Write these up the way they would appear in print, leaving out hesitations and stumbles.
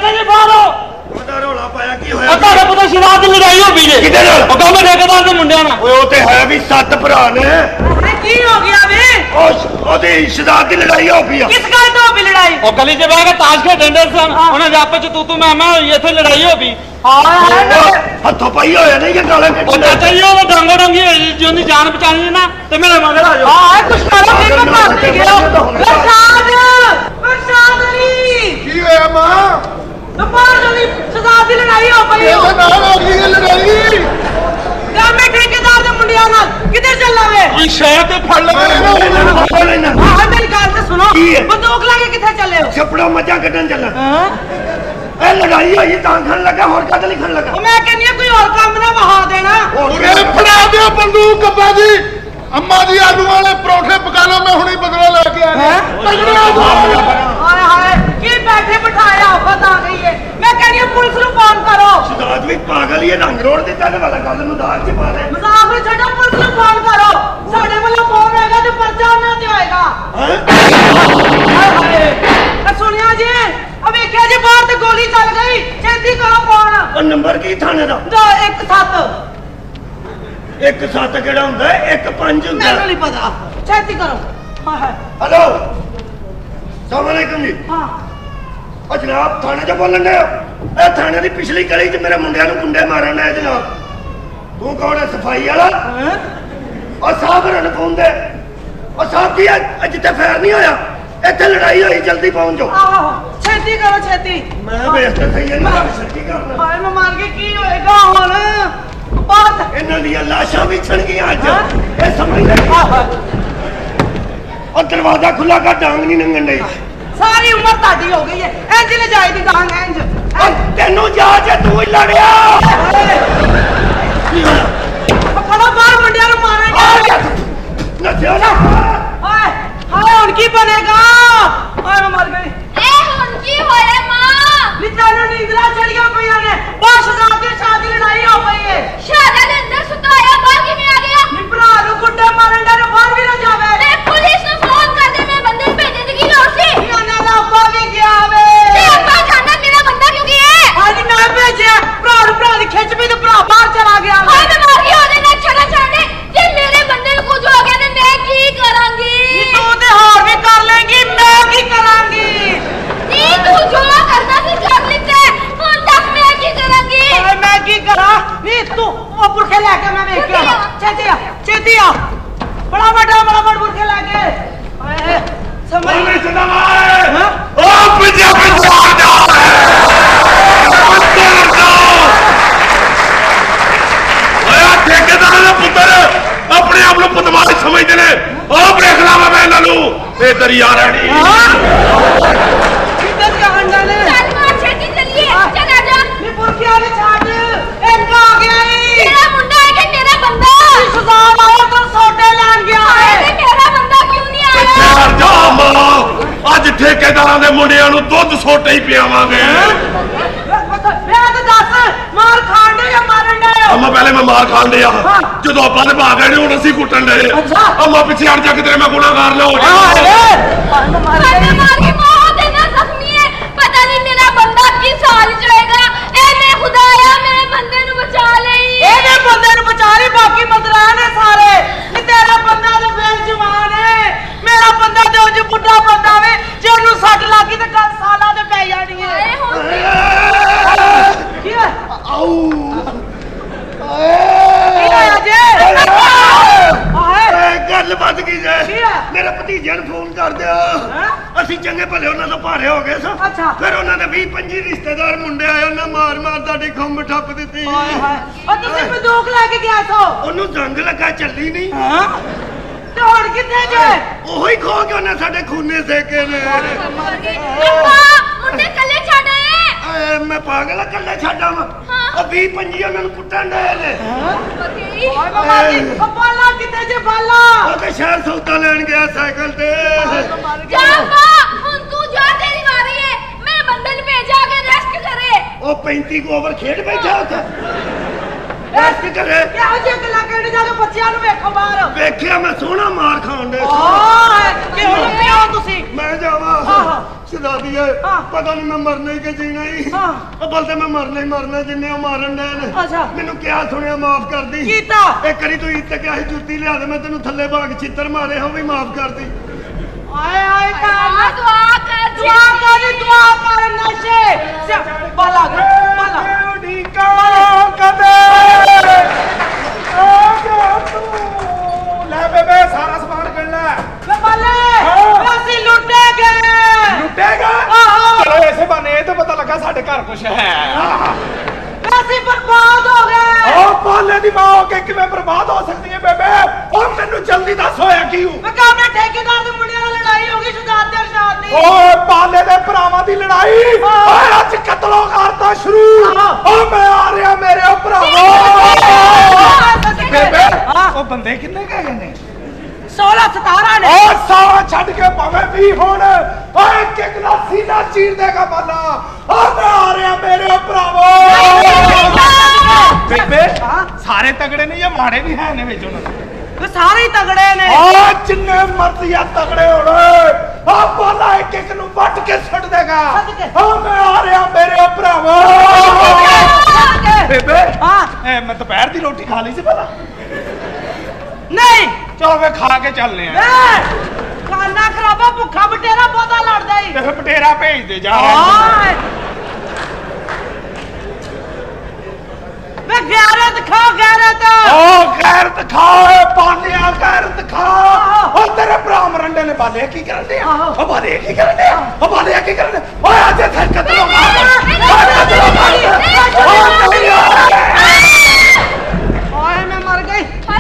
बैठे जी बाहर रौला पाया की होया ਤੁਹਾਡਾ ਪਤਾ ਸ਼ਰਾਬ ਦੀ ਲੜਾਈ ਹੋ ਗਈ ਜੇ ਕਿਹਦੇ ਨਾਲ ਉਹ ਕਹਿੰਦੇ ਠੇਕੇਦਾਰ ਦੇ ਮੁੰਡਿਆਂ ਨਾਲ ਓਏ ਉਹ ਤੇ ਹੈ ਵੀ 7 ਭਰਾ ਨੇ ਕੀ ਹੋ ਗਿਆ ਵੇ ਉਹਦੀ ਸ਼ਰਾਬ ਦੀ ਲੜਾਈ ਹੋ ਗਈ ਕਿਸ ਗੱਲ ਤੋਂ ਵੀ ਲੜਾਈ ਉਹ ਗਲੀ 'ਚ ਬਹਿ ਕੇ ਤਾਸ਼ ਖੇਡਣ ਦੇ ਸਨ ਉਹਨਾਂ ਦੇ ਆਪਸ 'ਚ ਤੂੰ ਮੈਂ ਹੋਈ ਇੱਥੇ ਲੜਾਈ ਹੋ ਗਈ ਹੱਥੋਂ ਪਾਈ ਹੋਇਆ ਨਹੀਂ ਕਿ ਗਾਲਾਂ ਉਹ ਚਾਚਾ ਜੀ ਉਹ ਡਾਂਗੋ ਡਾਂਗੀ ਹੋਈ ਜੀ ਉਹਦੀ ਜਾਨ ਬਚਾਣੀ ਨਾ ਤੇ ਮੇਰੇ ਮਗਰ ਆ ਜਾਓ ਹਾਂ ਕੁਛ ਕਰੋ ਫਿਰ ਮੈਂ ਮਾਰ ਦੇ ਗਿਆ ਪ੍ਰਸ਼ਾਦ ਅਲੀ ਕੀ ਹੋਇਆ ਮਾਂ ਬਾਹਰ ਜਲੀ ਸਦਾ ਦੀ ਲੜਾਈ ਹੋ ਪਈ ਇਹਦੇ ਨਾਲ ਹੋ ਗਈ ਇਹ ਲੜਾਈ ਮੈਂ ਠੇਕੇਦਾਰ ਦੇ ਮੁੰਡਿਆਂ ਨਾਲ ਕਿੱਧਰ ਚੱਲਣਾ ਵੇ ਕੋਈ ਸ਼ਹਿਰ ਤੇ ਫੜ ਲੈ ਹਾਂ ਮੇਰੀ ਗੱਲ ਤੇ ਸੁਣੋ ਬੰਦੂਕ ਲਾ ਕੇ ਕਿੱਥੇ ਚੱਲੇ ਹੋ ਛਪੜਾ ਮੱਝਾਂ ਕੱਢਣ ਚੱਲਾਂ ਹਾਂ ਇਹ ਲੜਾਈ ਹੋਈ ਤਾਂ ਖਣ ਲੱਗਾ ਹੋਰ ਕਦ ਨਹੀਂ ਖਣ ਲੱਗਾ ਉਹ ਮੈਂ ਕਹਿੰਦੀ ਕੋਈ ਹੋਰ ਕੰਮ ਨਾ ਵਹਾ ਦੇਣਾ ਉਹਨੇ ਫੜਾ ਦਿਓ ਬੰਦੂਕ ਕੱਬਾ ਜੀ ਅੰਮਾ ਜੀ ਆਲੂ ਵਾਲੇ ਪਰੌਂਠੇ ਪਕਾ ਲਓ ਮੈਂ ਹੁਣੇ ਬਦਲਾ ਲੈ ਕੇ ਆਇਆ ਹਾਏ ਹਾਏ ਕੀ ਬੈਠੇ ਬਿਠਾਇਆ ਆਫਤ ਆ ਗਈ ਏ ਮੈਂ ਕਹਿੰਦੀ ਪੁਲਿਸ ਨੂੰ ਫੋਨ ਕਰੋ ਸ਼ਦਾਦ ਵੀ ਪਾਗਲ ਹੀ ਰੰਗ ਰੋੜ ਦਿੱਤਾ ਤੇ ਵਾਲਾ ਗੱਲ ਨੂੰ ਦਾਗ ਚ ਪਾ ਦੇ ਮਜ਼ਾਕ ਨੂੰ ਛੱਡੋ ਪੁਲਿਸ ਨੂੰ ਫੋਨ ਕਰੋ ਸਾਡੇ ਵੱਲੋਂ ਫੋਨ ਹੋਏਗਾ ਤੇ ਪਰਚਾ ਉਹਨਾਂ ਤੇ ਹੋਏਗਾ ਹਾਏ ਹਾਏ ਸੁਣਿਆ ਜੀ ਆ ਵੇਖਿਆ ਜੀ ਬਾਹਰ ਤੇ ਗੋਲੀ ਚੱਲ ਗਈ ਛੇਤੀ ਕਰੋ ਫੋਨ ਉਹ ਨੰਬਰ ਕੀ ਥਾਣੇ ਦਾ 17 ਇੱਕ 7 ਕਿਹੜਾ ਹੁੰਦਾ 1 5 ਹੁੰਦਾ ਮੈਨੂੰ ਨਹੀਂ ਪਤਾ ਛੇਤੀ ਕਰੋ ਹਾਏ ਹਾਏ हेलो सलाम अलैकुम जी हाँ और जनाब थाने च बोलन दे ए थाने दी पिछली गली च मेरे मुंडिया नु गुंडे मारन आए जनाब तू कौन है सफाई वाला और साहब रन फोन दे और साहब की जिथे फैर नहीं होया इथे लड़ाई हुई जल्दी पहुंच जाओ आहो छेती करो छेती मैं बेइज्जत सही है ना छेती करना हाय मैं मार के की होएगा हुन बात इन्हां दी लाशां भी छण गईयां अज ए समझ ले और दरवाजा खुला कर डांग नहीं नंगन दी सारी उम्र ताड़ी हो गई है इंज ले जाई दी डांग इंज तेनू जा जे तू ही लड़या पकड़ो बाहर मुंडिया नु मारेंगे नचो ना हाय हाय हुन की बनेगा हाय मैं मर गई ए हुन की होया मां नितानो नींदरा चढ़िया पईया ने बस रात दी शादी लड़ाई हो पई है शादा दे अंदर सुताया बाहर किवें आ गया नी भरा नु गुड्डे मारन दे बाहर भी ना जावे मैं पुलिस नु फोन कर दे मैं बंदे भेजने दी की लोड़ सी ना ना अब्बा भी गया वे ते अब्बा जाना तेरा बंदा क्यों गया है आज मैं भेजा भरा दी खिच भी तो भरा बाहर चला गया हाय मैं मार के होने ना छड़ा छाड़े जे मेरे बंदे नु कुछ हो गया ते मैं की करांगी तू ते हार भी कर लेंगी मैं की करांगी नी तू जो करना सी कर लेते हुन तक मैं की करांगी मैं की करा नी तू वो बुरखे लेके मैं देख के छेती आ बड़ा बुरखे लेके आए समझ नहीं सुना मैं ओ पिज्जा पिज्जा ओए ठेकेदार दे पुੱਤਰ अपने आप ਨੂੰ ਬਦਮਾਸ਼ ਸਮਝਦੇ ਨੇ ਉਹ ਬ੍ਰੇਕ ਲਾਵਾ ਮੈਂ ਇਹਨਾਂ ਨੂੰ ਇਹ ਤੇਰੀ ਯਾਰ ਹੈ किधर जान डाले चल मां छेती चलिए चल आ जा नी बुरखे वाले छाड़ इनका आ गया तेरा मुंडा है कि मेरा बंदा सुजान आया तो सोटे लान गया है अरे मेरा बंदा क्यों नहीं आया ਯਾਰ ਜਾ ਮਾਂ ਅੱਜ ਠੇਕੇਦਾਰਾਂ ਦੇ ਮੁੰਡਿਆਂ ਨੂੰ ਦੁੱਧ ਸੋਟੇ ਹੀ ਪਿਆਵਾਂਗੇ मैं तो दस मार खान दे या मारन दे ਅੰਮਾ ਪਹਿਲੇ ਮੈਂ ਮਾਰ ਖਾਣ ਡਿਆ ਜਦੋਂ ਆਪਾਂ ਦੇ ਭਾਗ ਗਏ ਨੇ ਹੁਣ ਅਸੀਂ ਕੁੱਟਣ ਡਏ ਅੰਮਾ ਪਿੱਛੇ ਹਟ ਜਾ ਕੇ ਤੇਰੇ ਮੈਂ ਗੁਨਾਹਗਾਰ ਨਾ ਹੋ ਜਾ मार के मां देना जख्मी है पता नहीं मेरा बंदा किस हाल च होएगा ए मैं खुदाया मेरे बंदे नु बचा ले ਇਹਨੇ ਬੰਦੇ ਨੂੰ ਬਚਾ ਲਈ ਬਾਕੀ ਮਦਰਾ ਨੇ ਸਾਰੇ ਕਿ ਤੇਰਾ ਬੰਦਾ ਤਾਂ ਬੇਜਵਾਨ ਹੈ ਮੇਰਾ ਬੰਦਾ ਤੇ ਉਹ ਜੀ ਬੁੱਢਾ ਬੰਦਾ ਵੇ ਜੇ ਉਹਨੂੰ ਸੱਟ ਲੱਗੀ ਤੇ ਕੱਲ ਸਾਲਾਂ ਤੇ ਪੈ ਜਾਣੀ ਹੈ अरे हुन ਕੀ ਹੈ ਆਉ ਕੀ ਹੋਇਆ ਜੇ ਹਾਏ ਗੱਲ ਵੱਧ ਗਈ ਕੀ ਜੇ ਹੈ? ਮੇਰੇ ਭਤੀਜੇ ਨੂੰ ਫੋਨ ਕਰ ਦਿਆ ਅਸੀਂ ਚੰਗੇ ਭਲੇ ਉਹਨਾਂ ਤੋਂ ਭਾਰੇ ਹੋ ਗਏ ਸਾਂ ਅੱਛਾ। ਫਿਰ ਉਹਨਾਂ ਦੇ 20-25 ਰਿਸ਼ਤੇਦਾਰ ਮੁੰਡੇ ਆਏ ਉਹਨਾਂ ਮਾਰ ਸਾਡੀ ਖੰਭ ਠੱਪ ਦਿੱਤੀ ਹਾਏ ਹਾਏ ਉਹ ਤੁਸੀਂ ਬੰਦੂਕ ਲੈ ਕੇ ਗਿਆ ਸੋ ਉਹਨੂੰ ਜੰਗ ਲੱਗਾ ਚੱਲੀ ਨਹੀਂ ਹਾਂ ਤੇ ਹੁਣ ਕਿੱਥੇ ਜੇ ਉਹੀ ਖੋ ਕੇ ਉਹਨੇ ਸਾਡੇ ਖੂਨੇ ਸੇਕੇ ਨੇ अब्बा मुंडे कल्ले छड़ आए ਐ ਮੈਂ ਪਾਗਲ ਕੱਲੇ ਛੱਡਾਂ ਵਾ ਉਹ 20-25 ਉਹਨਾਂ ਨੂੰ ਕੁੱਟਣ ਡਏ ਨੇ ओके ਹਾਏ ਬਾਬਾ ਜੀ ਉਹ ਬਾਲਾ ਕਿੱਥੇ ਜੇ ਬਾਲਾ ਉਹ ਤੇ ਸ਼ਹਿਰ ਸੌਦਾ ਲੈਣ ਗਿਆ ਸਾਈਕਲ ਤੇ जा अब्बा हुन तू जा तेरी बारी है मैं बंदे नु भेजा के रेस्ट करे ਉਹ 35 को ओवर खेड बैठा ਉੱਥੇ ਰੈਸਟ ਕਰੇ ਕਿਹੋ ਜਿਹੇ ਗੱਲਾਂ ਕਰਨ ਜਾ ਕੇ ਬੱਚਿਆਂ ਨੂੰ ਵੇਖੋ ਬਾਹਰ ਵੇਖਿਆ ਮੈਂ ਸੋਹਣਾ ਮਾਰ ਖਾਣ ਦੇ ਓਏ ਕਿਹੋ ਜਿਹੇ ਪਿਓ ਤੁਸੀਂ ਮੈਂ ਜਾਵਾਂ ਆਹੋ शहजादी है पता नहीं मैं मरना ही कि जीना ही अबल ते मैं मरना ही मरना जिन्ने मारन डे ने मैनू क्या सुनिया माफ कर दी एक करी तू ईद तक आई जुत्ती लिया दे मैं तेनू थल्ले भाग चित्तर मारे हो भी माफ कर दी आए आए दुआ कर नशे बाला बाला ढीका कदे ले बेबे सारा सामान कर ले बाले ਅਸੀਂ ਲੁੱਟੇ ਗਏ चलो ऐसे बने तो पता लगा साढ़े घर कुछ है ਅਸੀਂ बर्बाद हो गए पाले दी मां होके किवें बर्बाद हो सकती है बेबे और मैनू जल्दी दस होया क्यों मैं कहा अपने ठेकेदार दे मुंडे नाल लड़ाई हो गई शहजाद ते अरशाद दी ओए पाले दे भरावां दी लड़ाई ओए अज कत्लो करता शुरू ओ मैं आ रहा मेरे भरावो बेबे ओ बंदे किन्ने कह गए ने 16-17 ने और सारा छड़ के भावे भी हुन ओए एक ना सीना चीर देगा बाला ओ मैं आ रहा मेरे भरावो बेबे सारे तगड़े ने या माड़े भी है ने विच उन्हां सारे ही तगड़े ने ओ जिन्ने मर्द या तगड़े होने आ बाला एक नु वट के छड़ देगा ओ मैं आ रहा मेरे भरावो बेबे ए मैं दोपहर दी रोटी खा ली सी पता नहीं चलो वे खा के चलने हैं खाना खराबा भुखा बटेरा बहुता लड़दा ही देख बटेरा भेज दे जा मैं गैरत खा गैरत ओ गैरत खा पालिया गैरत खा ओ तेरे भरा मरंडे ने बाले की करन दे ओ बाले की करन दे ओ बाले की करन दे ओए आज थे कतलो ओए मैं मर गई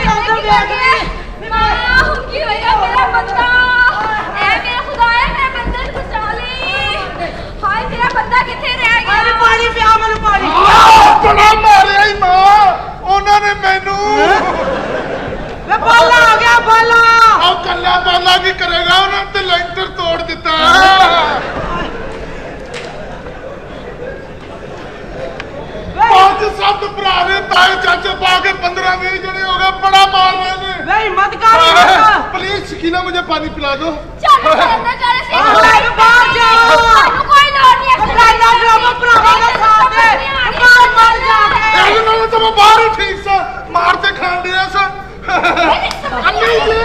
की होएगा मेरा बंदा ए मेरा खुदाया मैं बंदे को बचा ले हाय मेरा बंदा किथे रह गया अरे पानी पिया मैंने पानी बड़ा मारिया ही मां उन्होंने मैनू मैं बाला आ गया बाला ओ कल्ला बाला की करेगा उन्होंने तो लेंटर तोड़ दिता पांच सात भरा ने ताए चाचे पा के 15-20 जने हो गए बड़ा मार रहे ने मैं हिम्मत कर प्लीज शकीना मुझे पानी पिला दो चल अंदर चल से बाहर जाओ कोई लोड नहीं है राजा ड्रामा भरावा का साथ दे मार मार जाके ए ना तो मैं बाहर ही ठीक सा मारते खान दिया सा अन्नी जी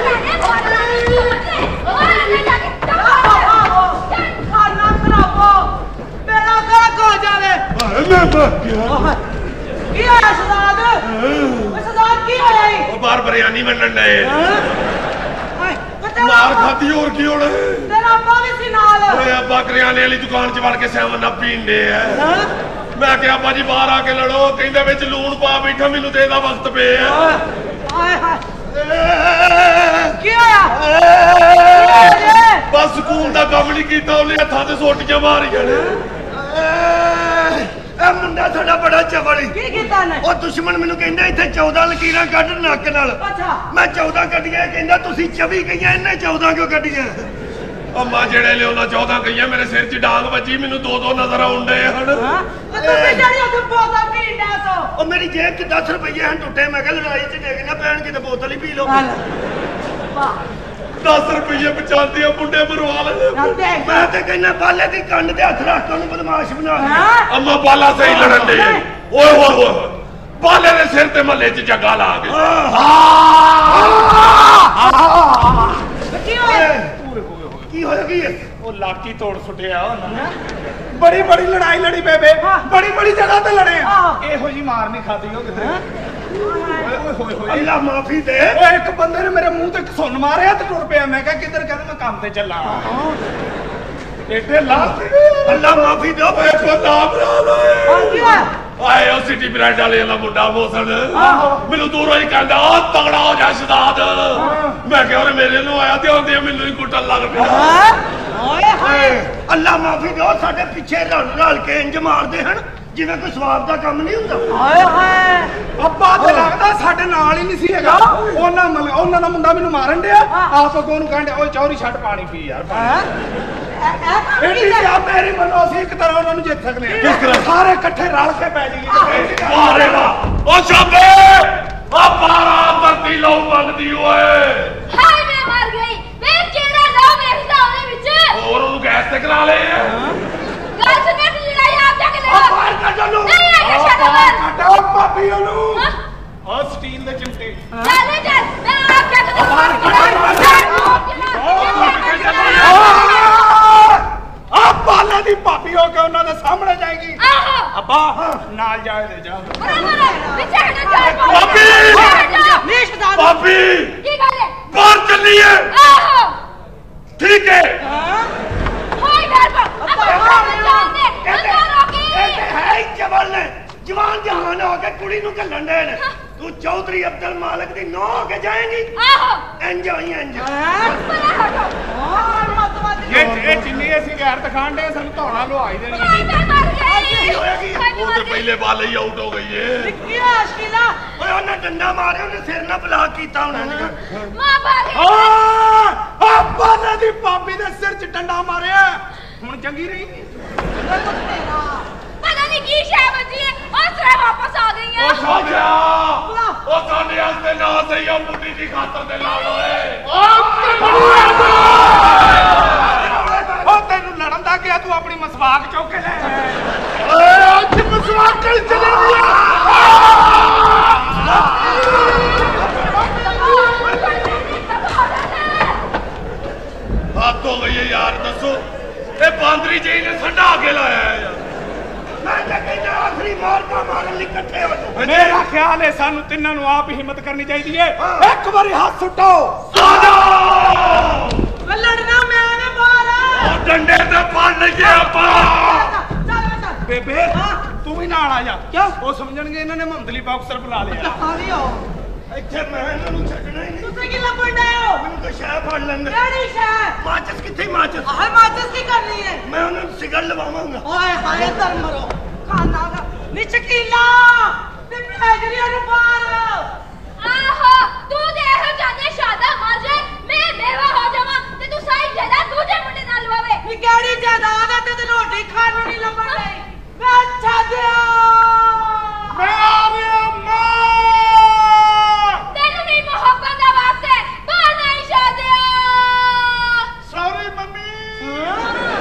खाना खराबो मेरा घर हो जावे मैं मर गया की होया शहजाद शहजाद की होया ओ बार बिरयानी बनन डे मार मार खाती और की होना तेरा अब्बा भी सी नाल ओए अब्बा करियाने वाली दुकान च वड़ के सेवन अप पींदे है मैं क्या अब्बा जी बाहर आके लड़ो कहंदे विच लूण पा बैठा मैनू ते दा वक्त पे है हाय हाय की होया बस स्कूल दा काम नहीं कीता ओने हत्थां ते सोटियां मारियां ने ए मुंडा थोड़ा बड़ा चवड़ी की कीता ने ओ दुश्मन मैनू कहंदा इत्थे 14 लकीरां कढ नक नाल अच्छा मैं 14 कढियां कहंदा तुसी 24 कहियां इन्ने 14 क्यों कढियां अम्मा जेड़े ले ओना 14 कहियां मेरे सिर च डांग वजी मैनू दो नजर आउंदे हन ते तू भी जड़ी उथे बोतल पींदा सो ओ मेरी जेब च 10 रुपए हन टुटे मैं कह लड़ाई च देख ना पैण की ते बोतल ही पी लो 10 रुपए बचाते हो मुंडे मरवा ले मैं ते कहना बाले दी कंड ते हथ रख के ओनू बदमाश बना अम्मा बाला सही लड़न दे ओए होए होए बाले दे सिर ते महल्ले च जग्गा ला के की होया की है वो लाठी तोड़ सुटिया बड़ी बड़ी लड़ाई लड़ी बेबे बड़ी बड़ी जगह ते लड़े एहो जी मार नहीं खाती हो किते अल्लाह माफी दे ओ एक बंदे ने मेरे मुंह ते सुन मारिया ते टुर पिया मैं कहा किधर कहंदा मैं काम ते चला एटे लाख अल्लाह माफी दो मैं को नाम ला आए ओ सिटी ब्रांड वाले दा मुंडा मोसन मेनू दूरों ही कहंदा आ तगड़ा हो जा शहजाद मैं कह और मेरे नु आया ते होंदे मेनू ही कुटन लग पिया ओए हाय अल्लाह माफी दो साडे पीछे रल के इंज मारदे हन जिवें कोई सवाब दा काम नहीं हुंदा हाय हाय अब्बा ते लगदा साडे नाल ही नहीं सी हैगा ओना दा मुंडा मेनू मारन दिया आप अगों नु कहंदे ओए चौरी छੱਡ पानी पी यार एडी जा मेरी मनो सी एक तरह ओना नु जित सकने किस तरह सारे इकट्ठे रल के पै जाइए वारे वाह ओ शाबे ओ पारा धरती लो मंगदी ओए हाय मैं मर गई मैं केड़ा ला मेरे सामने विच और ओनु गैस ते करा मेहमान आके कुड़ी नु घल्लन दे ने तू चौधरी अब्दुल मालिक दी नौ के जाएंगी आहो इंज होई इंज ये जिन्नी ਅਸੀਂ ਗੈਰ ਦਿਖਾਣ ਦੇ ਸਾਨੂੰ ਧੌਣਾ ਲੁਹਾਈ ਦੇਣੀ मैं मर गई वो तो पहले बाल ही आउट हो गई है क्या अश्लीला ओए ਉਹਨੇ ਡੰਡਾ ਮਾਰਿਆ ਉਹਨੇ ਸਿਰ ਨਾਲ ਬਲਾਕ ਕੀਤਾ ਉਹਨਾਂ ਨੇ मां भाग गई ਆਪਾਂ ਨੇ ਦੀ ਪਾਪੀ ਦੇ ਸਿਰ 'ਚ ਡੰਡਾ ਮਾਰਿਆ ਹੁਣ ਚੰਗੀ ਰਹੀ पता नहीं की शय बची है और सिर्फ वापस आ गई है ਹੋ ਗਿਆ ਉਹ ਸਾਡੇ ਵਾਸਤੇ ਨਾ ਸਹੀ ਉਹ ਬੁੱਢੀ ਦੀ ਖਾਤਰ ਦੇ ਨਾਲ ਓਏ ਉਹ ਤੈਨੂੰ ਲੜਨ ਦਾ ਕਿਹਾ ਤੂੰ ਆਪਣੀ ਮਸਵਾਕ ਚੁੱਕ ਕੇ ਲੈ ਓਏ ਅੱਜ ਮਸਵਾਕ ਚੱਲ ਚੱਲਣੀ हद हो गई है यार दसो ये बांदरी जी ने संडा के लाया है यार मैं तो कहना आखिरी मार का मारन ਲਈ ਇਕੱਠੇ ਹੋ ਜਾਓ ਮੇਰਾ ਖਿਆਲ ਹੈ ਸਾਨੂੰ ਤਿੰਨਾਂ ਨੂੰ ਆਪ ਹੀ ਹਿੰਮਤ ਕਰਨੀ ਚਾਹੀਦੀ ਹੈ ਇੱਕ ਵਾਰੀ ਹੱਥ ਸੁੱਟੋ लड़ना मैंने बाहर ਉਹ ਡੰਡੇ ਤੇ ਫੜ ਲਈਏ ਆਪਾਂ चल ਬੇਬੇ ਤੂੰ ਵੀ ਨਾਲ ਆ ਜਾ ਕਿਉਂ? ਉਹ ਸਮਝਣਗੇ ਇਹਨਾਂ ਨੇ ਮੁੰਦਲੀ ਬਾਕਸਰ ਬੁਲਾ ਲਿਆ खाली हो ਇੱਥੇ ਮੈਂ ਇਹਨਾਂ ਨੂੰ ਛੱਡਣਾ ਹੀ ਨਹੀਂ तुझे की लपड़ रहे हो ਮੈਨੂੰ ਤਾਂ ਸ਼ਾਹ ਫੜ ਲੈਂਦੇ केड़ी शय ਮਾਚਸ ਕਿੱਥੇ ਮਾਚਸ हाय माचिस की करनी है ਮੈਂ ਉਹਨਾਂ ਨੂੰ ਸਿਗਰ ਲਵਾਵਾਂਗਾ ओए हाय दर मरो खाना का नी शकीला ते भेजरिया नु बाहर आहो तू ते ਇਹੋ ਜਾने शादा मर जाए मैं बेवा हो जावा ते तू सारी जायदाद दूजे मुंडे नाल लवावे नी केड़ी जायदाद है ते रोटी खाण नु नहीं लपड़ रही मैं अच्छा दिया ਮੈਂ ਆ ਗਿਆ ਮਾਂ तेनू नहीं मोहब्बत दा वास्ते बाहर नहीं शादिया ਸੌਰੀ ਮੰਮੀ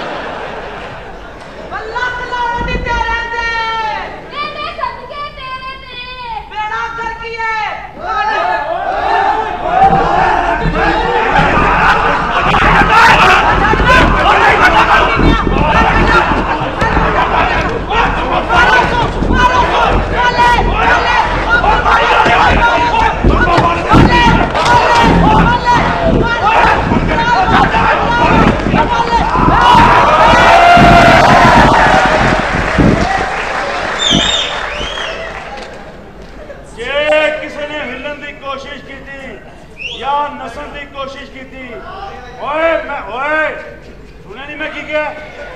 अल्लाह कलाओ नी तेरे दे तेरे सदके तेरे ते बेड़ा कर किए ਜੇ ਕਿਸੇ ਨੇ ਹਿੱਲਣ ਦੀ ਕੋਸ਼ਿਸ਼ ਕੀਤੀ ਜਾਂ ਨਸਣ ਦੀ ਕੋਸ਼ਿਸ਼ ਕੀਤੀ ਓਏ ਮੈਂ ਓਏ ਸੁਣਿਆ ਨਹੀਂ ਮੈਂ ਕੀ ਕਿਹਾ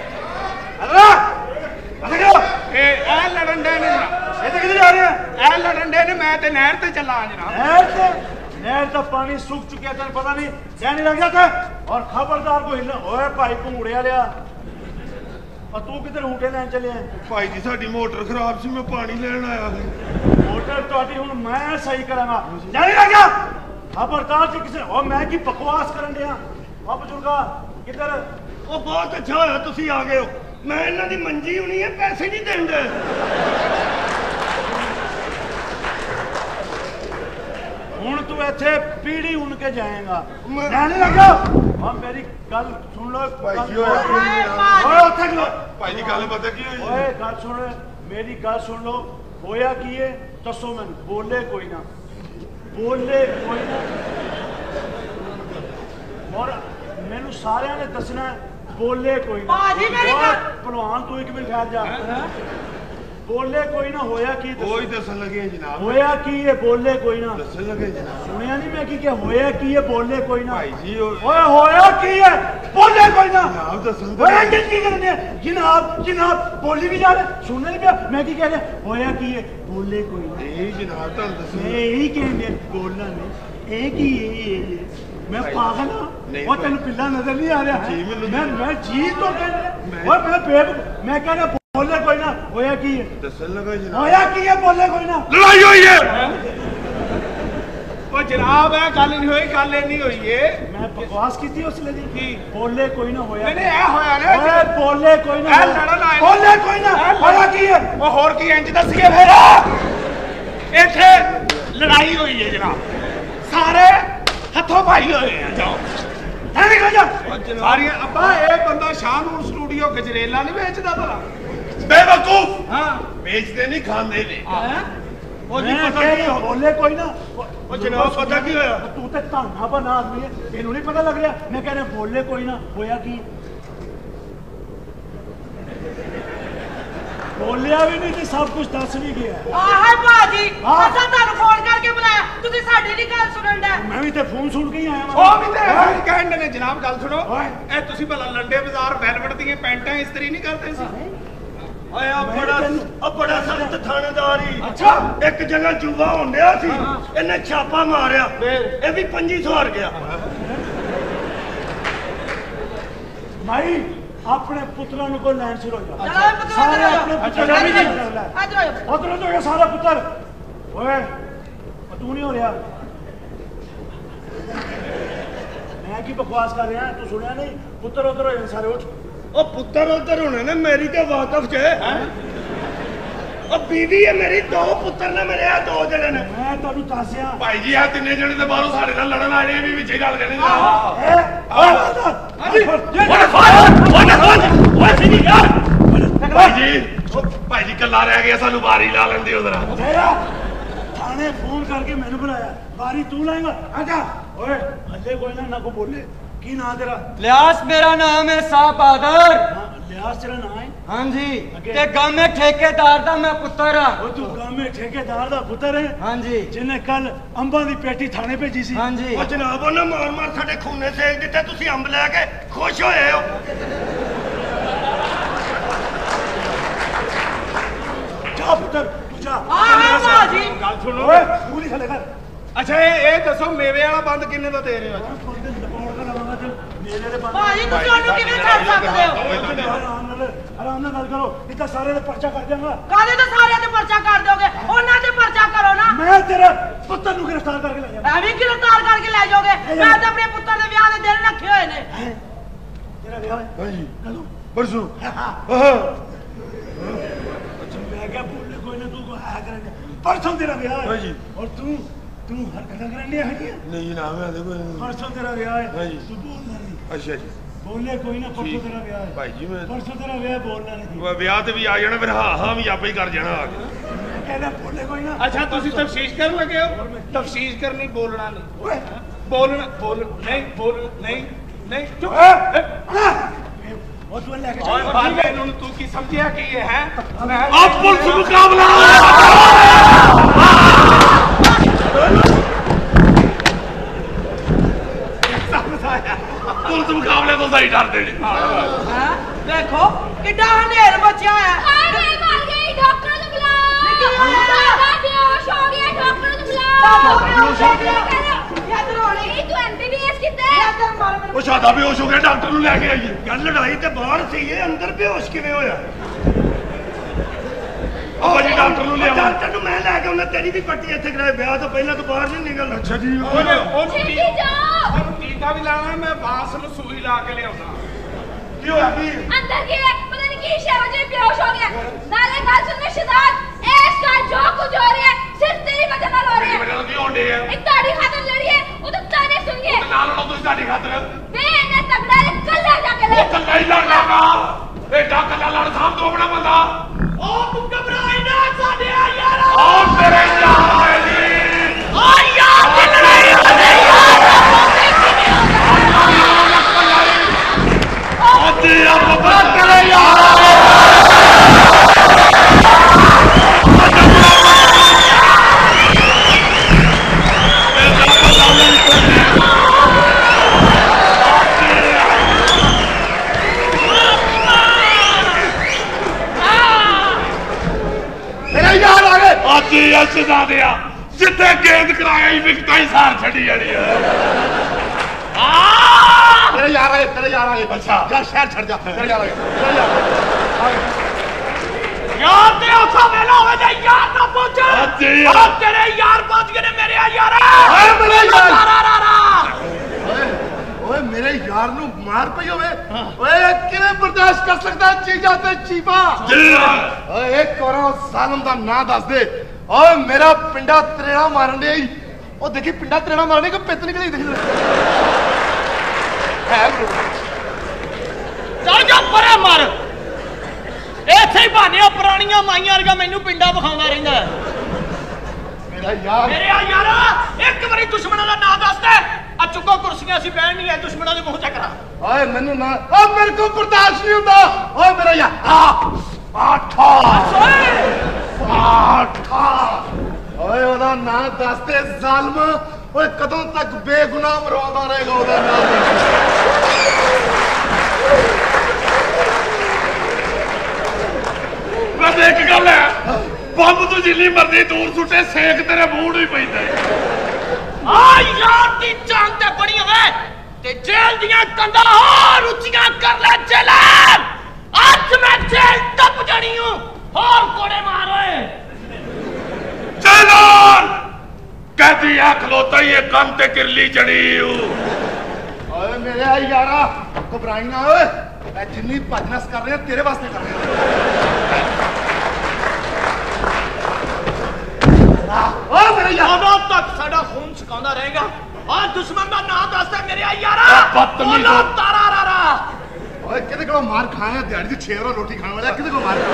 ਇਹ ਲੜਨ ਦੇ ਨੇ ਇਹ ਤੇ ਕਿੱਥੇ ਜਾ ਰਹੇ ਆ ਇਹ ਲੜਨ ਦੇ ਨੇ ਮੈਂ ਤੇ ਨਹਿਰ ਤੇ ਚੱਲਾਂ ਜਨਾਬ नहर का पानी सूख चुका तेन पता नहीं कहने लग जाता और खबरदार को हिलना ओए भाई घूड़े लिया और तू किधर ऊँटे लैन चले ਭਾਈ ਜੀ ਸਾਡੀ ਮੋਟਰ ਖਰਾਬ ਸੀ ਮੈਂ ਪਾਣੀ ਲੈਣ ਆਇਆ ਸੀ मोटर ਤੁਹਾਡੀ ਹੁਣ ਮੈਂ ਸਹੀ ਕਰਾਂਗਾ ਜਾਣੀ ਲੱਗ ਗਿਆ ਖਬਰਦਾਰ ਜੀ ਕਿਸੇ ਉਹ ਮੈਂ ਕੀ ਬਕਵਾਸ ਕਰਨ ਡਿਆ ਆ ਬਜ਼ੁਰਗਾ ਕਿੱਧਰ ਉਹ ਬਹੁਤ ਅੱਛਾ ਹੋਇਆ ਤੁਸੀਂ ਆ ਗਏ ਹੋ ਮੈਂ ਇਹਨਾਂ ਦੀ ਮੰਜੀ ਹੋਣੀ ਹੈ ਪੈਸੇ ਨਹੀਂ ਦੇਂਦੇ ਹੁਣ ਤੂੰ ਇੱਥੇ ਪੀੜੀ ਉਣ ਕੇ ਜਾਏਗਾ ਮੈਂ- ਜਾਣੇ ਲੱਗਾ ਆ ਮੇਰੀ ਗੱਲ ਸੁਣ ਲੋ ਭਾਈ ਜੀ, ਓਏ ਉੱਥੇ ਖਲੋ ਭਾਈ ਜੀ ਗੱਲ ਪਤਾ ਕੀ ਹੋਈ ਓਏ ਗੱਲ ਸੁਣ ਮੇਰੀ ਗੱਲ ਸੁਣ ਲੋ ਹੋਇਆ ਕੀ ਏ ਦੱਸੋ ਮੈਨੂੰ ਬੋਲੇ ਕੋਈ ਨਾ ਔਰ ਮੈਨੂੰ ਸਾਰਿਆਂ ਨੇ ਦੱਸਣਾ ਹੈ, ਬੋਲੇ ਕੋਈ ਨਾ ਬਾਜੀ ਮੇਰੀ ਓਏ, ਗੱਲ- ਭਲਵਾਨ ਤੂੰ ਇੱਕ ਮਿੰਟ ਠਹਿਰ ਜਾ ਬੋਲੇ ਕੋਈ ਨਾ ਹੋਇਆ ਕੀ ਦੱਸੋ। ਕੋਈ ਦੱਸਣ ਲੱਗੇ ਜਨਾਬ ਹੋਇਆ ਕੀ ਏ ਬੋਲੇ ਕੋਈ ਨਾ ਦੱਸਣ ਲੱਗੇ ਜਨਾਬ ਸੁਣਿਆ ਨਹੀਂ ਮੈਂ ਕੀ ਕਿਹਾ ਹੋਇਆ ਕੀ ਏ ਬੋਲੇ ਕੋਈ ਨਾ ਭਾਈ ਜੀ ਉਹ ਓਏ ਹੋਇਆ ਕੀ ਏ ਬੋਲੇ ਕੋਈ ਨਾ ਜਨਾਬ ਦੱਸਣ ਓਏ ਅੰਗਰੇਜ਼ ਕੀ ਕਰਦੇ ਆ ਜਨਾਬ ਬੋਲੀ ਵੀ ਜਾ ਰਹੇ ਸੁਣਨੇ ਨਹੀਂ ਪਿਆ ਮੈਂ ਕੀ ਕਹਿ ਰਿਹਾ ਹੋਇਆ ਕੀ ਏ ਬੋਲੇ ਕੋਈ ਨਾ ਨਹੀਂ ਜਨਾਬ ਤੁਹਾਨੂੰ ਦੱਸਣ ਮੈਂ ਇਹੀ ਕਹਿੰਦੇ ਬੋਲਣਾ ਨਹੀਂ ਇਹ ਕੀ ਇਹ ਮੈਂ ਪਾਗਲ ਹਾਂ ਨਹੀਂ ਉਹ ਤੈਨੂੰ ਪਿੱਲਾ ਨਜ਼ਰ ਨਹੀਂ ਆ ਰਿਹਾ ਜੀ, ਮੈਨੂੰ- ਮੈਂ ਜੀ ਤੋਂ ਕਹਿ ਰਿਹਾ ਮੈਂ- ਓਏ ਮੈਂ ਕਹਿ ਰਿਹਾ ਬੋਲੇ ਕੋਈ ਨਾ ਹੋਇਆ ਕੀ ਹੈ ਦੱਸਣ ਲੱਗਾ ਜਨਾਬ ਹੋਇਆ ਕੀ ਹੈ ਬੋਲੇ ਕੋਈ ਨਾ ਲੜਾਈ ਹੋਈ ਹੈ ਉਹ ਜਨਾਬ ਇਹ ਗੱਲ ਨਹੀਂ ਹੋਈ ਗੱਲ ਇਹ ਨਹੀਂ ਹੋਈ ਏ ਮੈਂ ਬਕਵਾਸ ਕੀਤੀ ਉਸ ਲਈ ਕੀ? ਬੋਲੇ ਕੋਈ ਨਾ ਹੋਇਆ ਨਹੀਂ ਇਹ ਹੋਇਆ ਨਾ ਓਏ ਬੋਲੇ ਕੋਈ ਨਾ ਇਹ ਲੜਨ ਆਏ ਨੇ। ਬੋਲੇ ਕੋਈ ਨਾ ਹੋਇਆ ਕੀ ਹੈ ਉਹ ਹੋਰ ਕੀ ਇੰਜ ਦੱਸੀਏ ਫਿਰ ਇੱਥੇ ਲੜਾਈ ਹੋਈ ਹੈ ਜਨਾਬ ਸਾਰੇ ਹੱਥੋਂ ਭਾਈ ਹੋਏ ਆ ਜਾਓ ਹੈ ਨਿਕਲ ਜਾ ਸਾਰੀਆਂ ਅੱਬਾ ਇਹ ਬੰਦਾ ਸ਼ਾਹਨੂਰ ਸਟੂਡੀਓ ਗਜਰੇਲਾ ਨਹੀਂ ਵੇਚਦਾ ਭਲਾ ਬੇਵਕੂਫ ਹਾਂ ਵੇਚਦੇ ਨਹੀਂ ਖਾਂਦੇ ਨੇ ਉਹ ਜੀ ਪਤਾ ਨਹੀਂ ਬੋਲੇ ਕੋਈ ਨਾ ਉਹ ਜਨਾਬ ਪਤਾ ਕੀ ਹੋਇਆ ਤੂੰ ਤੇ ਧਾਨਾ ਬਣਾ ਆਦਮੀ ਹੈ ਇਹਨੂੰ ਨਹੀਂ ਪਤਾ ਲੱਗ ਰਿਹਾ ਮੈਂ ਕਹਿ ਰਿਹਾ ਬੋਲੇ ਕੋਈ ਨਾ ਹੋਇਆ ਕੀ बोलिया भी नहीं तो सब कुछ दस भी गया ਆਹ ਭਾਜੀ ਅਸਾਂ ਤੁਹਾਨੂੰ ਫੋਨ ਕਰਕੇ ਬੁਲਾਇਆ ਤੁਸੀਂ ਸਾਡੀ ਨਹੀਂ ਗੱਲ ਸੁਣਨ ਦਾ मैं भी तो फोन सुन के ही आया ਉਹ ਵੀ ਤੇ ਕਹਿੰਦੇ ਨੇ ਜਨਾਬ ਗੱਲ ਸੁਣੋ ਇਹ ਤੁਸੀਂ ਭਲਾ ਲੰਡੇ ਬਾਜ਼ਾਰ ਵੈਲਵਟ ਦੀਆਂ ਪੈਂਟਾਂ ਇਸਤਰੀ ਨਹੀਂ ਕਰਦੇ ਸੀ ਓਏ ਆ ਬੜਾ ਸਖਤ ਥਾਣੇਦਾਰ ਹੀ ਅੱਛਾ ਇੱਕ ਜਗ੍ਹਾ ਜੂਆ ਹੁੰਦਿਆ ਸੀ ਇਹਨੇ ਛਾਪਾ ਮਾਰਿਆ ਇਹ ਵੀ 2500 ਹਾਰ ਗਿਆ भाई अपने पुत्रों को लैंड शुरू हो जा ਚਲੋ ਪੁੱਤਰ सारे अपने पुत्र ਅੱਜ ਆਓ उधर तो सारा पुत्र ओए तू नहीं हो रहा मैं की बकवास कर रहा तू सुनिया नहीं पुत्र उधर हो सारे उठ ਉਹ ਪੁੱਤਰ ਉਧਰ ਹੋਣੇ ਨੇ ਮੇਰੀ ਤੇ ਵਾਕਫ ਚ ਉਹ ਬੀਵੀ ਹੈ ਮੇਰੀ ਦੋ ਪੁੱਤਰ ਨੇ ਮੇਰੇ ਆ ਦੋ ਜਿਹੜੇ ਨੇ मैं तेन दसिया ਭਾਈ ਜੀ ਆ ਤਿੰਨੇ ਜਣੇ ਤੇ ਬਾਹਰੋਂ ਸਾਡੇ ਨਾਲ ਲੜਨ ਆਏ ਨੇ ਵੀ ਵਿੱਚੇ ਗੱਲ ਕਰਨੇ ਭਾਈ ਜੀ ਕੱਲਾ ਰਹਿ ਗਿਆ ਸਾਨੂੰ ਬਾਰੀ ਲਾ ਲੈਂਦੇ ਉਧਰ थाने फोन करके मैंने बुलाया बारी तू लाएगा आजा ओए हल्ले कोई ना को बोले की ना तेरा लियास मेरा नाम है साहब बहादुर लिहाज तेरा ना है हाँ जी ते गांव में ठेकेदार दा मैं पुत्र हाँ वो तू गांव में ठेकेदार दा पुत्र है हाँ जी जिन्हें कल अंबा दी पेटी थाने भेजी सी हाँ जी ਉਹ ਜਨਾਬ ਉਹਨੇ ਮਾਰ ਮਾਰ ਸਾਡੇ ਖੂਨੇ ਸੇਕ ਦਿੱਤੇ ਤੁਸੀਂ ਅੰਬ ਲੈ ਕੇ ਖੁਸ਼ ਹੋਏ ਹੋ जा पुत्र तू जा ਆਹ ਭਾਜੀ ਗੱਲ ਸੁਣੋ ओए तू नहीं खले कर ਅੱਛਾ ਇਹ ਦੱਸੋ ਮੇਵੇ ਵਾਲਾ ਬੰਦ ਕਿੰਨੇ ਦਾ ਦੇ ਰਹੇ ਹੋ मेरे दे बंद ਭਾਜੀ ਤੁਸੀਂ ਉਹਨੂੰ ਕਿਵੇਂ ਛੱਡ ਸਕਦੇ ਹੋ आराम ਨਾਲ ਗੱਲ ਕਰੋ ਨਹੀਂ ਤਾਂ ਸਾਰੇ ਦੇ ਪਰਚਾ ਕਰ ਦਿਆਂਗਾ ਕਾਹਦੇ ਤੋਂ ਸਾਰਿਆਂ ਤੇ ਪਰਚਾ ਕਰ ਦੋਗੇ ਉਹਨਾਂ ਤੇ ਪਰਚਾ ਕਰੋ ਨਾ ਮੈਂ ਤੇਰੇ ਪੁੱਤਰ ਨੂੰ ਗ੍ਰਿਫਤਾਰ ਕਰਕੇ ਲੈ ਜਾਵਾਂ ਐਵੇਂ ਗ੍ਰਿਫਤਾਰ ਕਰਕੇ ਲੈ ਜਾਓਗੇ ਮੈਂ ਤਾਂ ਆਪਣੇ ਪੁੱਤਰ ਦੇ ਵਿਆਹ ਦੇ ਦਿਨ ਰੱਖੇ ਹੋਏ ਨੇ ਤੇਰਾ ਵਿਆਹ ਹੈ ਹਾਂਜੀ ਕਦੋਂ ਪਰਸੋਂ मैं क्या बोलने कोई ना तू को है करेंगे परसों तेरा ब्याह है हाँ जी। और तू हरकत करने है क्या ਨਹੀਂ ਜਨਾਬ ਮੈਂ ਦੇਖੋ परसों तेरा ब्याह है हाँ जी। तू बोलना नहीं ਅੱਛਾ ਜੀ बोलने कोई ना परसों ठीक। तेरा ब्याह है ਭਾਈ ਜੀ ਮੈਂ परसों तेरा ब्याह बोलना नहीं ਵਿਆਹ ਤੇ ਵੀ ਆ ਜਾਣਾ ਫਿਰ ਹਾਂ ਵੀ ਆਪੇ ਹੀ ਕਰ ਜਾਣਾ ਆ ਕੇ कहना बोलने कोई ना ਅੱਛਾ ਤੁਸੀਂ ਤਫਸੀਸ਼ ਕਰਨ ਲੱਗੇ ਹੋ ਤਫਸੀਸ਼ ਕਰਨੀ ਬੋਲਣਾ ਨਹੀਂ ओए ਬੋਲ ਨਹੀਂ ਨਹੀਂ ਚੁੱਪ वो तू लेके ਓਏ चल ਬਾਬੇ ਇਹਨਾਂ ਨੂੰ ਤੂੰ ਕੀ ਸਮਝਿਆ ਕੀ ਇਹ ਹੈ ਆ ਪੁਲਿਸ ਮੁਕਾਬਲਾ ਪੁਲਿਸ ਮੁਕਾਬਲੇ ਤੋਂ ਸਹੀ ਡਰਦੇ ਨੇ ਹਾਂ ਦੇਖੋ ਕਿੱਡਾ ਹਨੇਰ ਬਚਿਆ ਹੈ हाय मैं मर गई डॉक्टर ने बुला निकल आया। दादा बेहोश हो गया डॉक्टर ने बुला दादा बेहोश हो गया। याद रोने नहीं तू एमबीबीएस कितने याद कर मार ਉਹ ਸਾਡਾ ਬੇਹੋਸ਼ ਹੋ ਗਿਆ ਡਾਕਟਰ ਨੂੰ ਲੈ ਕੇ ਆਈਏ ਗੱਲ ਲੜਾਈ ਤੇ ਬਾਹਰ ਸੀ ਇਹ ਅੰਦਰ ਬੇਹੋਸ਼ ਕਿਵੇਂ ਹੋਇਆ ਆਓ ਜੀ ਡਾਕਟਰ ਨੂੰ ਲਿਆਓ ਡਾਕਟਰ ਨੂੰ ਮੈਂ ਲੈ ਕੇ ਉਹਨੇ ਤੇਰੀ ਵੀ ਪੱਟੀ ਇੱਥੇ ਕਰਾਏ ਵਿਆਹ ਤੋਂ ਪਹਿਲਾਂ ਤੋਂ ਬਾਹਰ ਨਹੀਂ ਨਿਕਲਣਾ ਅੱਛਾ ਜੀ छेती जाओ ਉਹਨੂੰ ਟੀਕਾ ਵੀ ਲਾਣਾ ਮੈਂ ਬਾਂਸ ਨੂੰ ਸੂਈ ਲਾ ਕੇ ਲਿਆਉਂਦਾ ਕੀ ਹੋਇਆ ਕੀ अंदर के पता नहीं की शहर में बेहोश हो गया नाले बात सुन में शिदात इसका जो कुछ हो रही है सिर्फ तेरी वजह से हो रही है ਮੈਨੂੰ ਕੀ ਹੋਣ ਡਿਆ एक ताड़ी खातर लड़ी है वो तो ताने सुन गए ਨਾਲ ਲੜੋ ਤੁਸੀਂ ਸਾਡੀ ਖਾਤਰ वे इन्हें तगड़ा है कल ले जाके ले ਉਹ ਕੱਲਾ ਹੀ ਲੜਨਾਗਾ ਇਹ ਕੱਲਾ ਲੜ ਸਾਹਮ ਤੋਂ ਆਪਣਾ ਬੰਦਾ ਉਹ ਤੂੰ ਘਬਰਾਈ ਨਾ ਸਾਡੇ ਆ ਯਾਰ ਉਹ ਮੇਰੇ ਯਾਰ ਆਏ ਜੀ ਓ ਯਾਰ ਦੀ ਲੜਾਈ ਹੋ ਗਈ ਅੱਜ ਆਪਾਂ ਤੇਰੇ ਯਾਰ ਮੇਰੇ ਯਾਰ ਆ ਗਏ ਅੱਜ ਯਸ਼ ਦਾ ਦਿਆ ਜਿੱਥੇ ਗੇਂਦ ਕਰਾਇਆ ਹੀ ਵਿਕਟਾਂ ਹੀ ਸਾਰ ਛੱਡੀ ਜਾਣੀ ਆ ਤੇਰੇ ਯਾਰ ਆ ਗਏ ਅੱਛਾ ਜਾ ਸ਼ਹਿਰ ਛੱਡ ਜਾ ਤੇਰੇ ਯਾਰ ਆ ਗਏ ਤੇਰੇ ਯਾਰ ਯਾਰ ਤੇ ਉਥਾ ਵੇਲਾ ਹੋਵੇ ਤੇ ਯਾਰ ਨਾ ਪਹੁੰਚ ਅੱਜ ਤੇਰੇ ਯਾਰ ਪਹੁੰਚ ਗਏ ਨੇ ਮੇਰੇ ਯਾਰ ਓਏ ਮੇਰੇ ਯਾਰ ਓਏ ਮੇਰੇ ਯਾਰ ਨੂੰ ਮਾਰ ਪਈ ਹੋਵੇ ਓਏ ਕਿਵੇਂ ਬਰਦਾਸ਼ਤ ਕਰ ਸਕਦਾ ਚੀਜ਼ਾਂ ਤੇ ਚੀਪਾ ਓਏ ਇੱਕ ਕੋਰਾ ਸਾਲਮ ਦਾ ਨਾਂ ਦੱਸ ਦੇ ਓਏ ਮੇਰਾ ਪਿੰਡਾ ਤਰੇੜਾ ਮਾਰਨ ਦੇ ਉਹ ਦੇਖੀ ਪਿੰਡਾ ਤਰੇੜਾ ਮਾਰਨੇ ਕੋ ਪਿੱਤ ਨਿਕਲੀ ਦੇਖ ਹੈ ਚੱਲ ਜਾ ਪਰੇ ਮਰ ਇੱਥੇ ਹੀ ਬਾਨਿਆ ਪੁਰਾਣੀਆਂ ਮਾਈਆਂ ਵਰਗਾ ਮੈਨੂੰ ਪਿੰਡਾ ਵਿਖਾਉਂਦਾ ਰਹਿੰਦਾ ਮੇਰਾ ਯਾਰ ਮੇਰੇ ਆ ਯਾਰ ਇੱਕ ਵਾਰੀ ਦੁਸ਼ਮਣਾਂ ਦਾ ਨਾਂ ਦੱਸ ਦੇ ਆ ਚੁੱਕੋ ਕੁਰਸੀਆਂ ਅਸੀਂ ਬਹਿਣ ਨਹੀਂ ਹੈ ਦੁਸ਼ਮਣਾਂ ਦੇ ਮੂੰਹ ਚੱਕ ਕਰਾ ਓਏ ਮੈਨੂੰ ਨਾ ਓ ਮੇਰੇ ਕੋ ਬਰਦਾਸ਼ਤ ਨਹੀਂ ਹੁੰਦਾ ਓਏ ਮੇਰਾ ਯਾਰ ਆ ਠਾ दसते जालम ओए कदों तक बेगुनाह मरवादा रहेगा ओदा नाम बस एक गल है बंब तू जिन्नी मर्जी दूर सुटे सेक तेरे मूड ही पैंदा आ यार दी जान ते बड़ी होवे ते जेल दियां कंधां होर उच्चियां कर ले जेलर आज मैं जेल टप जानी हूं और कोड़े मार ओए जेलर कहती आ खलोता ही कंन ते किरली चढ़ी ओए मेरे यारा घबराई ना ओए मैं जिन्नी भजनस कर रहे हैं तेरे वास्ते कर रहे हैं ओ मेरे यारा तक साडा खून सुकांदा रहेगा और दुश्मन का नाम दसदा मेरे यारा बदतमीज तारा रारा ओए किते को मार खाया दिहाड़ी दी 6 बार रोटी खाने वाला किते को मार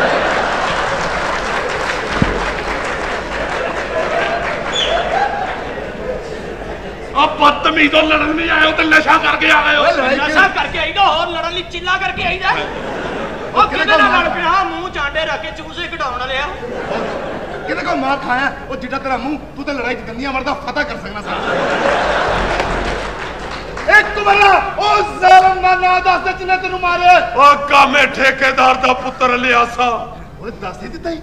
अब बदतमीज तो लड़न नहीं आए हो तो नशा करके आ गए हो नशा करके आई ना और लड़न ली चिल्ला करके आई ना ओ किते ना लड़ पिया मुंह चांडे रख के चूसे कढाउण वाले आ किते को मार खाया ओ जिड्डा तेरा मुंह तू ते लड़ाई च गंदियां मरदा फतह कर सकना सा एक तुम्हारा ओ जालिम दा नाम दस दे जिन्ने तेनु मारे ओ कामे ठेकेदार दा पुत्र लियासा ओए दस ही दित्ता ही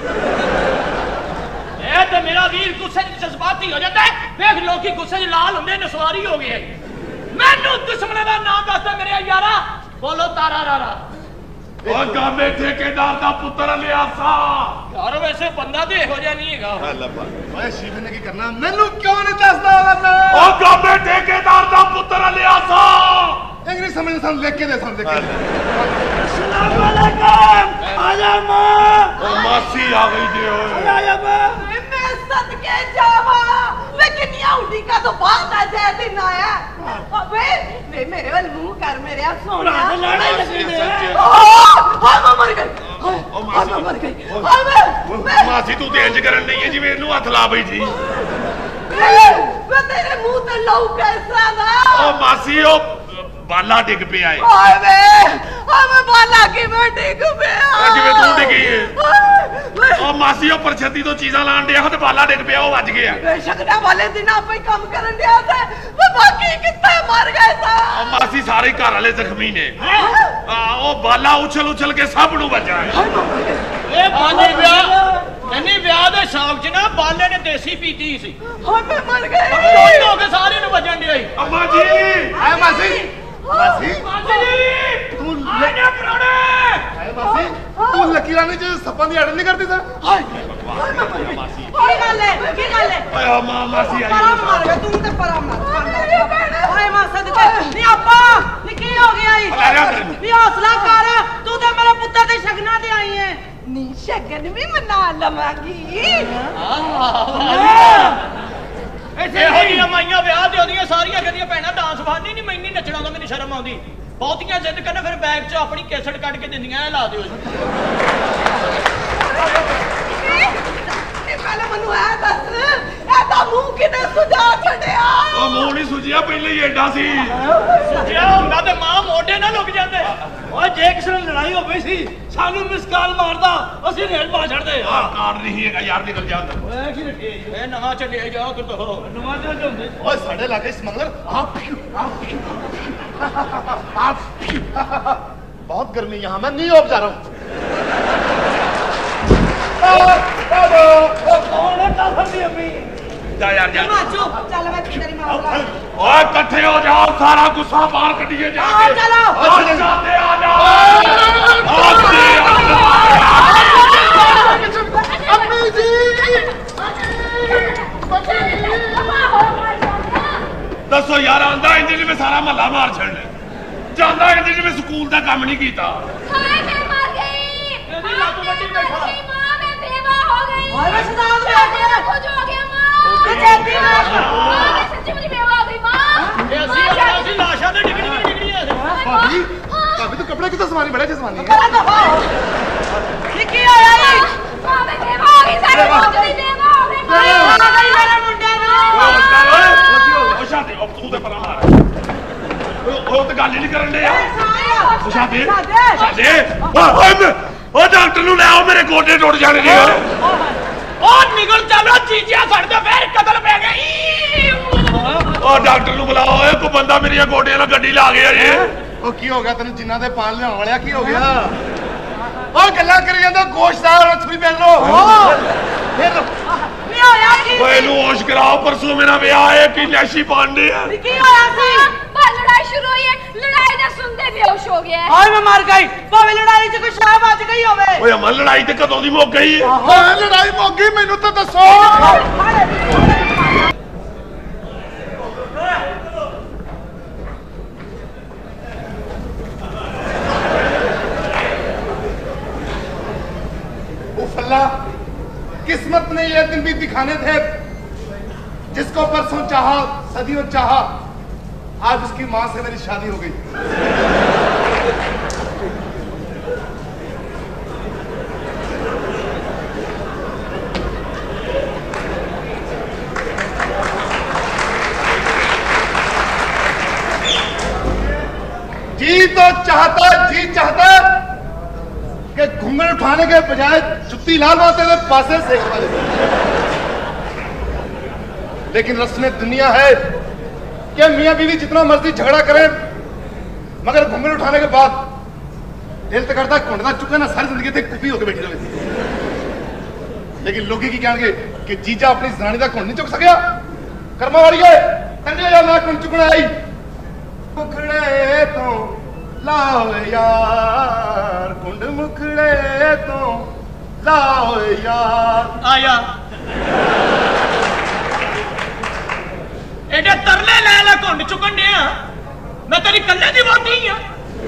ए ते मेरा वीर गुस्से च जज्बाती हो जाता है देख लोकी गुस्से च लाल हुंदे नसवारी हो गए मैनू दुश्मन दा नाम दसदा मेरे यारा बोलो तारा रारा ओ कामे ठेकेदार दा पुत्र लियासा यार वैसे बंदा तो हो जा नहीं हैगा ओए शीबे ने की करना मैनू क्यों नहीं दसदा ओदा ओ कामे ठेकेदार दा पुत्र लियासा इंग्लिश समझ सन लिख के दे सन लिख के अस्सलाम वालेकुम आजा मां ओ मासी आ गई जे ओए आजा मां मैं सदके जावा लेकिन ये उठी का तो बात आ जाए दिन आया अबे वे मेरे वाल मुंह कर मेरे आ सोना लड़ाई लगी ने हाय मैं मर गई हाय मैं मर गई हाय मैं मासी तू ते इंज करन नहीं है जिवें इनू हथ ला बई जी वे तेरे मुंह ते लहू कैसा ना ओ मासी ओ बाला डिग पे आए हाय मैं बाला की मैं डिग पे जिवें तू डिगी है ओ मासी ओ परछती तो चीज़ां लाण दिया ते बाला डिग पिया ओ वज गया बेशक ना वाले दिन आप ही काम करन दिया था वो बाकी कितने मर गए था ओ मासी सारे घर वाले जख्मी ने ओ बाला उछल उछल के सब नु बचा है ए बाले नहीं ब्याह दे शौक च ना बाले ने देसी पीती सी हाय मैं मर गई चोरी हो के सारे नु बजन दी अम्मा जी आए मासी मासी मासी तू आने प्राणे आए मासी तू लकीरानी च सप्पां दी अड़न नहीं करती सर हाय की गल है ओए अम्मा मासी आई परा मार गए तुम ते परा मार हाय मां सदके नी आपा नी की हो गया ई नी हौसला कर तू ते मेरे पुत्र दे शगना दे आई है नी शगन भी मना लवांगी ਇਹੋ ਜਿਹੀਆਂ ਮਾਈਆਂ ਵਿਆਹ ਤੇ ਉਹਦੀਆਂ ਸਾਰੀਆਂ ਕਹਿੰਦੀਆਂ ਭੈਣਾਂ ਡਾਂਸ ਫਾਨੀ ਨਹੀਂ ਮੈਨੂੰ ਨੱਚਣਾ ਦਾ ਮੈਨੂੰ ਸ਼ਰਮ ਆਉਂਦੀ ਬਹੁਤੀਆਂ ਜ਼ਿੱਦ ਕਰਨ ਫਿਰ ਬੈਗ 'ਚ ਆਪਣੀ ਕੈਸਟ ਕੱਢ ਕੇ ਦਿੰਦੀਆਂ ਐ ਲਾ ਦਿਓ ਨੀ ਪਹਿਲੇ ਮੈਨੂੰ ਐ ਦੱਸ ਇਹਦਾ ਮੂੰਹ ਕਿਨੇ ਸੁਜਾ ਛੱਡਿਆ ओ मुंह नहीं सुजिया पहले ही एडा सी ਸੁਝਿਆ ਹੁੰਦਾ ਤੇ ਮਾਂ ਮੋਢੇ ਨਾ ਲੁਕ ਜਾਂਦੇ ਓਏ ਜੇ ਕਿਸੇ ਨਾਲ ਲੜਾਈ ਹੋ ਪਈ ਸੀ ਸਾਨੂੰ ਮਿਸ ਕਾਲ ਮਾਰਦਾ ਅਸੀਂ ਰੇਲ ਪਾ ਛੱਡਦੇ कार नहीं है यार निकल जा अंदर ਓਏ ਕੀ ਰੱਖੇ ਇਹ ਨਵਾਂ ਚੱਲਿਆ ਜਾ ਕਿਤੋਂ ਨਵਾਜ਼ੇ ਹੁੰਦੇ ओए साडे लागे स्मगलर आप बहुत गर्मी यहाँ मैं नहीं ऑफ जा रहा हूँ ਕੌਣ ਹੈ ਕਾਫਰ ਦੀ ਅੰਮੀ जा यार जा माचो चल मैं तेरी मां बुला ओए इकट्ठे हो जाओ सारा गुस्सा बाहर कढिए जाके आओ चलो आ जाते आ जाओ अम्मी जी दसो यार आंदा इंज में सारा महला मार छड़ना जांदा इंज में स्कूल का काम नहीं कीता हाय मैं मर गई ਇਹਦੀ ਲੱਤ ਵੱਡੀ ਬੈਠਾ मां मैं बेवा हो गई हाय मैं सदाम में आ गया कुछ हो गया मां अजयती मां मैं सच्ची मुझे बेवा हो गई मां ਇਹ ਅਸੀਂ ਲਾਸ਼ਾਂ ਤੇ ਡਿਗਣੀਆਂ भाभी भाभी तो कपड़े कितना सामान बड़ा सामान है करा तो हो निकी आया ई मां मैं बेवा हो गई सारी मोटी बेवा हो गई मां आ गई मेरे मुंडे नु ओ शादी अब तू ते परा मार ओ ते गल नहीं करन दे शादी शादी ओ डॉक्टर नु ले आओ मेरे गोडे टुट जाने ने और निकल चलो चीजिया सड़ दे फिर कतल पे गई और डॉक्टर नु बुलाओ कोई बंदा मेरी गोडियां नाल गड्डी ला गया जी ओ की हो गया तेन जिन्ना दे पान लियाउण वालिया की हो गया ओ गल्ला करी जांदा गोश्त आ छुरी पहन लो फिर नहीं होया की ओए नु होश कराओ परसों मेरा ब्याह है की लैशी पांडे है की होया सी लड़ाई शुरू हुई है लड़ाई ना सुनते बेहोश हो गया है हाय मैं मर गई भावे लड़ाई च कोई शाह बच गई होवे ओए अमन लड़ाई ते कदों दी मुक गई हां लड़ाई मुक गई मेनू तो दसो उफल्ला किस्मत ने ये दिन भी दिखाने थे जिसको परसों चाहा सदियों चाहा आज उसकी मां से मेरी शादी हो गई जी चाहता कि घूंघट उठाने के बजाय जुत्ती लाल बातें थे पासे से लेकिन रस्म दुनिया है कि मियां बीवी जितना मर्जी झगड़ा करें मगर घूंघट उठाने के बाद दिल तो करता घुंडना चुका ना सारी जिंदगी कुपी होकर बैठी रहे लेकिन लोग की कहेंगे कि जीजा अपनी जनानी का घुंड नहीं चुक सकिया कर्मा वाली है मैं घुंड चुकना आई मुखड़े तो लाओ यार कुंड मुखड़े तो लाओ यार आया एडे तरले ले ले घुंड चुकन दे मैं तेरी कल्ले दी वोटी हां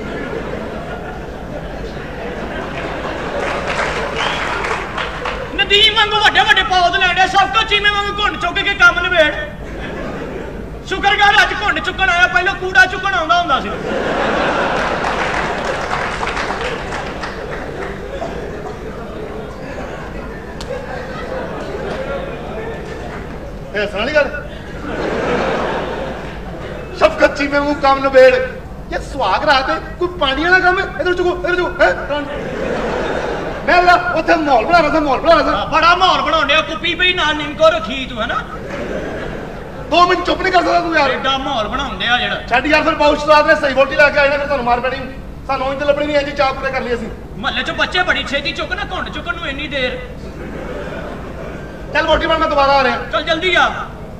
नदीम वांगू वड्डे वड्डे पौध लैंडे सब कुछ चीमे वांगू घुंड चुक के काम निबेड़ शुक्र कर अज घुंड चुकन आया पहले कूड़ा चुकन आंदा हुंदा सी सुनाली गल शफकत ची में वो काम नबेड़ ये सुहाग रात है कोई पानी वाला काम है इधर चुको मैं उथे माहौल बना रहा था बड़ा माहौल बनाने कुपी पई नाल निमको रखी तू है ना 2 मिनट चुप नहीं कर सकता तू यार एडा माहौल बनाਉਂਦੇ ਆ ਜਿਹੜਾ ਛੱਡ ਯਾਰ ਫਿਰ ਬਾਉਸ਼ ਰਾਤ ਨੇ ਸਹੀ ਵੋਟੀ ਲਾ ਕੇ ਆਏ ਨਾ ਫਿਰ ਤੁਹਾਨੂੰ ਮਾਰ ਪੈਣੀ ਸਾਨੂੰ ਇੰਜ ਲੱਭਣੀ ਨਹੀਂ ਇੰਜ ਚਾਹ ਪੂਰੇ ਕਰ ਲਈ ਅਸੀਂ ਮਹੱਲੇ 'ਚ ਬੱਚੇ ਬੜੀ ਛੇਤੀ ਚੁੱਕਣਾ ਘੁੰਡ ਚੁੱਕਣ ਨੂੰ ਇੰਨੀ ਦੇਰ ਚੱਲ ਵੋਟੀ ਬਣ ਮੈਂ ਦੁਬਾਰਾ ਆ ਰਿਹਾ ਚੱਲ ਜਲਦੀ ਆ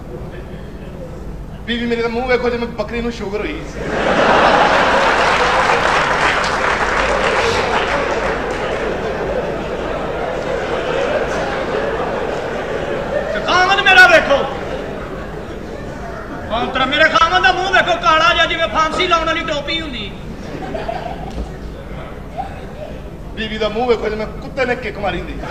बीवी मेरे का मुंह वेखो जिवें बकरी नूं शुगर हुई खामन मेरा वेखो तेरा मेरे खामन का मुंह वेखो काला जा जिवें फांसी लाउण वाली टोपी हुंदी बीवी का मुंह वेखो जिवें कुत्ते ने किक मारी हुंदी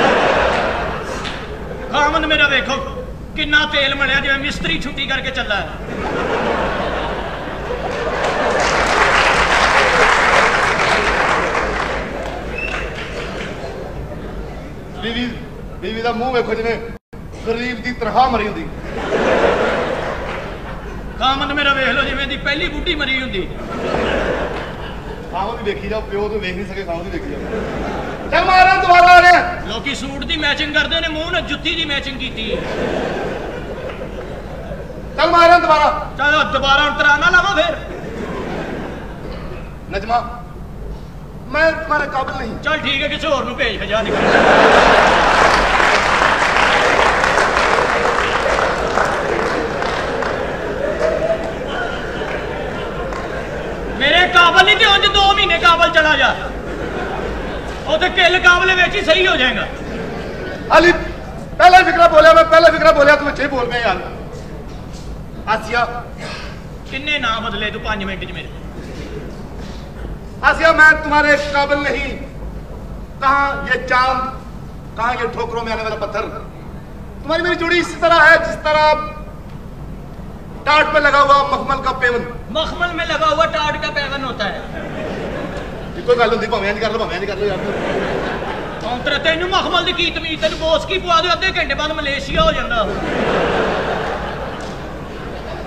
खामन मेरा वेखो किन्ना तेल मलिया जिवें मिस्त्री छुट्टी करके चला है बीवी का मुंह वेखो जिवें गरीब की तनखा मरी हुंदी खामन मेरा वेख लो जिवें दी पहली बुढ़ी मरी हुंदी खाओ भी देखी जाओ प्यो तो वेख नहीं सके खाओ भी देखी जाओ चल मारा दोबारा आ रहे लोकी सूट दी मैचिंग करते ने मुंह ने जुत्ती दी मैचिंग की चल मारा दोबारा चलो दोबारा तराना लावा फिर नजमा मैं तुम्हारे काबिल नहीं चल ठीक है किसी और भेज के जा निकल मेरे काबल नहीं थे उंज 2 महीने काबल चला जा उसे किल काबले में ही सही हो जाएगा अली पहला फिक्रा बोलिया मैं पहला फिक्रा बोलिया तुम अच्छे बोल गए यार आसिया किन्ने ना बदले तू 5 मिनट च मेरे आसिया मैं तुम्हारे काबिल नहीं कहां ये चांद कहां ये ठोकरों में आने वाला पत्थर तुम्हारी मेरी जोड़ी इस तरह है जिस तरह टाट पे लगा हुआ मखमल का पेवन मखमल में लगा हुआ टाट का पेवन होता है कोई गल होंदी भावें कर लो यार तेरा तेन मखमल की तमीज तेन बोस की पवा दो अद्धे घंटे बाद मलेशिया हो जाता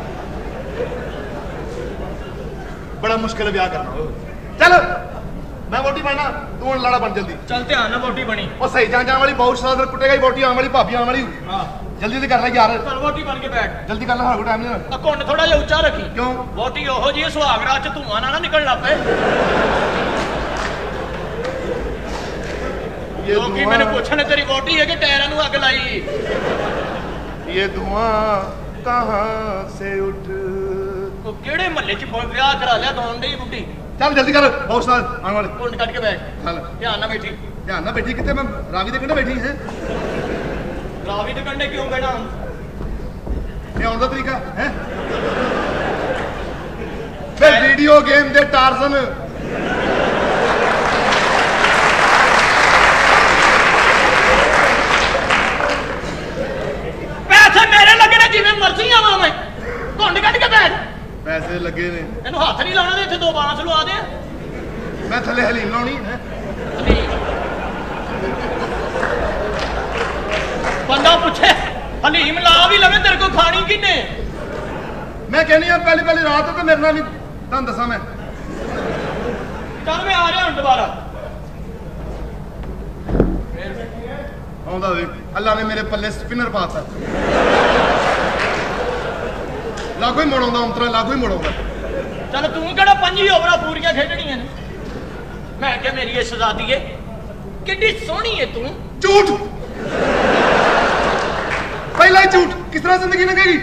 बड़ा मुश्किल है ब्याह करना चल मैं वोटी बनना तू हुण लाड़ा बन जल्दी चल ध्यान ना वोटी बनी ओ सही जान वाली बहुत सारा कुटेगा ही वोटी आने वाली भाभी आने वाली हां जल्दी से कर ले यार चल वोटी बन के बैठ जल्दी कर ले हां टाइम नहीं घुंड थोड़ा जिहा उच्चा रखी क्यों वोटी ओहो जी सुहागरा च धुआं ना निकल लग पे ये लोग मैंने पूछने तेरी वोटी है कि टायरां नूं अग लाई ये धुआं कहां से उठ तो केड़े महल्ले च ब्याह करा लिया दौन दी बुड्ढी चल जल्दी कर बहुत साल आने वाले घुंड कट के बैठ चल ध्यान ना बैठी ध्यान ना बैठी कितने मैं रावी दे कंढे बैठी है रावी दे कंढे क्यों बैठा ये आउण दा तरीका है फिर वीडियो गेम दे टार्जन पैसे मेरे लगे ने जिवें मर्जी आवां मैं घुंड कट के बैठ पैसे लगे ने ਇਹਨੂੰ ਹੱਥ ਨਹੀਂ ਲਾਉਣਾ ਤੇ ਇੱਥੇ ਦੋ ਬਾਂਸ ਲਵਾ ਦੇ मैं थले हलीम लाउणी है ਬੰਦਾ ਪੁੱਛੇ ਹਲੀਮ ਲਾ ਵੀ ਲਵੇ ਤੇਰੇ ਕੋ ਖਾਣੀ ਕਿੰਨੇ मैं कहनी है पहली पहली रात तो मेरे नाल तुहानू दसा मैं ਚੱਲ ਮੈਂ ਆ ਰਿਹਾ ਹੁਣ ਦੁਬਾਰਾ आउंदा वे अल्लाह ने मेरे पल्ले स्पिनर पाता लागो ही मोड़ाउंदा अंतरा लागो ही मोड़ाउंदा ਚੱਲ ਤੂੰ ਕਿਹੜਾ 5 ਓਵਰਾਂ ਪੂਰੀਆਂ ਖੇਡਣੀਆਂ ਨੇ ਮੈਂ ਕਿਹਾ ਮੇਰੀ ਇਹ ਸ਼ਹਜ਼ਾਦੀ ਏ ਕਿੱਡੀ ਸੋਹਣੀ ਏ ਤੂੰ झूठ पहला ही झूठ किस तरह जिंदगी लंघेगी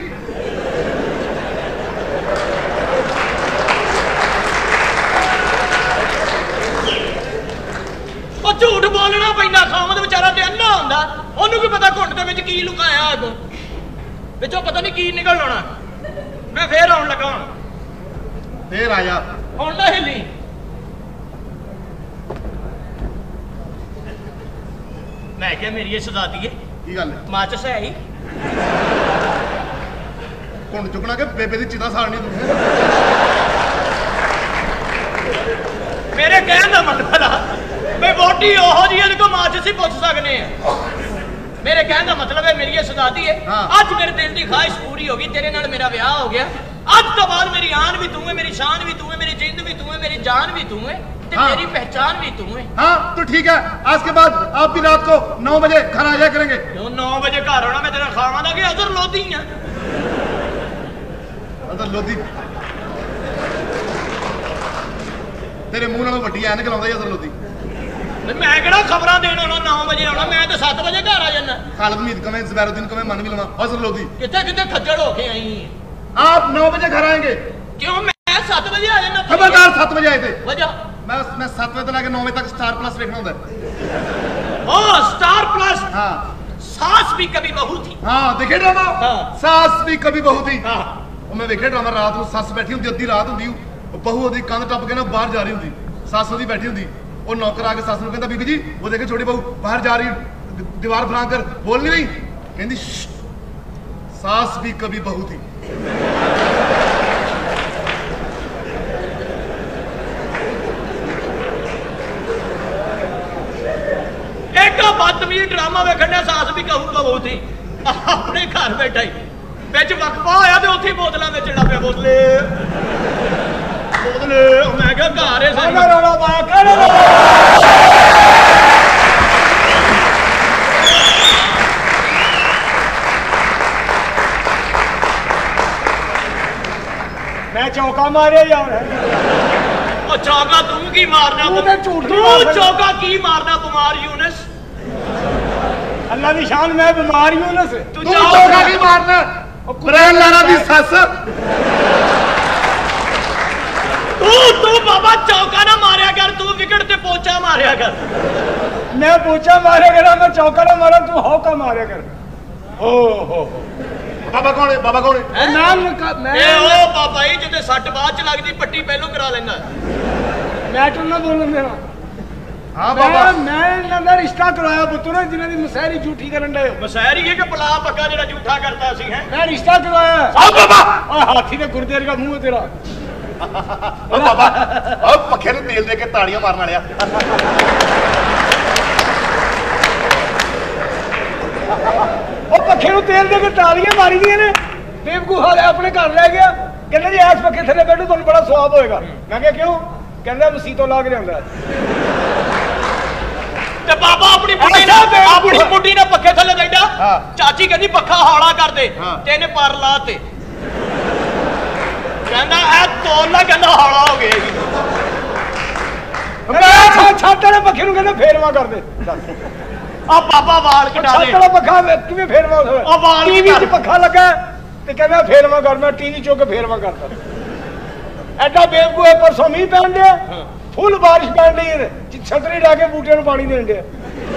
ਉਹ ਝੂਠ ਬੋਲਣਾ ਪੈਂਦਾ ਖਾਮਦ ਵਿਚਾਰਾ ਤੇ ਅੰਨਾ ਹੁੰਦਾ ਉਹਨੂੰ ਕੀ ਪਤਾ ਘੁੰਡ ਦੇ ਵਿੱਚ ਕੀ ਲੁਕਾਇਆ ਅੱਗੋਂ ਵਿੱਚੋਂ ਪਤਾ ਨਹੀਂ ਕੀ ਨਿਕਲ ਆਉਣਾ ਮੈਂ ਫੇਰ ਆਉਣ ਲੱਗਾ ਹੁਣ फिर आया ਹੁਣ ਨਾ ਹਿੱਲੀ ਮੈਂ ਕਿਹਾ ਮੇਰੀ ਇਹ ਸ਼ਹਜ਼ਾਦੀ ਏ की गल है ਮਾਚਸ ਹੈ ਹੀ हुण चुकना के बेबे दी चिता साड़नी तू ਮੇਰੇ ਕਹਿਣ ਦਾ ਮਤਲਬ ਆ ਬਈ ਵੋਟੀ ਉਹੋ ਜੀ ਇਹਦੇ ਕੋ ਮਾਚਸ ਹੀ ਪੁੱਛ ਸਕਨੇ ਆ ਮੇਰੇ ਕਹਿਣ ਦਾ ਮਤਲਬ ਹੈ ਮੇਰੀ ਇਹ ਸ਼ਹਜ਼ਾਦੀ ਏ ਅੱਜ ਮੇਰੇ ਦਿਲ ਦੀ ਖਾਹਿਸ਼ ਪੂਰੀ ਹੋ ਗਈ ਤੇਰੇ ਨਾਲ ਮੇਰਾ ਵਿਆਹ ਹੋ ਗਿਆ आज तो बाद मेरी आन भी तू है मेरी शान भी तू है मेरी जिंद भी तू है मेरी जान भी तू है मेरी पहचान भी तू है हाँ तो ठीक है आज के बाद आप भी रात को 9 बजे घर आ जाया करेंगे क्यों 9 बजे घर आना मैं तेरा खावा ना कि अजर लोधी है अजर लोधी तेरे मुंह नालों वड्डी ऐनक लाउंदा ही अजर लोधी मैं केड़ा खबरां देण आउणा 9 बजे आउणा मैं तो 7 बजे घर आ जाना खालिद मीद कमें ज़बैरुद्दीन कमें मन भी लवा अजर लोधी किथे किथे खज्जल होके आई आप 9 बजे घर आएंगे क्यों मैं 7 बजे आ जाना खबरदार 7 बजे आए थे वजह मैं 7 बजे से लेकर 9 बजे तक स्टार प्लस देखना होता है ओ स्टार प्लस हाँ सास भी कभी बहू थी हाँ देखे ड्रामा हाँ। सास भी कभी बहू थी हाँ मैं देखे ड्रामा रात को सस बैठी होंगी अद्धी रात होंगी बहू ओदी कंध टप के ना बाहर जा रही होंगी सस ओदी बैठी होंगी और नौकर आके सस नूं कहंदा बीबी जी वो देखे छोटी बहू बाहर जा रही दीवार फलां कर बोल नहीं रही कहंदी सास भी कभी बहू थी एक बदतमीज ड्रामा वेखण सास भी कहू कहू थी अपने घर बैठा ही बिच वक्फा होया ते उत्थे बोतलां बेचण लग पिया बोतले बोतले मैं क्या घर है सारा रोड़ा पाया कर मैं चौका मारे यार ओ चौका तू की मारना तू चौका की मारना बीमार यूनुस अल्लाह की शान मैं बीमार यूनुस तू चौका की मारना ब्रैन लाना दी सस तू बाबा चौका ना मारिया कर तू विकेट ते पोचा मारिया कर मैं पोचा मारे करा मैं चौका ना मारा तू हौका मारे कर हो बाबा कौन है बाबा कौन है मैं ए ओ बाबा जी जिते सट बाद च लगदी पट्टी पहलों करा लेना मैं तो ना बोलन देना हाँ बाबा मैं इन्हां दा रिश्ता करवाया पुत्तर जिन्हां दी मसहरी झूठी करन दे मसहरी है कि पला पक्का जेड़ा झूठा करता सी है मैं रिश्ता करवाया आओ बाबा ओ हाथी दे गुर्देर का मुंह तेरा ओ बाबा ओ पखे नु तेल दे के ताड़ियां मारन वालिया ओ पखे नु तेल दे के तालियां मारी दियां ने बेवकूफ हाले अपने घर रह गया कहंदे जी इस पखे थले बैठो तुहानू बड़ा स्वाद होएगा मैं कहा क्यों कहता मसीतों ला के लिया ते बाबा अपनी बुढ़ी ने पक्खे थले बैठा चाची कहती पक्खा हौला कर दे ते इन्हें पर ला ते कहना है तोल ना कहना हौला हो गया छत वाले पखे नूं कहंदा फेरवा कर दे आ बाबा वाल कटा दे छत वाला पखा किवें फेरवा ओ वाल टीवी च पखा लगा ते कहंदा फेरवा कर मैं टीवी चो के फेरवा करदा एडा बेवकूफ है परसों मींह पैन दिया फुल बारिश पैन दी छतरी ला के बूटे नूं पानी देण दिया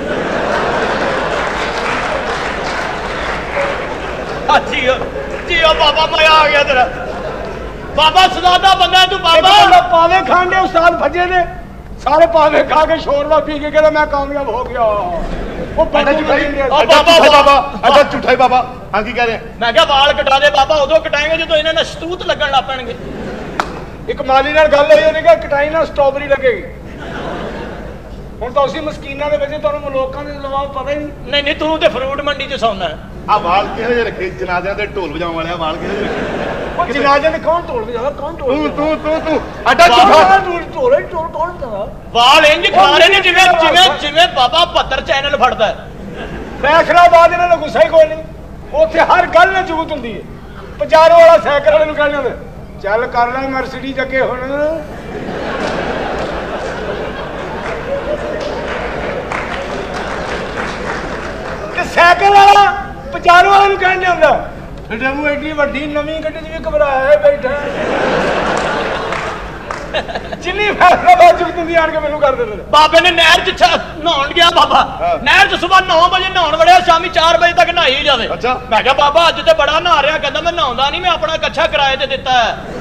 जी बाबा मजा आ गया तेरा बाबा सुनादा बंदा तू बाबा पावे खान दे उस्ताद भजे ने सारे पावे खा के शोरवा पी के कहता मैं कामयाब हो गया वो बाबा झूठा ही बाबा हाँ की कह रहे हैं मैं क्या वाल कटा दे बाबा उदो कटाएंगे जो इन्हें शतूत लगन लग पैणगे एक माली नाल गल होई उन्हें कहा कटाई ना स्ट्रॉबेरी लगेगी हुण तां उसी मस्कीनां दे विच तुहानूं लोकां दे लवाव पता ही नहीं तू ते फ्रूट मंडी च सौना है आ वाल किहो जे रखे जनाज़ियां दे ढोल वजाउण वाले वाल किहो जे रखे ओ जनाज़े दे कौन ढोल वजादा कौन ढोल तू अड्डा झूठा ढोल कौन दा वाल इंज खा रहे ने जिवें बाबा पत्थर चैनल फड़दा है फैसलाबाद इन्हां दा गुस्सा ही कोई नहीं उत्थे हर गल ने जुगत हुंदी है पजारो वाला साइकिल वाले नूं कहंदे चल कर ला मर्सिडीज अगे हुण साइकिल वाला पचारो वाले नूं कहंदे हुंदा फिर मूं एडी वड्डी नवीं गड्डी च भी घबराया बैठा जिन्नी फैसलाबाद जुगत हुंदी आण के मैनूं कर दिंदे बाबे ने नहर च नहाउण गया बाबा नहर च सुबह 9 बजे नहाउण वड़िया शामी 4 बजे तक नहाई जावे मैं कहा बाबा अज ते बड़ा नहा रहा कहंदा मैं नहाउंदा नहीं मैं अपना कच्छा किराए ते दित्ता है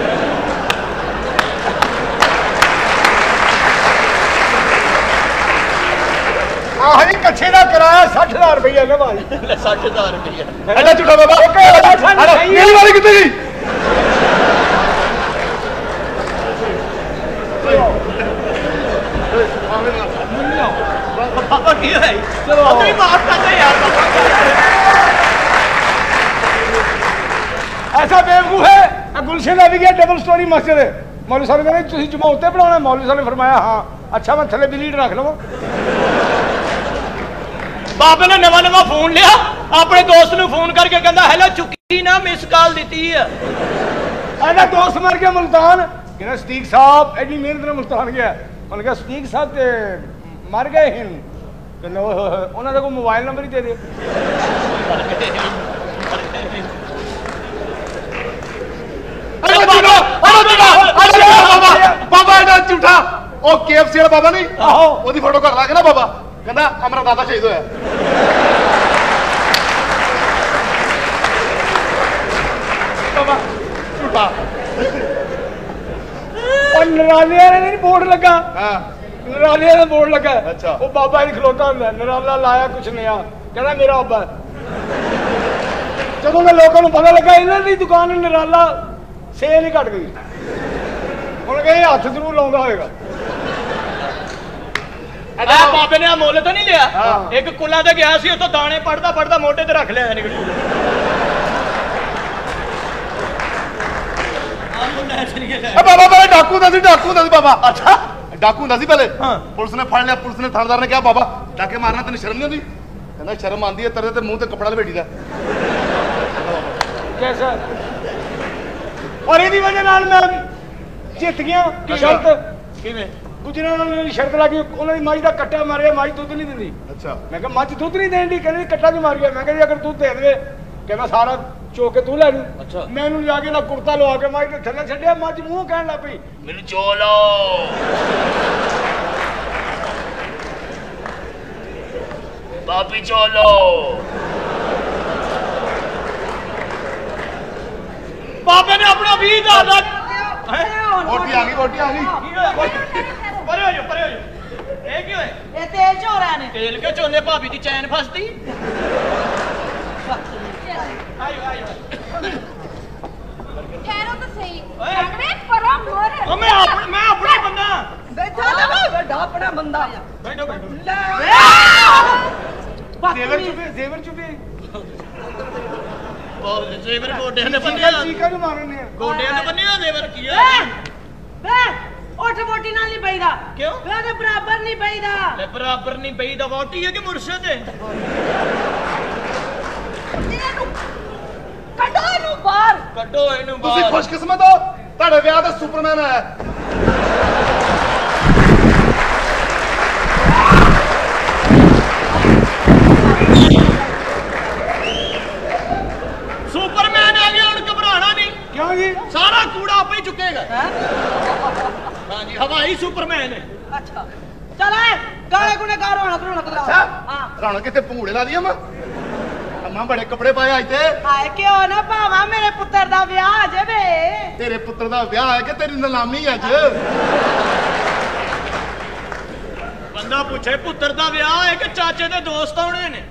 कच्छे का किराया 60,000 रुपया है भाई 60,000 रुपया एडा झूठा बाबा मेरी वाली कितने गई बाबा की है चलो अपनी माफ कर दे यार ऐसा बेवकूफ है गुलशन अभी गया डबल स्टोरी मस्जिद है मौलवी साहब कहते तुम जमाते पढ़ाना मौलवी साहब ने फरमाया हाँ अच्छा मैं थले बिलीड रख लव बाबे ने नवा फोन लिया अपने दोस्त ने फोन करके कहता हेलो चुकी ना मिस कॉल दी है ऐसा दोस्त मर गया मुल्तान कहना सदीक साहब एडी मेहनत ने मुल्तान गया उन्होंने कहा सदीक साहब ते मर गए हैं कहना उन्होंने को मोबाइल नंबर ही दे दे बाबा एडा झूठा ओ केएफसी वाला बाबा नहीं आहो ओदी फोटो कर ला के ना बाबा कहना हमारा दादा शहीद होया बाबा झूठा और नराले ने नहीं बोर्ड लगा नराले ने बोर्ड लगा अच्छा वो बाबा ही खलोता हुंदा नराला लाया कुछ नया कहना मेरा बाबा जदों मैं लोगों को पता लगा इन्हां दी दुकान नराला सेल ही घट गई उन्होंने कहा हाथ जरूर लाउंदा होएगा बाबे ने मुल तो नहीं लिया एक कुला ते गया सी उतो दाने पड़दा पड़दा मोटे ते रख लिया निकली बाबा पहले डाकू दा सी बाबा अच्छा डाकू दा सी पहले पुलिस ने फड़ लिया पुलिस ने थानेदार ने कहा बाबा डाके मारना तेन शर्म नहीं आती कहना शर्म आती है तेरे ते मुंह ते कपड़ा लपेटी दा कैसा और इहदी वजह नाल मैं जित गया शर्त किवें गुजरात ने शर्त ला के उन्होंने मझ का कट्टा मारिया मझ दुध नहीं दिंदी अच्छा मैं कहा मझ दुध नहीं देनी कहने कट्टा क्यों मार गया मैं कहा अगर दुध दे दे कहना सारा चो के तू लै लू अच्छा मैं उन्होंने जाके ना कुर्ता लवा के मझ थले छड्डिया मझ मुंह कहन लग पई मेनू चो लो बापी चो लो बाबे ने अपना 20,000 रोटी आ गई परे हो ए क्यों है ये तेल चो रहा ने तेल क्यों चोने भाभी दी चैन फसदी आयो ठहरो तो सही अरे परो मोर ओ मैं अपना बंदा बैठा ना बड़ा अपना बंदा आया बैठो जेवर चुपे और जेवर गोडे ने बन्निया चीका जो मारने गोडे ने बन्निया जेवर किया बे उठ वोटी नाल नहीं बईदा क्यों ओदे बराबर नहीं बईदा ले बराबर नहीं बईदा वोटी है कि मुर्शिद है कड्डो इनू बाहर ਤੁਸੀਂ ਖੁਸ਼ਕਿਸਮਤ ਹੋ ਤੁਹਾਡੇ ਵਿਆਹ ਤੇ ਸੁਪਰਮੈਨ ਆਇਆ सुपरमैन आ गया हुण घबराना नहीं क्यों जी सारा कूड़ा आप ही चुकेगा हाँ जी हवाई सुपरमैन है अच्छा चल गाने गुने गा रौनक ला हां ਰੌਣਕ ਕਿਤੇ ਭੂੜੇ ਲਾ ਦੀ ਅੰਮਾ ਬੜੇ ਕੱਪੜੇ ਪਾਏ ਅੱਜ ਤੇ हाय क्यों ना भावा मेरे पुत्र दा ब्याह अजे वे ਤੇਰੇ ਪੁੱਤਰ ਦਾ ਵਿਆਹ ਹੈ ਕਿ ਤੇਰੀ ਨੀਲਾਮੀ ਅੱਜ बंदा पूछे पुत्र दा ब्याह है कि चाचे दे दोस्त आने ने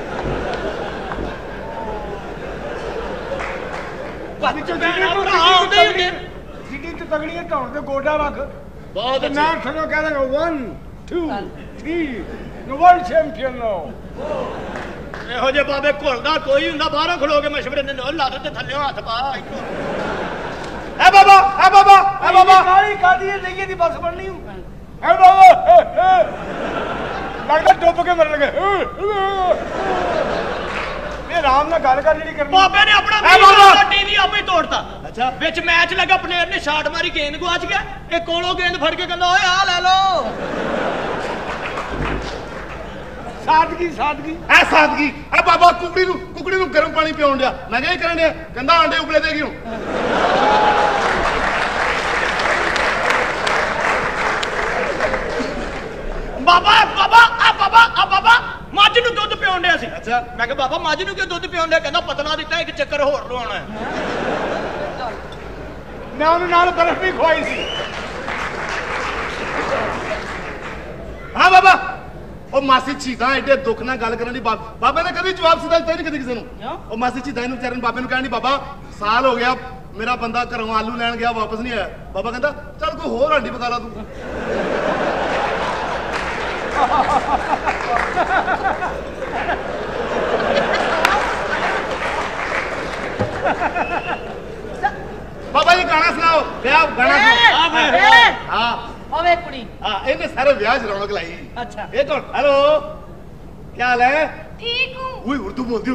जिदी तो तगड़ी है धौण ते गोडा रख बहुत मैं थोड़ा कह देगा 1 2 3 वर्ल्ड चैंपियन नो ਇਹੋ ਜਿਹੇ ਬਾਬੇ ਘੁਲਦਾ ਕੋਈ ਹੁੰਦਾ ਬਾਹਰੋਂ ਖਲੋ ਕੇ ਮਸ਼ਵਰੇ ਦਿੰਦੇ ਲੱਤ ਤੇ ਥੱਲੇ ਹੱਥ ਪਾ ਐ ਬਾਬਾ ਕਾਲੀ ਕਾਦੀ ਨਹੀਂ ਦੀ ਬਸ ਬਣਨੀ ਐ ਬਾਬਾ ਲੱਗਦਾ ਡੁੱਬ ਕੇ ਮਰਨ ਲੱਗੇ ਇਹ ਆਰਾਮ ਨਾਲ ਗੱਲ ਕਰ ਜਿਹੜੀ ਕਰਨੀ ਬਾਬੇ ਨੇ ਆਪਣਾ ਟੀਵੀ ਆਪੇ ਤੋੜਤਾ ਅੱਛਾ ਵਿੱਚ ਮੈਚ ਲੱਗਾ ਪਲੇਅਰ ਨੇ ਸ਼ਾਟ ਮਾਰੀ ਗੇਂਦ ਗਵਾਚ ਗਿਆ ਇਹ ਕੋਲੋਂ ਗੇਂਦ ਫੜ ਕੇ ਕਹਿੰਦਾ ਓਏ ਆ ਲੈ ਲਓ ਸਾਦਗੀ ਐ ਸਾਦਗੀ ਐ ਬਾਬਾ ਕੁਕੜੀ ਨੂੰ ਗਰਮ ਪਾਣੀ ਪਿਉਣ ਡਿਆ ਮੈਂ ਕਿਹਾ ਇਹ ਕਰਨ ਡਿਆ ਕਹਿੰਦਾ ਆਂਡੇ ਉਬਲੇ ਦੇਗੀ ਹੁਣ ਬਾਬਾ ਮੱਝ ਨੂੰ ਦੁੱਧ ਪਿਉਣ ਡਿਆ ਸੀ ਅੱਛਾ ਮੈਂ ਕਿਹਾ ਬਾਬਾ ਮੱਝ ਨੂੰ ਕਿਉਂ ਦੁੱਧ ਪਿਉਣ ਡਿਆ ਕਹਿੰਦਾ ਪਤਲਾ ਦਿੱਤਾ ਇੱਕ ਚੱਕਰ ਹੋਰ ਲਵਾਉਣਾ ਮੈਂ ਉਹਨੂੰ ਨਾਲ ਬਰਫ਼ ਵੀ ਖਵਾਈ ਸੀ ਹਾਂ ਬਾਬਾ ਉਹ ਮਾਸੀ ਚੀਦਾ ਐਡੇ ਦੁੱਖ ਨਾਲ ਗੱਲ ਕਰਨ ਦੀ ਬਾਬੇ ਨੇ ਕਦੀ ਜਵਾਬ ਸਿੱਧਾ ਦਿੱਤਾ ਨਹੀਂ ਕਦੀ ਕਿਸੇ ਨੂੰ ਉਹ ਮਾਸੀ ਚੀਦਾ ਇਹਨੂੰ ਵਿਚਾਰੇ ਨੂੰ ਬਾਬੇ ਨੂੰ ਕਹਿਣ ਦੀ ਬਾਬਾ ਸਾਲ ਹੋ ਗਿਆ ਮੇਰਾ ਬੰਦਾ ਘਰੋਂ ਆਲੂ ਲੈਣ ਗਿਆ ਵਾਪਸ ਨਹੀਂ ਆਇਆ ਬਾਬਾ ਕਹਿੰਦਾ ਚੱਲ ਕੋਈ ਹੋਰ ਆਂਡੀ ਪਕਾ ਲਾ ਤੂੰ ਬਾਬਾ ਜੀ ਗਾਣਾ ਸੁਣਾਓ ਗਾਣਾ ਸੁਣਾਓ ਹਾਂ ओवे कुड़ी हाँ इन्हें सारे ब्याह से रौनक लाई अच्छा ये कौन हेलो क्या हाल है ठीक हूँ वही उर्दू बोलती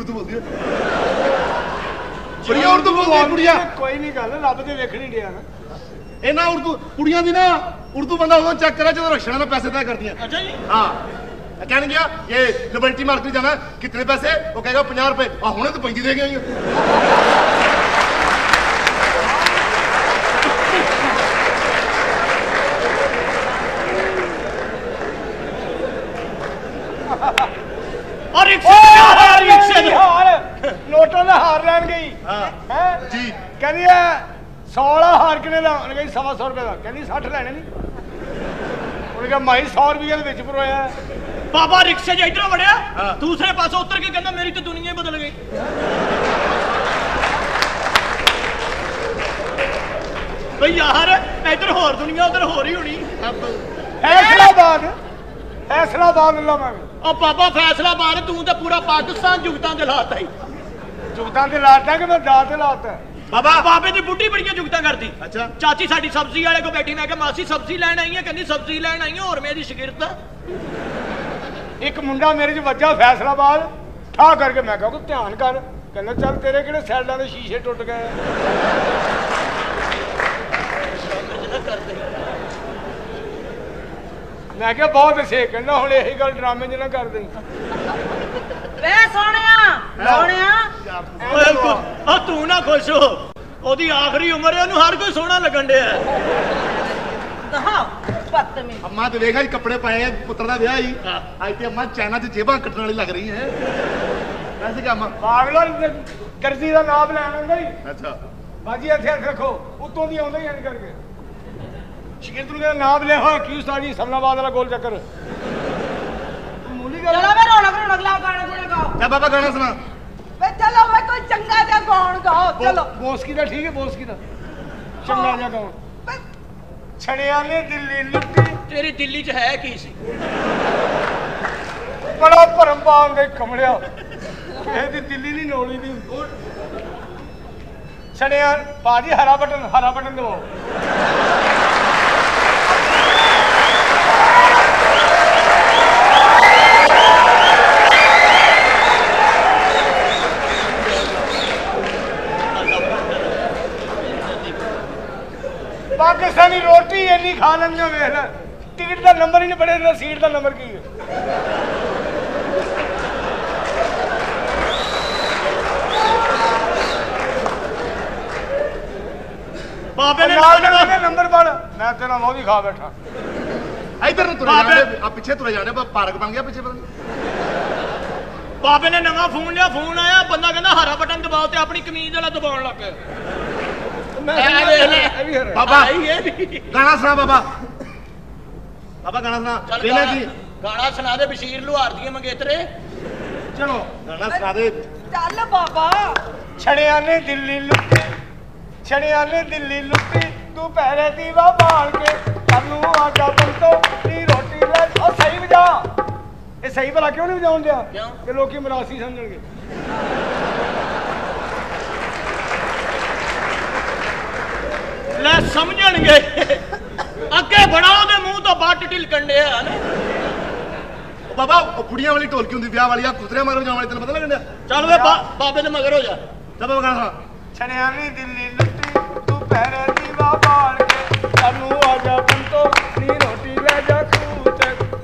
बढ़िया उर्दू बोलती कुड़िया कोई नहीं गल रब दे वेखणी डिया ना ਇਹ ਨਾ ਕੁੜੀਆਂ ਦੀ ਨਾ ਉਰਦੂ ਬੰਦਾ ਉਦੋਂ ਚੈੱਕ ਕਰਾ ਜਦੋਂ ਰਕਸ਼ਣਾ ਨਾਲ ਪੈਸੇ ਤੈਅ ਕਰਦੀਆਂ ਅੱਛਾ ਜੀ ਹਾਂ ਕਹਿਣ ਗਿਆ ਇਹ ਲਿਬਰਟੀ ਮਾਰਕੀਟ ਜਾਣਾ ਕਿੰਨੇ ਪੈਸੇ ਉਹ ਕਹੇਗਾ 50 ਰੁਪਏ ਆ ਹੁਣੇ ਤਾਂ 35 ਦੇ ਗਏ और रिक्शे नोटों का हार लैन गई हाँ जी कहती है 100 वाला हार किने दा उन्हें कही 125 रुपए का कहती 60 लेने नहीं उन्हें कहा माई 100 रुपये के विच परोया बाबा रिक्शे च इधर वड़िया दूसरे पासों उतर के कहना मेरी तो दुनिया ही बदल गई भाई यार इधर होर दुनिया उधर होर ही होनी फैसलाबाद लवांगे और बाबा फैसलाबाद तू तो पूरा पाकिस्तान जुगतां दे लाता ही जुगतां दे लाता कि मैं दा ते लाता बाबा बाबे दी बुड्ढी बड़ियां जुगतां करदी अच्छा चाची साडी सब्जी वाले को बैठी मैं कि मासी सब्जी लैन आई है कहंदी सब्जी लैन आई है और मेरी शिगिरत एक मुंडा मेरे च वज्जा फैसलाबाद ठा करके मैं कहा ध्यान कर कहना चल तेरे किहड़े साइडां दे शीशे टुट गए मैं क्या बहुत अच्छे कहना हुण यही गल ड्रामे च ना कर दई वे सोनिया ओ तू ना खुश हो ओदी आखिरी उम्र है ओनू हर कोई सोहना लगन दिया अम्मा तो देखा कपड़े पाए हैं पुत्र का ब्याह ही आज ते अम्मा चाइना च जेबां कट्टण वाली लग रही है वैसे क्या अम्मा पागल गर्दी का नाम लैन आंदा ही अच्छा बाजी इत्थे रखो उतों दी आउंदा ही इंज करके शिगिरत का नाम ले हो क्यों साड़ी इस्लामाबाद वाला गोल चक्कर चलो मैं रौनक लाओ गाना गुना गाओ क्या बाबा गाना सुना वे चलो मैं कोई चंगा जा गान गाओ चलो बोसकी दा ठीक है बोसकी दा चंगा जा गाओ छड़िया ने दिल्ली लुटी तेरी दिल्ली च है की सी बड़ा भरम पाऊंगा कमलिया ये दी दिल्ली नहीं नौली दी छड़िया पाजी हरा बटन दो खा लेंगे वेख टिकट का नंबर ही नहीं पड़े ना सीट का नंबर की है बाबे ने नंबर पढ़ मैं तेरा मोह भी खा बैठा इधर तुरे जाने आ पीछे तुरे जाने पार्क बन गया पीछे बाबे ने नवा फोन लिया फोन आया बंदा कहना हरा बटन दबाओ ते अपनी कमीज वाला दबाउण लग गया बाबा गाना सुना बाबा बाबा गाना सुना देना की गाना सुना दे बशीर लुहार दिए मंगेतरे चलो गाना सुना दे ਚੱਲ ਬਾਬਾ छड़िया ने दिल्ली लुटी छड़िया ने दिल्ली लुटी तू पहले दीवा बाल के तू आजा बंतो नी रोटी ले और सही बजा ये सही भला क्यों नहीं बजाउन दिया कि लोग मरासी समझणगे ले समझणगे अगे बड़ा ओदे मुंह तो बट ढिलकण दे बाबा कुड़ियां वाली ढोलकी हुंदी ब्याह वाली आ कुतरे मगर जाने वाली तेन पता लगन दिया चल वे बाबे ने मगर हो जा चल बाबा गाना छड़िया ने दिल्ली लुटी तू पहले दीवा बाल के तू आजा बंतो नी रोटी ले जा खूत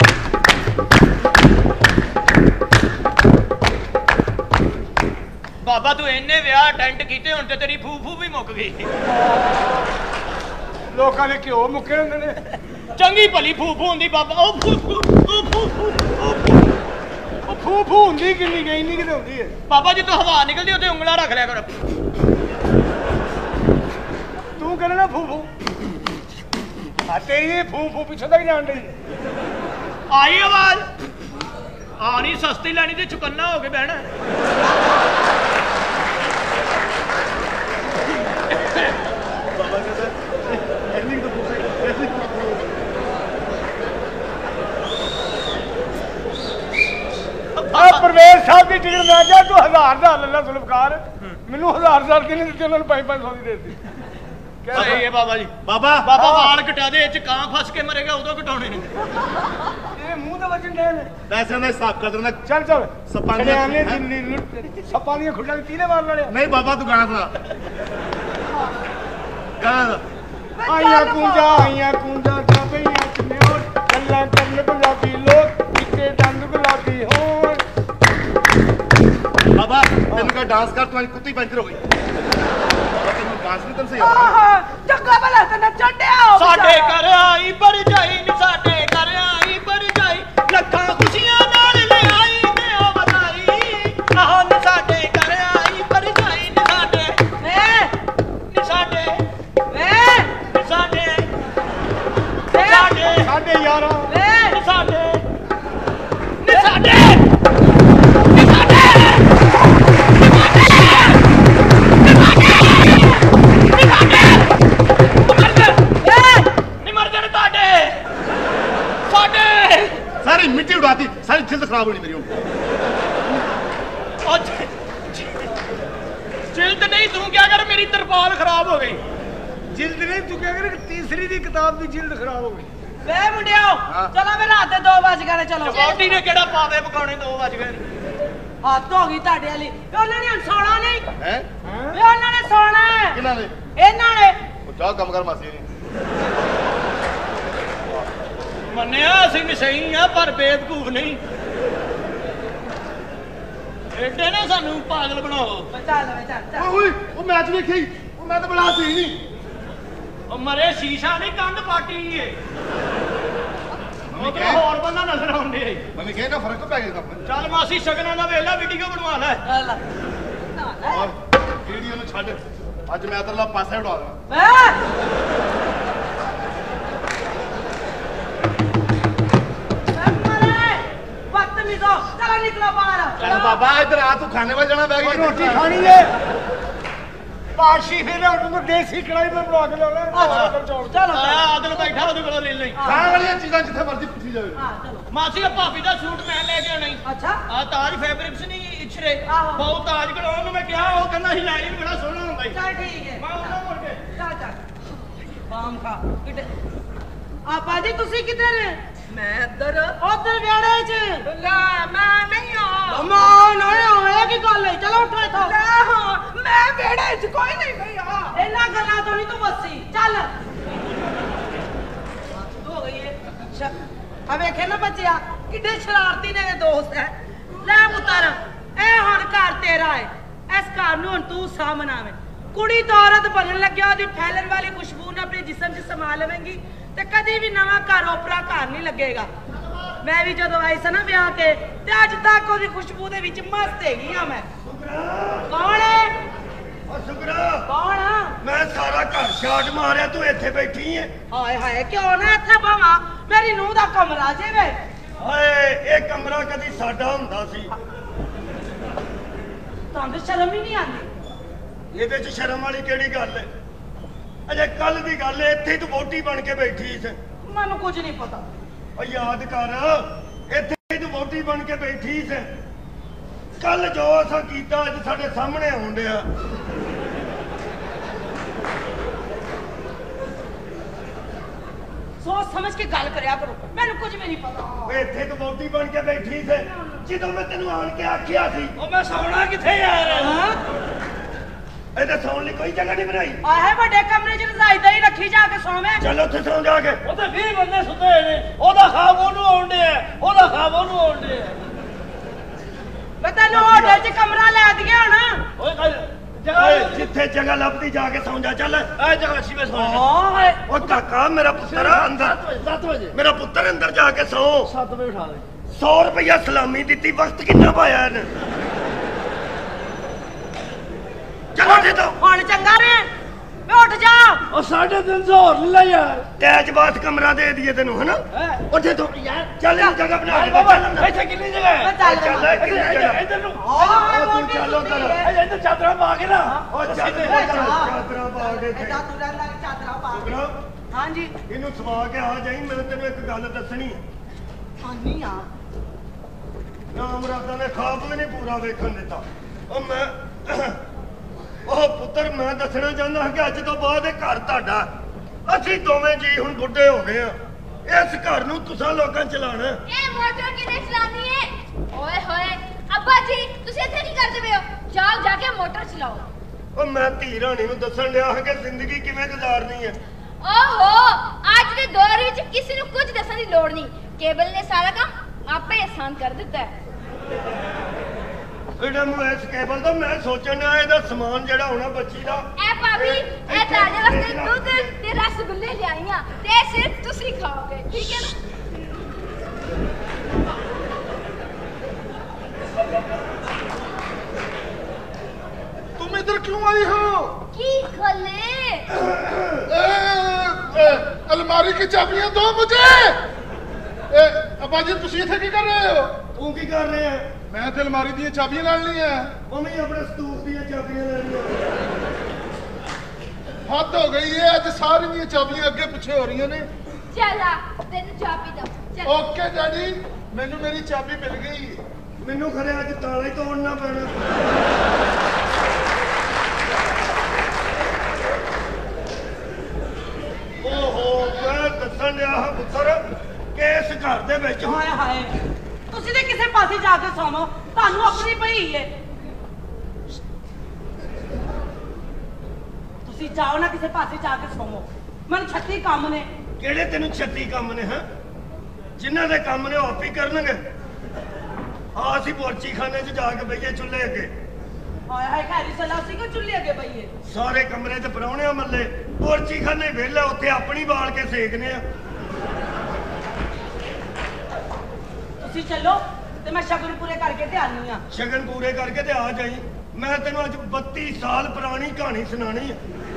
बाबा तू इन्ने विआह अटेंड कीते हुण ते तेरी फूफू भी मुक गई लोकां ने घ्यो मुक्के हुंदे ने चंगी भली फूफू हुंदी बाबा ओ फूफू हुंदी किन्नी गई नहीं किते हुंदी है बाबा जी तो हवा निकलदी ओते उंगला रख लिया कर तू करे ना फूफू तेरी फूफू पीछे तक जान रही आई आवाज आनी सस्ती लेनी ते चुकन्ना हो के बहना परवेज साहब की टिकट मैं क्या तू 1000 लल्ला सुल्फकार मैनू 1000 की नहीं दी उन्होंने 500 की दे दी सही है बाबा जी बाबा बाबा वाल कटा दे कां फस के मरेगा उदो कटाने ने ये मुंह तो वजन दे पैसे ने हिसाब कर देना चल चल सपाने ने दिल्ली लुट सपानियां खुड़ा तीने मार लड़े नहीं बाबा तू गाना सुना गाना आइया कुंजा जाबैया चन्योर गल्ला करन पंजाबी लोग इके दंद गुलाबी होण बाबा तेन का डांस कर तुम्हारी कुत्ती पंचर हो गई तेन डांस नहीं तन से ਚੰਗਾ ਭਲਾ ਤੇ ਨੱਚਣ ਡਿਆ ਸਾਡੇ ਘਰ ਆਈ ਭਰਜਾਈ ਨੀ ਸਾਡੇ ਘਰ ਆਈ ਭਰਜਾਈ ਲੱਖਾਂ ਖੁਸ਼ੀਆਂ ਨਾਲ ਲੈ ਆਈ ਤੇ ਉਹ ਵਧਾਈ ਆਹ ਨੀ ਸਾਡੇ ਘਰ ਆਈ ਭਰਜਾਈ ਨੀ ਸਾਡੇ ਵੇ ਨੀ ਸਾਡੇ ਵੇ ਨੀ ਸਾਡੇ ਵੇ ਸਾਡੇ ਯਾਰਾਂ ਵੇ ਨੀ ਸਾਡੇ ਨੀ ਸਾਡੇ सारी मिट्टी उड़ाती सारी जिल्द खराब होनी मेरी जिल्द नहीं तू क्या कर मेरी तरपाल खराब हो गई जिल्द नहीं तू क्या करे तीसरी दी किताब दी जिल्द खराब हो गई ਵੇ ਮੁੰਡਿਓ ਚਲੋ ਵੇ ਰਾਤ ਦੇ 2 ਵਜ ਗਏ ਚਲੋ ਚਪਾਟੀ ਨੇ ਕਿਹੜਾ ਪਾਵੇ ਪਕਾਉਣੇ 2 ਵਜ ਗਏ ਹੱਦ ਹੋ ਗਈ ਤੁਹਾਡੇ ਵਾਲੀ ਵੇ ਉਹਨਾਂ ਨੇ ਹੁਣ ਸੌਣਾ ਨਹੀਂ है ਵੇ ਉਹਨਾਂ ਨੇ ਸੌਣਾ ਹੈ किना ने ਇਹਨਾਂ ਨੇ जाओ कम कर मासी ने ਮੰਨਿਆ ਅਸੀਂ ਵੀ ਸਹੀ ਆ ਪਰ ਬੇਵਕੂਫ ਨਹੀਂ ਐਡੇ ਨਾ ਸਾਨੂੰ ਪਾਗਲ ਬਣਾਓ ਚੱਲ ਵੇ ਚੱਲ ओए ओ मैच देखी ओ मैं तो बड़ा सही नहीं ਉਹ ਮਰੇ ਸ਼ੀਸ਼ਾ ਨਹੀਂ ਕੰਧ ਪਾਟੀ ਏ ਉਹ ਤਾਂ ਹੋਰ ਬੰਦਾ ਨਜ਼ਰ ਆਉਂਦੇ मम्मी कहे ना फर्क तो पै गया काम ਚੱਲ ਮਾਸੀ ਸ਼ਗਨਾਂ ਦਾ ਵੇਲਾ ਵੀਡੀਓ ਬਣਵਾ ਲੈ और वीडियो नु छੱਡ ਅੱਜ ਮੈਂ ਤੇਰਾ ਪਾਸਾ ਉਡਾ ਦੇਣਾ ਵੇ बदतमीजो चलो निकलो बाहर चल बाबा इधर आ तू खाने वाले जाना बैग रोटी खानी है पाशी फिर उनको देसी कढ़ाई में बना के ले ले चलो ਆਇਆ ਆਦਲ ਬੈਠਾ ਉਹਦੇ ਕੋਲ ਲੈ ਲਈ ਖਾਣ ਵਾਲੀਆਂ ਚੀਜ਼ਾਂ ਜਿੱਥੇ ਮਰਜ਼ੀ ਪੁੱਛੀ ਜਾਵੇ हाँ चलो ਮਾਸੀ ਆ ਭਾਬੀ ਦਾ ਸੂਟ ਮੈਂ ਲੈ ਕੇ ਆਉਣਾ ਈ अच्छा ਆ ਤਾਜ ਫੈਬਰਿਕਸ ਨਹੀਂ ਇਛਰੇ ਆਹੋ। ਬਹੁਤ ਤਾਜ ਕਢਾਉਣ ਨੂੰ ਮੈਂ ਕਿਹਾ ਉਹ ਕਹਿੰਦਾ ਸੀ ਲਾਈਨ ਬੜਾ ਸੋਹਣਾ ਹੁੰਦਾ ਈ चल ठीक है ਮੈਂ ਉਹਨਾਂ ਮੁੜ ਕੇ चल चल बाम खा किधर आपा जी तुसी किधर मैं इधर उधर व्याड़े च ला मैं नहीं आ मां नहीं आया की गल है चलो उठो इथों ला हां मैं व्याड़े च कोई नहीं भैया इना गल्ला तो नहीं तू बसी चल ਅੱਛਾ ਆ ਵੇਖੇ ਨਾ ਬੱਚਿਆ ਕਿੱਡੇ ਸ਼ਰਾਰਤੀ ਨੇ ਦੋਸਤ ਹੈ। ਲੈ ਪੁੱਤਰ ਇਹ ਹੁਣ ਘਰ ਤੇਰਾ ਹੈ, ਇਸ ਘਰ ਨੂੰ ਹੁਣ ਤੂੰ ਸਾਂਭਣਾ। ਕੁੜੀ ਤਾਂ ਔਰਤ ਬਣਨ ਲੱਗਿਆ ਉਹਦੀ ਫੈਲਣ ਵਾਲੀ ਖੁਸ਼ਬੂ ਨੂੰ ਆਪਣੇ ਜਿਸਮ 'ਚ ਸਮਾ ਲਵੇਂਗੀ ਤੇ ਕਦੀ ਵੀ ਨਵਾਂ ਘਰ ਓਪਰਾ ਘਰ ਨਹੀਂ ਲੱਗੇਗਾ। ਮੈਂ ਵੀ ਜਦੋਂ ਆਈ ਸੀ ਨਾ ਵਿਆਹ ਕੇ ਤੇ ਅੱਜ ਤੱਕ ਉਹਦੀ ਖੁਸ਼ਬੂ ਦੇ ਵਿੱਚ ਮਸਤ ਹੈਗੀ ਆ ਮੈਂ। ਕੌਣ ਹੈ? ਓ ਸੁਗਰਾ ਕੌਣ ਆ? ਮੈਂ ਸਾਰਾ ਘਰ ਛਾਟ ਮਾਰਿਆ, ਤੂੰ ਇੱਥੇ ਬੈਠੀ ਹੈ। ਹਾਏ ਹਾਏ ਕਿਉਂ ਨਾ ਇੱਥੇ ਭਾਵਾਂ, ਮੇਰੀ ਨੂੰਹ ਦਾ ਕਮਰਾ ਜੇ ਵੇ। ਹਾਏ ਇਹ ਕਮਰਾ ਕਦੀ ਸਾਡਾ ਹੁੰਦਾ ਸੀ। ਤੁਹਾਨੂੰ ਸ਼ਰਮ ਹੀ ਨਹੀਂ ਆਉਂਦੀ? ਇਹਦੇ 'ਚ ਸ਼ਰਮ ਵਾਲੀ ਕਿਹੜੀ ਗੱਲ ਹੈ? ਅਜੇ ਕੱਲ ਦੀ ਗੱਲ ਹੈ, ਇੱਥੇ ਤੂੰ ਵੋਟੀ ਬਣ ਕੇ ਬੈਠੀ ਸੀ। ਮੈਨੂੰ ਕੁਝ ਨਹੀਂ ਪਤਾ। ਓ ਯਾਦ ਕਰ, ਇੱਥੇ ਤੂੰ ਵੋਟੀ ਬਣ ਕੇ ਬੈਠੀ ਸੀ। ਕੱਲ ਜੋ ਅਸਾਂ ਕੀਤਾ ਅੱਜ ਸਾਡੇ ਸਾਹਮਣੇ ਆਉਣ ਡਿਆ। ਸੋਚ ਸਮਝ ਕੇ ਗੱਲ ਕਰਿਆ ਕਰੋ, ਮੈਨੂੰ ਕੁਝ ਵੀ ਨਹੀਂ ਪਤਾ। ਓਏ ਇੱਥੇ ਤੂੰ ਵੋਟੀ ਬਣ ਕੇ ਬੈਠੀ ਸੀ, ਜਦੋਂ ਮੈਂ ਤੈਨੂੰ ਆਣ ਕੇ ਆਖਿਆ ਸੀ। ਉਹ ਮੈਂ ਸੌਣਾ ਕਿੱਥੇ ਯਾਰ? ਹਾਂ ਇਹਦੇ ਸੌਣ ਲਈ ਕੋਈ ਜਗ੍ਹਾ ਨਹੀਂ ਬਣਾਈ। ਆਹੇ ਵੱਡੇ ਕਮਰੇ 'ਚ ਰਜ਼ਾਈ ਦਾ ਹੀ ਰੱਖੀ ਜਾ ਕੇ ਸੌਵੇਂ। ਚੱਲ ਉੱਥੇ ਸੌਂ ਜਾ ਕੇ। ਉਹ ਤੇ 20 ਬੰਦੇ ਸੁੱਤੇ ਹੋਏ ਨੇ, ਉਹਦਾ ਖਾਬ ਉਹਨੂੰ ਆਉਣ ਡਿਆ, ਉਹਦਾ ਖਾਬ ਉਹਨੂੰ ਆਉਣ ਡਿਆ। ਮੈਂ ਤੈਨੂੰ ਹੋਟਲ 'ਚ ਕਮਰਾ ਲੈ ਦਈਏ ਹੁਣ। ਓਏ ਓਏ ਜਿੱਥੇ ਜਗ੍ਹਾ ਲੱਭਦੀ ਜਾ ਕੇ ਸੌਂ ਜਾ। ਚੱਲ ਇਹ ਜਗ੍ਹਾ ਸੀ ਮੈਂ ਸੌਣਾ। ਓਏ ਓ ਕਾਕਾ ਮੇਰਾ ਪੁੱਤਰ ਆ ਅੰਦਰ। 7 ਵਜੇ ਮੇਰਾ ਪੁੱਤਰ ਅੰਦਰ ਜਾ ਕੇ ਸੌਂ। 7 ਵਜੇ ਉਠਾ ਦੇ। 100 ਰੁਪਇਆ ਸਲਾਮੀ ਦਿੱਤੀ, ਵਕਤ ਕਿੰਨਾ ਪਾਇਆ ਇਹਨੇ। ਚਲੋ ਉੱਠ ਤੋ। ਹੁਣ ਚੰਗਾ ਰੇ ਮੈਂ ਉੱਠ ਜਾ। ਉਹ 350 ਹੋਰ ਲੈ ਲੈ ਯਾਰ। ਤੈਜ ਬਾਤ ਕਮਰਾ ਦੇ ਦਈਏ ਤੈਨੂੰ, ਹਨਾ? ਉੱਠ ਤੋ ਯਾਰ ਚੱਲ ਇਹਨੂੰ ਜਗ੍ਹਾ ਬਣਾ ਆਏ ਦੇ। ਬਾਬਾ ਚੱਲ ਇੱਥੇ ਕਿੰਨੀ ਜਗ੍ਹਾ ਹੈ? ਮੈਂ ਚੱਲ ਚੱਲ ਰਿਹਾ। ਇੱਧਰ ਨੂੰ। ਓਏ ਤੂੰ ਚੱਲ ਉੱਧਰ। ਇੱਧਰ ਚਾਦਰਾਂ ਪਾ ਕੇ ਨਾ। ਓ ਚੱਲ ਚਾਦਰਾਂ ਪਾ ਕੇ ਇੱਥੇ। ਐਡਾ ਤੁਰਨ ਲੱਗ ਚਾਦਰਾਂ ਪਾ ਕੇ। ਸੁਗਰਾ, ਹਾਂਜੀ ਇਹਨੂੰ ਸਵਾ ਕੇ ਆ ਜਾਈ, ਮੈਂ ਤੈਨੂੰ ਇੱਕ ਗੱਲ ਦੱਸਣੀ ਹੈ। ਆਨੀ ਆ। ਰਾਮ ਰਾਤਾ ਨੇ ਖਾਬ ਵੀ ਨਹੀਂ ਪੂਰਾ ਵੇਖਣ ਦਿੱਤਾ। ਉਹ ਪੁੱਤਰ ਮੈਂ ਦੱਸਣਾ ਚਾਹੁੰਦਾ ਹਾਂ ਕਿ ਅੱਜ ਤੋਂ ਬਾਅਦ ਇਹ ਘਰ ਤੁਹਾਡਾ। ਅਸੀਂ ਦੋਵੇਂ ਜੀ ਹੁਣ ਬੁੱਢੇ ਹੋ ਗਏ ਆ। ਇਸ ਘਰ ਨੂੰ ਤੁਸੀਂ ਲੋਕਾਂ ਚਲਾਣਾ। ਇਹ ਮੋਟਰ ਕਿਨੇ ਚਲਾਨੀ ਹੈ? ਓਏ ਹੋਏ ਅੱਬਾ ਜੀ ਤੁਸੀਂ ਇੱਥੇ ਕੀ ਕਰਦੇ ਪਏ ਹੋ? ਜਾਓ ਜਾ ਕੇ ਮੋਟਰ ਚਲਾਓ। ਉਹ ਮੈਂ ਧੀ ਰਾਣੀ ਨੂੰ ਦੱਸਣ ਡਿਆ ਹਾਂ ਕਿ ਜ਼ਿੰਦਗੀ ਕਿਵੇਂ ਗੁਜ਼ਾਰਨੀ ਹੈ। ਓਹੋ ਅੱਜ ਦੇ ਦੌਰ ਵਿੱਚ ਕਿਸੇ ਨੂੰ ਕੁਝ ਦੱਸਣ ਦੀ ਲੋੜ ਨਹੀਂ, ਕੇਬਲ ਨੇ ਸਾਰਾ ਕੰਮ ਆਪੇ ਆਸਾਨ ਕਰ ਦਿੱਤਾ ਹੈ। ਇਹਦਾ ਨੂੰ ਇਸ ਕੇਬਲ ਦਾ ਮੈਂ ਸੋਚਣ ਡਿਆ ਇਹਦਾ ਸਮਾਨ ਜਿਹੜਾ ਹੋਣਾ ਬੱਚੀ ਦਾ। ਐ ਭਾਬੀ ਇਹ ਤੁਹਾਡੇ ਵਾਸਤੇ ਦੁੱਧ ਤੇ ਰਸਗੁੱਲੇ ਲਿਆਈਆਂ ਤੇ ਇਹ ਸਿਰਫ ਤੁਸੀਂ ਖਾਓਗੇ, ਠੀਕ ਹੈ ਨਾ? तुम इधर क्यों आई हो? की खोले? अलमारी की चाबियां दो मुझे। अब्बा जी तुसी इथे की कर रहे हो? ਤੂੰ ਕੀ ਕਰ ਰਿਹਾ ਹੈ? मैं तो अलमारी दी चाबियां लान ली है। ਮੰਮੀ ਆਪਣੇ ਸਤੂਪ ਦੀਆਂ ਚਾਬੀਆਂ ਲੈਣੀਆਂ। हद हो गई है, अज सारी दी चाबियां अगे पीछे हो रही ने। चला तेन चाबी दो चल। ओके डैडी मैनू मेरी चाबी मिल गई। ਮੈਨੂੰ ਖਰੇ ਅੱਜ ਤਾਲਾ ਹੀ ਤੋੜਨਾ ਪੈਣਾ। ਓਹੋ ਮੈਂ ਦੱਸਣ ਡਿਆ ਹਾਂ ਪੁੱਤਰ ਕਿ ਇਸ ਘਰ ਦੇ ਵਿੱਚ ਹਾਏ ਹਾਏ ਤੁਸੀਂ ਤੇ ਕਿਸੇ ਪਾਸੇ ਜਾ ਕੇ ਸੌਵੋ, ਤੁਹਾਨੂੰ ਆਪਣੀ ਪਈ ਏ। ਤੁਸੀਂ ਜਾਓ ਨਾ ਕਿਸੇ ਪਾਸੇ ਜਾ ਕੇ ਸੌਵੋ, ਮੈਨੂੰ 36 ਕੰਮ ਨੇ। ਕਿਹੜੇ ਤੈਨੂੰ 36 ਕੰਮ ਨੇ? ਹੈ ਜਿਨ੍ਹਾਂ ਦੇ ਕੰਮ ਨੇ ਉਹ ਆਪ ਹੀ ਕਰਨਗੇ। ਆ ਅਸੀਂ ਬੋਰਚੀ ਖਾਨੇ 'ਚ ਜਾ ਕੇ ਬਈਏ ਚੁੱਲ੍ਹੇ ਅੱਗੇ। ਹਾਏ ਹਾਏ ਖੈਰੀ ਸਲਾਸੀ ਕੋ ਚੁੱਲ੍ਹੇ ਅੱਗੇ ਪਈਏ। ਸਾਰੇ ਕਮਰੇ 'ਚ ਪਰਾਉਣਿਆਂ ਮੱਲੇ ਬੋਰਚੀ ਖਾਨੇ ਵਿਹਲਾ, ਉੱਥੇ ਆਪਣੀ ਬਾਲ ਕੇ ਸੇਕਨੇ ਆ। ਤੁਸੀਂ ਚੱਲੋ ਤੇ ਮੈਂ ਸ਼ਗਨ ਪੂਰੇ ਕਰਕੇ ਤੇ ਆਨੀ ਆ। ਸ਼ਗਨ ਪੂਰੇ ਕਰਕੇ ਤੇ ਆ ਜਾਈ। ਮੈਂ ਤੈਨੂੰ ਅੱਜ 32 ਸਾਲ ਪੁਰਾਣੀ ਕਹਾਣੀ ਸੁਣਾਣੀ ਆ।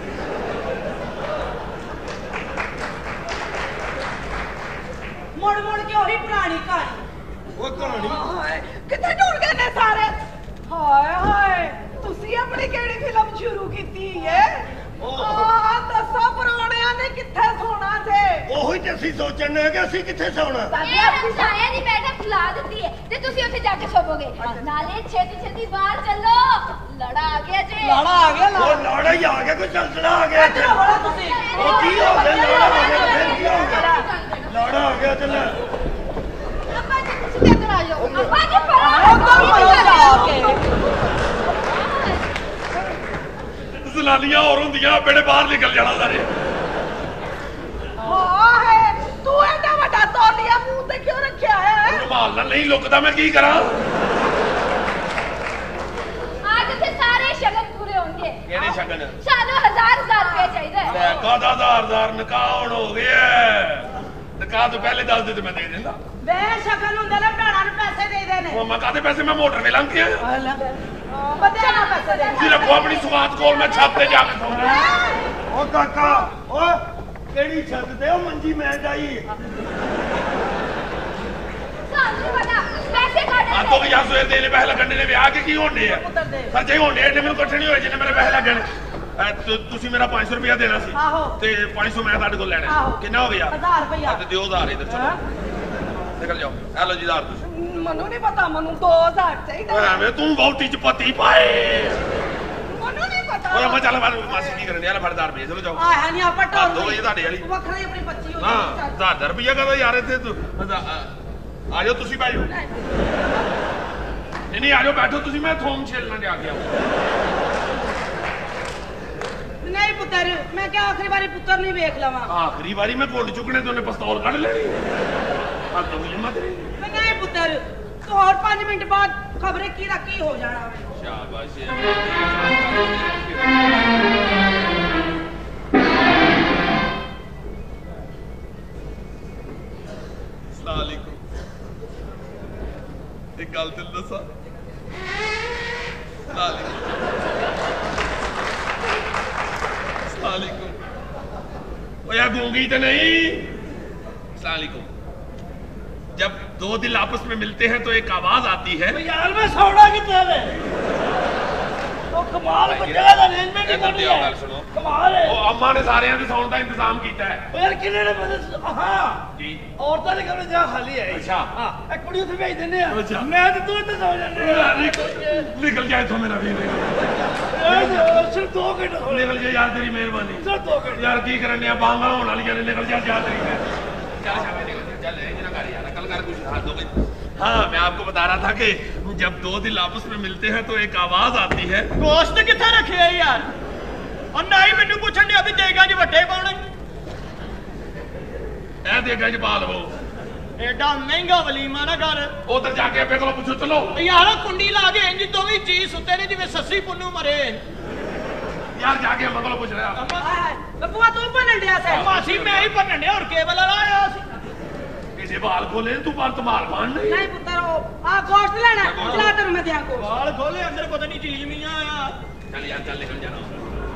ਮੁੜ ਮੁੜ ਕੇ ਉਹੀ ਪੁਰਾਣੀ ਕਹਾਣੀ। ਉਹ ਕਹਾਣੀ ਹਾਏ ਕਿੱਥੇ ਟੁਰ ਗਏ ਨੇ ਸਾਰੇ? ਹਾਏ ਹਾਏ ਤੁਸੀਂ ਆਪਣੀ ਕਿਹੜੀ ਫਿਲਮ ਸ਼ੁਰੂ ਕੀਤੀ ਏ? ਆਹ ਦੱਸੋ ਪਰੋਣਿਆਂ ਨੇ ਕਿੱਥੇ ਸੋਣਾ ਜੇ? ਉਹੀ ਤੇ ਅਸੀਂ ਸੋਚਣ ਨੇ ਕਿ ਅਸੀਂ ਕਿੱਥੇ ਸੌਣਾ। ਇਹ ਹਮਸਾਇਆ ਦੀ ਬੈਠਕ ਖੁਲਾ ਦਿੱਤੀ ਹੈ ਤੇ ਤੁਸੀਂ ਉੱਥੇ ਜਾ ਕੇ ਸੋਵੋਗੇ। ਨਾਲੇ ਛੇਤੀ ਛੇਤੀ ਬਾਹਰ ਚੱਲੋ, ਲੜਾ ਆ ਗਿਆ ਜੇ। ਲਾੜਾ ਆ ਗਿਆ ਉਹ ਲਾੜਾ ਹੀ ਆ ਗਿਆ, ਕੋਈ ਚਲਚਲਾ ਆ ਗਿਆ ਇੱਥੇ। ਇੱਧਰ ਵੜੋ ਤੁਸੀਂ। ਉਹ ਕੀ ਹੋ ਗਿਆ? ਲਾੜਾ ਆ ਗਿਆ ਤੇ ਫਿਰ ਕੀ ਹੋ ਗਿਆ? ਲਾੜਾ ਆ ਗਿਆ ਤੇ ਲੈ ਅੱਬਾ ਜੀ ਤੁਸੀਂ ਇੱਧਰ ਆ ਜਾਓ। ਅੱਬਾ ਜੀ ਉੱਧਰ ਵੜੋ ਜਾ ਕੇ। ਜ਼ਲਾਲੀਆਂ ਹੋਰ ਹੁੰਦੀਆਂ, ਬੇੜੇ ਬਾਹਰ ਨਿਕਲ ਜਾਣਾ ਸਾਰੇ। ਹਾਏ ਤੂੰ ਐਡਾ ਵੱਡਾ ਤੋਨੀ संभालना नहीं लुकदा मैं की करा आज इतने सारे शगन पूरे होंगे केड़े शगन सानू 1000 रुपया चाहिए कादा 1000 निकाह हो गया निकाह तो पहले दस दे मैं दे देंदा बे शगन हुंदे ने भैणां नूं पैसे दे देने मम्मा कादे पैसे मैं मोटर वे लंघ के आया बच्चे ना पैसे दे सिर्फ अपनी सुगात कोल मैं छत ते जाके सौ ओ काका ओ केड़ी छत ते ओ मंजी मैं जाई सानू पता पैसे काट आ तो यार सोए देने पैसे लगने ने ब्याह के की होने है खर्चे होने ने मेरे इकट्ठे नहीं होए जिन्ने मेरे पैसे लगने ਤੁਸੀਂ ਮੇਰਾ 500 ਰੁਪਇਆ ਦੇਣਾ ਸੀ ਤੇ 500 ਮੈਂ ਤੁਹਾਡੇ ਕੋਲ ਲੈਣਾ ਕਿੰਨਾ ਹੋ ਗਿਆ 1000 ਰੁਪਇਆ ਤੇ ਦਿਓ 1000 ਇਧਰ ਚਲੋ ਨਿਕਲ ਜਾਓ ਆ ਲਓ ਜੀ 1000 ਤੁਸੀਂ ਮੈਨੂੰ ਨਹੀਂ ਪਤਾ ਮੈਨੂੰ 2000 ਚਾਹੀਦਾ ਐਵੇਂ ਤੂੰ ਵਹੁਟੀ ਚ ਪਤੀ ਪਾਏ ਮੈਨੂੰ ਨਹੀਂ ਪਤਾ ਓਏ ਮੈਂ ਚੱਲ ਮਾਸੀ ਕੀ ਕਰਨ ਯਾਰ ਫੜ 1000 ਰੁਪਏ ਚਲੋ ਜਾਓ ਆਹ ਨਹੀਂ ਆਪਾਂ ਟੋਰ ਦੋ ਇਹ ਤੁਹਾਡੇ ਵਾਲੀ ਵੱਖਰੀ ਆਪਣੀ ਬੱਚੀ ਹੋ ਹਾਂ 1000 ਰੁਪਇਆ ਕਹਦਾ ਯਾਰ ਇੱਥੇ ਤੂੰ ਆ ਜਾਓ ਤੁਸੀਂ ਭਾਈ ਨਹੀਂ ਆ ਜਾਓ ਬੈਠੋ ਤੁਸੀਂ ਮੈਂ ਥੋਮ ਛੇਲਣਾ ਜਾ ਕੇ ਆਉਂ नहीं पुत्र मैं क्या आखिरी बारी पुत्र नहीं देख लवा आखिरी बारी मैं कोट चुकने तो उन्हें पिस्तौल काट लेनी नहीं पुत्र तो और 5 मिनट बाद खबरें की रखी हो जाना शाबाश अस्सलाम वालेकुम एक गल दिल दसा अस्सलाम वालेकुम यार गूंगी तो नहीं अस्सलाम वालेकुम जब दो दिल आपस में मिलते हैं तो एक आवाज आती है यार मैं सौड़ा कितना है ओ कमाल बच्चा दा अरेंजमेंट ही करनी है सुनो कमाल है ओ अम्मा ने सारे दी साउंड का इंतजाम कीता है ओ यार किन्ने ने हां जी औरतां दे कमरे जगह खाली है अच्छा हां एक कुड़ी उसे भेज देने अच्छा मैं तो तू इत्थे सो जाने निकल जाए तो मेरा वीर सिर्फ 2 घंटे निकल जाए यार तेरी मेहरबानी सिर्फ 2 घंटे यार की करने आ बांगा होने वाली जाने निकल जा जा तेरी मैं चल शाबाश निकल चल इतना कर यार कल कर कुछ हाथ दो हाँ मैं आपको बता रहा था कि जब दो दिल आपस में मिलते हैं तो एक आवाज आती है गोश्त किथे रखे है यार और ना ही मैनू पूछन दिया भी देगा जी वड्डे पाने ए देगा जी पाल वो एडा महंगा वलीमा ना कर उधर जाके अपने को पूछो चलो यार कुंडी ला के इंज दोवी जी सुते ने जिवें सस्सी पुन्नू मरे यार जाके हम को पूछ रहा बबुआ तू बनन दिया से मासी मैं ही बनने और केवल आया सी किसी बाल खोले तू बाल तुम्हार मान नहीं पुत्र आ गोश्त लेना चला तेरे मैं दिया को बाल खोले अंदर पता नहीं चीज नहीं आया चल यार चल निकल जाना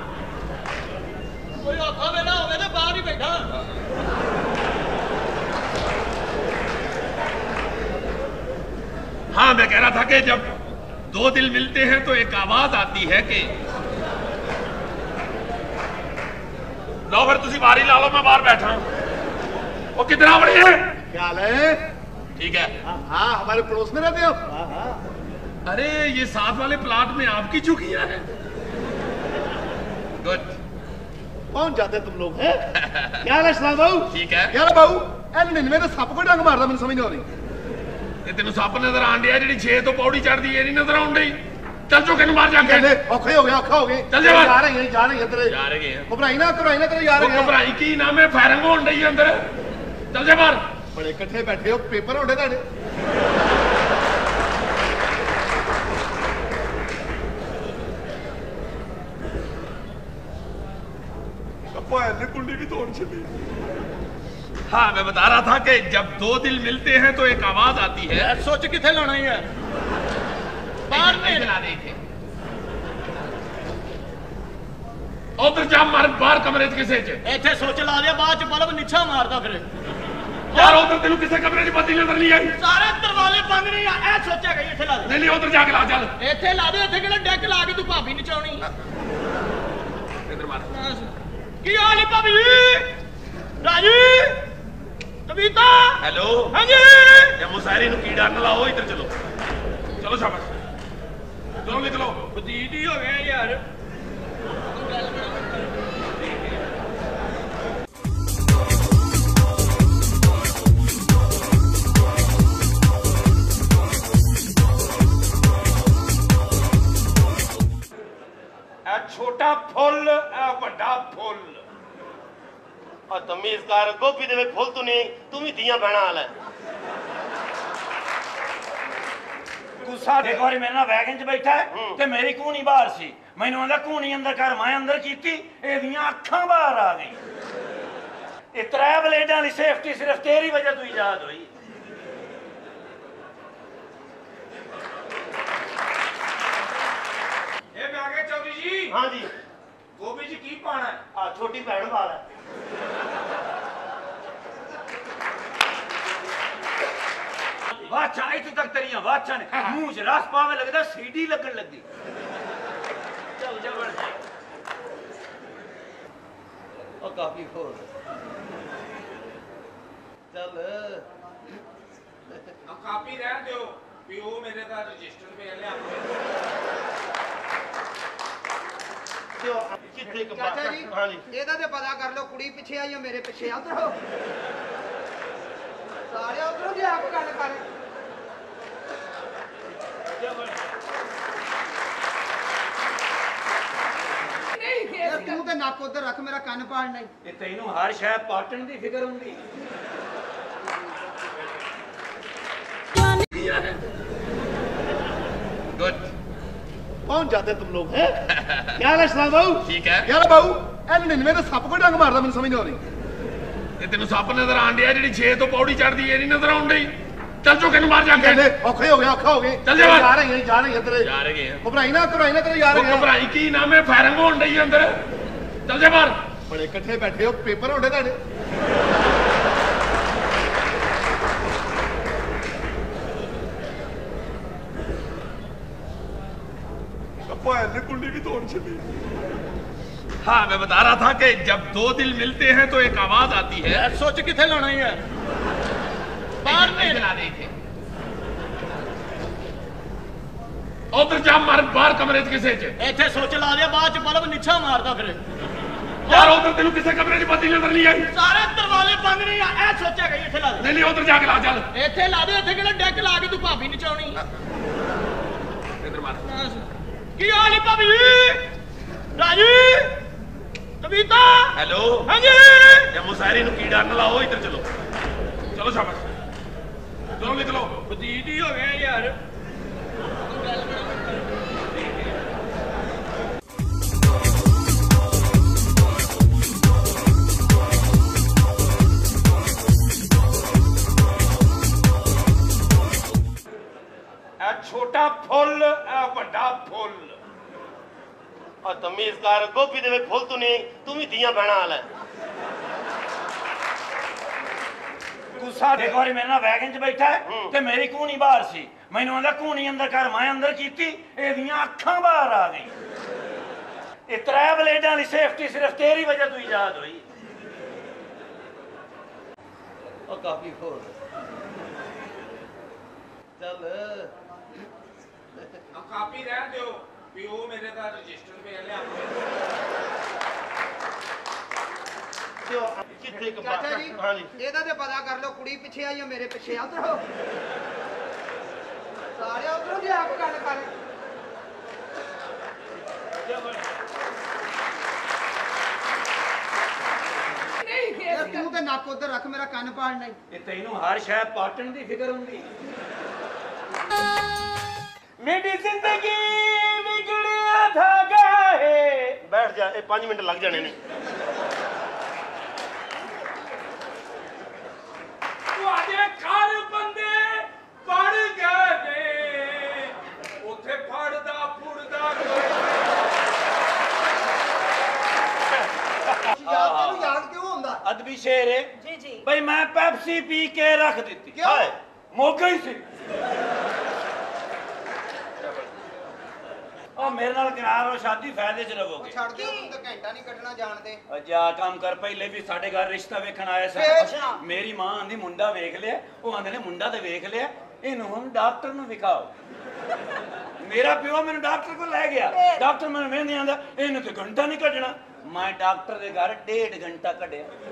कोई औखा वेला होवे ना बाहर ही बैठा हाँ मैं कह रहा था कि जब दो दिल मिलते हैं तो एक आवाज आती है कि लो फिर तुसी बारी ला लो मैं बाहर बैठा हूं वो कितना बड़ी है क्या है ठीक है हाँ हमारे पड़ोस में रहते हो अरे ये साथ वाले प्लाट में आपकी चुकियां हैं गुड पहुंच जाते तुम लोग हैं क्या है सलाम बाबू ठीक है यार बाबू एन 99 ਦੇ ਸੱਪ ਕੋਈ ਡੰਗ ਮਾਰਦਾ ਮੈਨੂੰ ਸਮਝ ਨਹੀਂ ਆਉਂਦੀ ਇਹ ਤੈਨੂੰ ਸੱਪ ਨਜ਼ਰ ਆਣ ਡਿਆ ਜਿਹੜੀ 6 ਤੋਂ ਪੌੜੀ ਚੜਦੀ ਏ ਨਹੀਂ ਨਜ਼ਰ ਆਉਣ ਡਈ ਚੱਲ ਚੋ ਕਿਨੂੰ ਮਾਰ ਜਾ ਕੇ ਔਖੇ ਹੋ ਗਏ ਚੱਲ ਜਾ ਜਾ ਰਹੇ ਇੱਧਰ ਜਾ ਰਹੇ ਆ ਘਬਰਾਈ ਨਾ ਤੇਰੇ ਯਾਰ ਘਬਰਾਈ ਕੀ ਨਾ ਮੈਂ ਫਾਇਰਿੰਗ ਹੋਣ ਡਈ ਅੰਦਰ ਚੱਲ ਜਾ ਬਾਹਰ ਬੜੇ ਇਕੱਠੇ ਬੈਠੇ ਹੋ ਪੇਪਰ ਹੋਣੇ ਤੁਹਾਡੇ कुंडी भी तोड़ चली हाँ मैं बता रहा था कि जब दो दिल मिलते हैं तो एक आवाज आती है सोच किथे लाना ही है बाहर में चला रहे थे उधर जा मार बाहर कमरे किसे इथे सोच ला दिया बाद च बल्ब निछा मारदा फिर यार उधर तेन किसे कमरे च बत्ती नजर नहीं आई सारे दरवाजे बंद नहीं आ ए सोचा गई इथे ला दे नहीं उधर जाके ला चल इथे ला दे इथे किहड़ा डेक ला के तू भाभी नचाउणी इधर मार की हाल है भाभी राजी कविता हेलो हां जी ये मुसारी नु कीड़ा न लाओ इधर चलो चलो शाबाश चलो निकलो बदीदी हो गए यार छोटा फुल बड़ा फुल और तमीज कर गोभी दे फुल तू नहीं तू भी दियां बहना वाला है गुस्सा देखो और मेरे नाल वैगन च बैठा है ते मेरी कूनी बाहर सी मैनू आंदा कूनी अंदर कर मैं अंदर कीती एदियां अखां बाहर आ गई ये त्रै ब्लेडां दी सेफ्टी सिर्फ तेरी वजह तो ईजाद हुई ये मैं आ गया चौधरी जी। हाँ जी गोभी जी की पाना है? आ छोटी भैन वाला वाचा इत्थे तक तेरियां वाचा ने मुंह च रस पावे लगदा सीडी लगन लगी चल जा बढ़ जा और काफी खोल चल कापी रहन दो भी वो मेरे दा रजिस्टर पे ले चाचा जी हाँ जी ਇਹਦਾ ਤੇ ਪਤਾ ਕਰ ਲਓ ਕੁੜੀ ਪਿੱਛੇ ਆਈ ਆ ਮੇਰੇ ਪਿੱਛੇ ਆ ਉਧਰੋਂ ਸਾਰੇ ਉਧਰੋਂ ਦੀ ਆਪ ਗੱਲ ਕਰ ਨਹੀਂ ਤੂੰ ਤੇ ਨੱਕ ਉਧਰ ਰੱਖ ਮੇਰਾ ਕੰਨ ਪਾੜਨਾ ਇਹ ਤੈਨੂੰ ਹਰ ਸ਼ੈ ਪਾਟਣ ਦੀ ਫਿਕਰ ਹੁੰਦੀ गुड पहुंच जाते तुम लोग हैं क्या हाल है सलाम बाबू ठीक है यार बाबू ए 99 ਦੇ ਸੱਪ ਕੋਈ ਡੰਗ ਮਾਰਦਾ ਮੈਨੂੰ ਸਮਝ ਨਹੀਂ ਆ ਰਹੀ ये तेन सप नजर आन दिया जी 6 तो पौड़ी चढ़ती है नहीं नजर आउन डई चल चो किन मार जाके ਔਖੇ ਹੋ ਗਏ ਚੱਲ ਜਾ ਜਾ ਰਹੇ ਹਾਂ ਇੱਧਰ जा रहे हैं ਘਬਰਾਈ ਨਾ ਤੇਰੇ ਯਾਰ वो घबराई की ना मैं फायरिंग होन डई अंदर चल जा बाहर ਬੜੇ ਇਕੱਠੇ ਬੈਠੇ ਹੋ ਪੇਪਰ ਹੁੰਦੇ ਤੁਹਾਡੇ कुंडी भी तोड़ चली हाँ मैं बता रहा था कि जब दो दिल मिलते हैं तो एक आवाज आती है सोच किथे लाना ही है बाहर में चला रही थे उधर जा मार बाहर कमरे च किसे च ਇੱਥੇ ਸੋਚ ਲਾ ਦਿਆ ਬਾਅਦ ਚ ਬਲਬ ਨਿੱਛਾ ਮਾਰਦਾ ਫਿਰ यार उधर तेन किसे कमरे च बत्ती नजर नहीं आई ਸਾਰੇ ਦਰਵਾਜ਼ੇ ਬੰਦ ਨਹੀਂ ਆ ਇਹ ਸੋਚਿਆ ਗਈ ਇੱਥੇ ਲਾ ਦੇ नहीं उधर जाके ला चल ਇੱਥੇ ਲਾ ਦੇ ਇੱਥੇ ਕਿਹੜਾ ਡੈਕ ਲਾ ਕੇ ਤੂੰ ਭਾਬੀ ਨਚਾਉਣੀ इधर मार ਕੀ ਹਾਲ ਹੈ ਭਾਬੀ ਰਾਜੀ ਕਵਿਤਾ हेलो ਹਾਂਜੀ या मुसायरी नु कीड़ा न लाओ इधर चलो चलो शाबाश चलो निकलो ਬਦੀਦ ਹੀ ਹੋ ਗਿਆ ਯਾਰ छोटा फुल बड़ा फुल और तमीज कार गोभी दे फुल तू नहीं तू भी दियां बहना हाल है गुस्सा देखो और मेरे नाल वैगन च बैठा है ते मेरी कूनी बाहर सी मैनू आंदा कूनी अंदर कर मैं अंदर कीती एदियां अखां बाहर आ गई ये त्रै ब्लेडां दी सेफ्टी सिर्फ तेरी वजह तो ईजाद हुई और काफी खोल चल ਕਾਪੀ ਰਹਿਣ ਦਿਓ ਵੀ ਉਹ ਮੇਰੇ ਦਾ ਰਜਿਸਟਰ पे ले ਚਾਚਾ ਜੀ हाँ जी ਇਹਦਾ ਤੇ ਪਤਾ ਕਰ ਲਓ ਕੁੜੀ ਪਿੱਛੇ ਆਈ ਆ ਮੇਰੇ ਪਿੱਛੇ ਆ ਉਧਰੋਂ ਸਾਰੇ ਉਧਰੋਂ ਦੀ ਆਪ ਗੱਲ ਕਰ ਨਹੀਂ ਤੂੰ ਤੇ ਨੱਕ ਉਧਰ ਰੱਖ ਮੇਰਾ ਕੰਨ ਪਾੜਨਾ ਇਹ ਤੈਨੂੰ ਹਰ ਸ਼ੈ ਪਾਟਣ ਦੀ ਫਿਕਰ ਹੁੰਦੀ मेरी जिंदगी बिगड़िया धागा है बैठ जा 5 मिनट लग जाने ने ਤੁਹਾਡੇ ਘਰ ਬੰਦੇ ਪੜ ਗਏ ਨੇ ਉੱਥੇ ਫੜਦਾ ਫੁੜਦਾ ਯਾਦ ਕਿਉਂ ਹੁੰਦਾ अदबी शेर है जी जी भाई मैं पेप्सी पी के रख देती क्यों? हाय, मौका ही सी और मेरे नाल करार और शादी फायदे च रहोगे ਛੱਡ ਦਿਓ ਤੂੰ ਤਾਂ ਘੰਟਾ ਨਹੀਂ ਕੱਢਣਾ ਜਾਣਦੇ जा काम कर पहले भी साडे घर रिश्ता वेखण आए फिर? सन मेरी मां आंदी मुंडा वेख लिया वो आंदे ने मुंडा ते वेख लिया इन्हू हुण डॉक्टर नु विखाओ मेरा प्यो मैनू डॉक्टर को ले गया डॉक्टर मैनू वेंदे आंदा इन्हू ते घंटा नहीं कढना मैं डॉक्टर दे घर 1.5 घंटा कढिया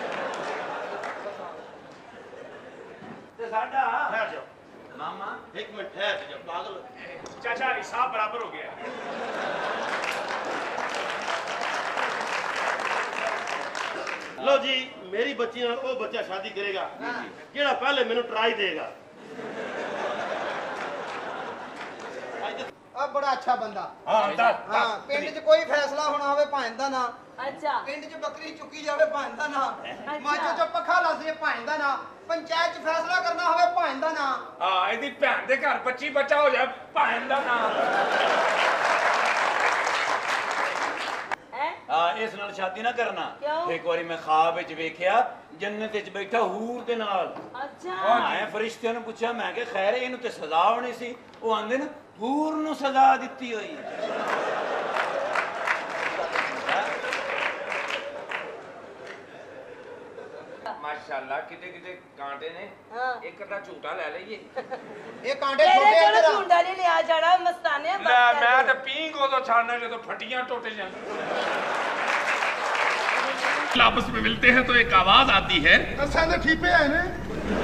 ते साडा ठहर जाओ मामा 1 मिनट ठहर जा पागल ਚਾਚਾ ਹਿਸਾਬ ਬਰਾਬਰ ਹੋ ਗਿਆ लो जी मेरी बच्ची नाल वो बच्चा शादी करेगा जेड़ा पहले मेनू ट्राई देगा बड़ा अच्छा बंदा हाँ पिंड च कोई फैसला होना होवे भाएं दा ना अच्छा पिंड च बकरी चुकी जावे भाएं दा ना अच्छा। माचो च पखा लस जे भाएं दा ना पंचायत च फैसला करना होवे भाएं दा ना हाँ ਇਹਦੀ ਭੈਣ ਦੇ ਘਰ 25 ਬੱਚਾ ਹੋ ਜਾ ਭਾਣ ਦਾ ਨਾਂ हाँ इस नाल शादी ना करना एक बारी मैं ख्वाब विच वेखिया जन्नत विच बैठा हूर दे नाल अच्छा मैं फरिश्तियां नूं पुछया मैं कि खैर इहनूं ते सजा होनी सी वो आंदे न हूर नूं सजा दित्ती होई माशाअल्लाह किते किते कांटे ने एक अद्धा झूठा ले लईए ये कांटे छोटे तेरे इधर कोल झूठा नहीं लिया जाना मस्ताने मैं तो पींग उदो छाड़ना जो फटियां टूट जान आपस में मिलते हैं तो एक आवाज आती है दसां ठीपे है ने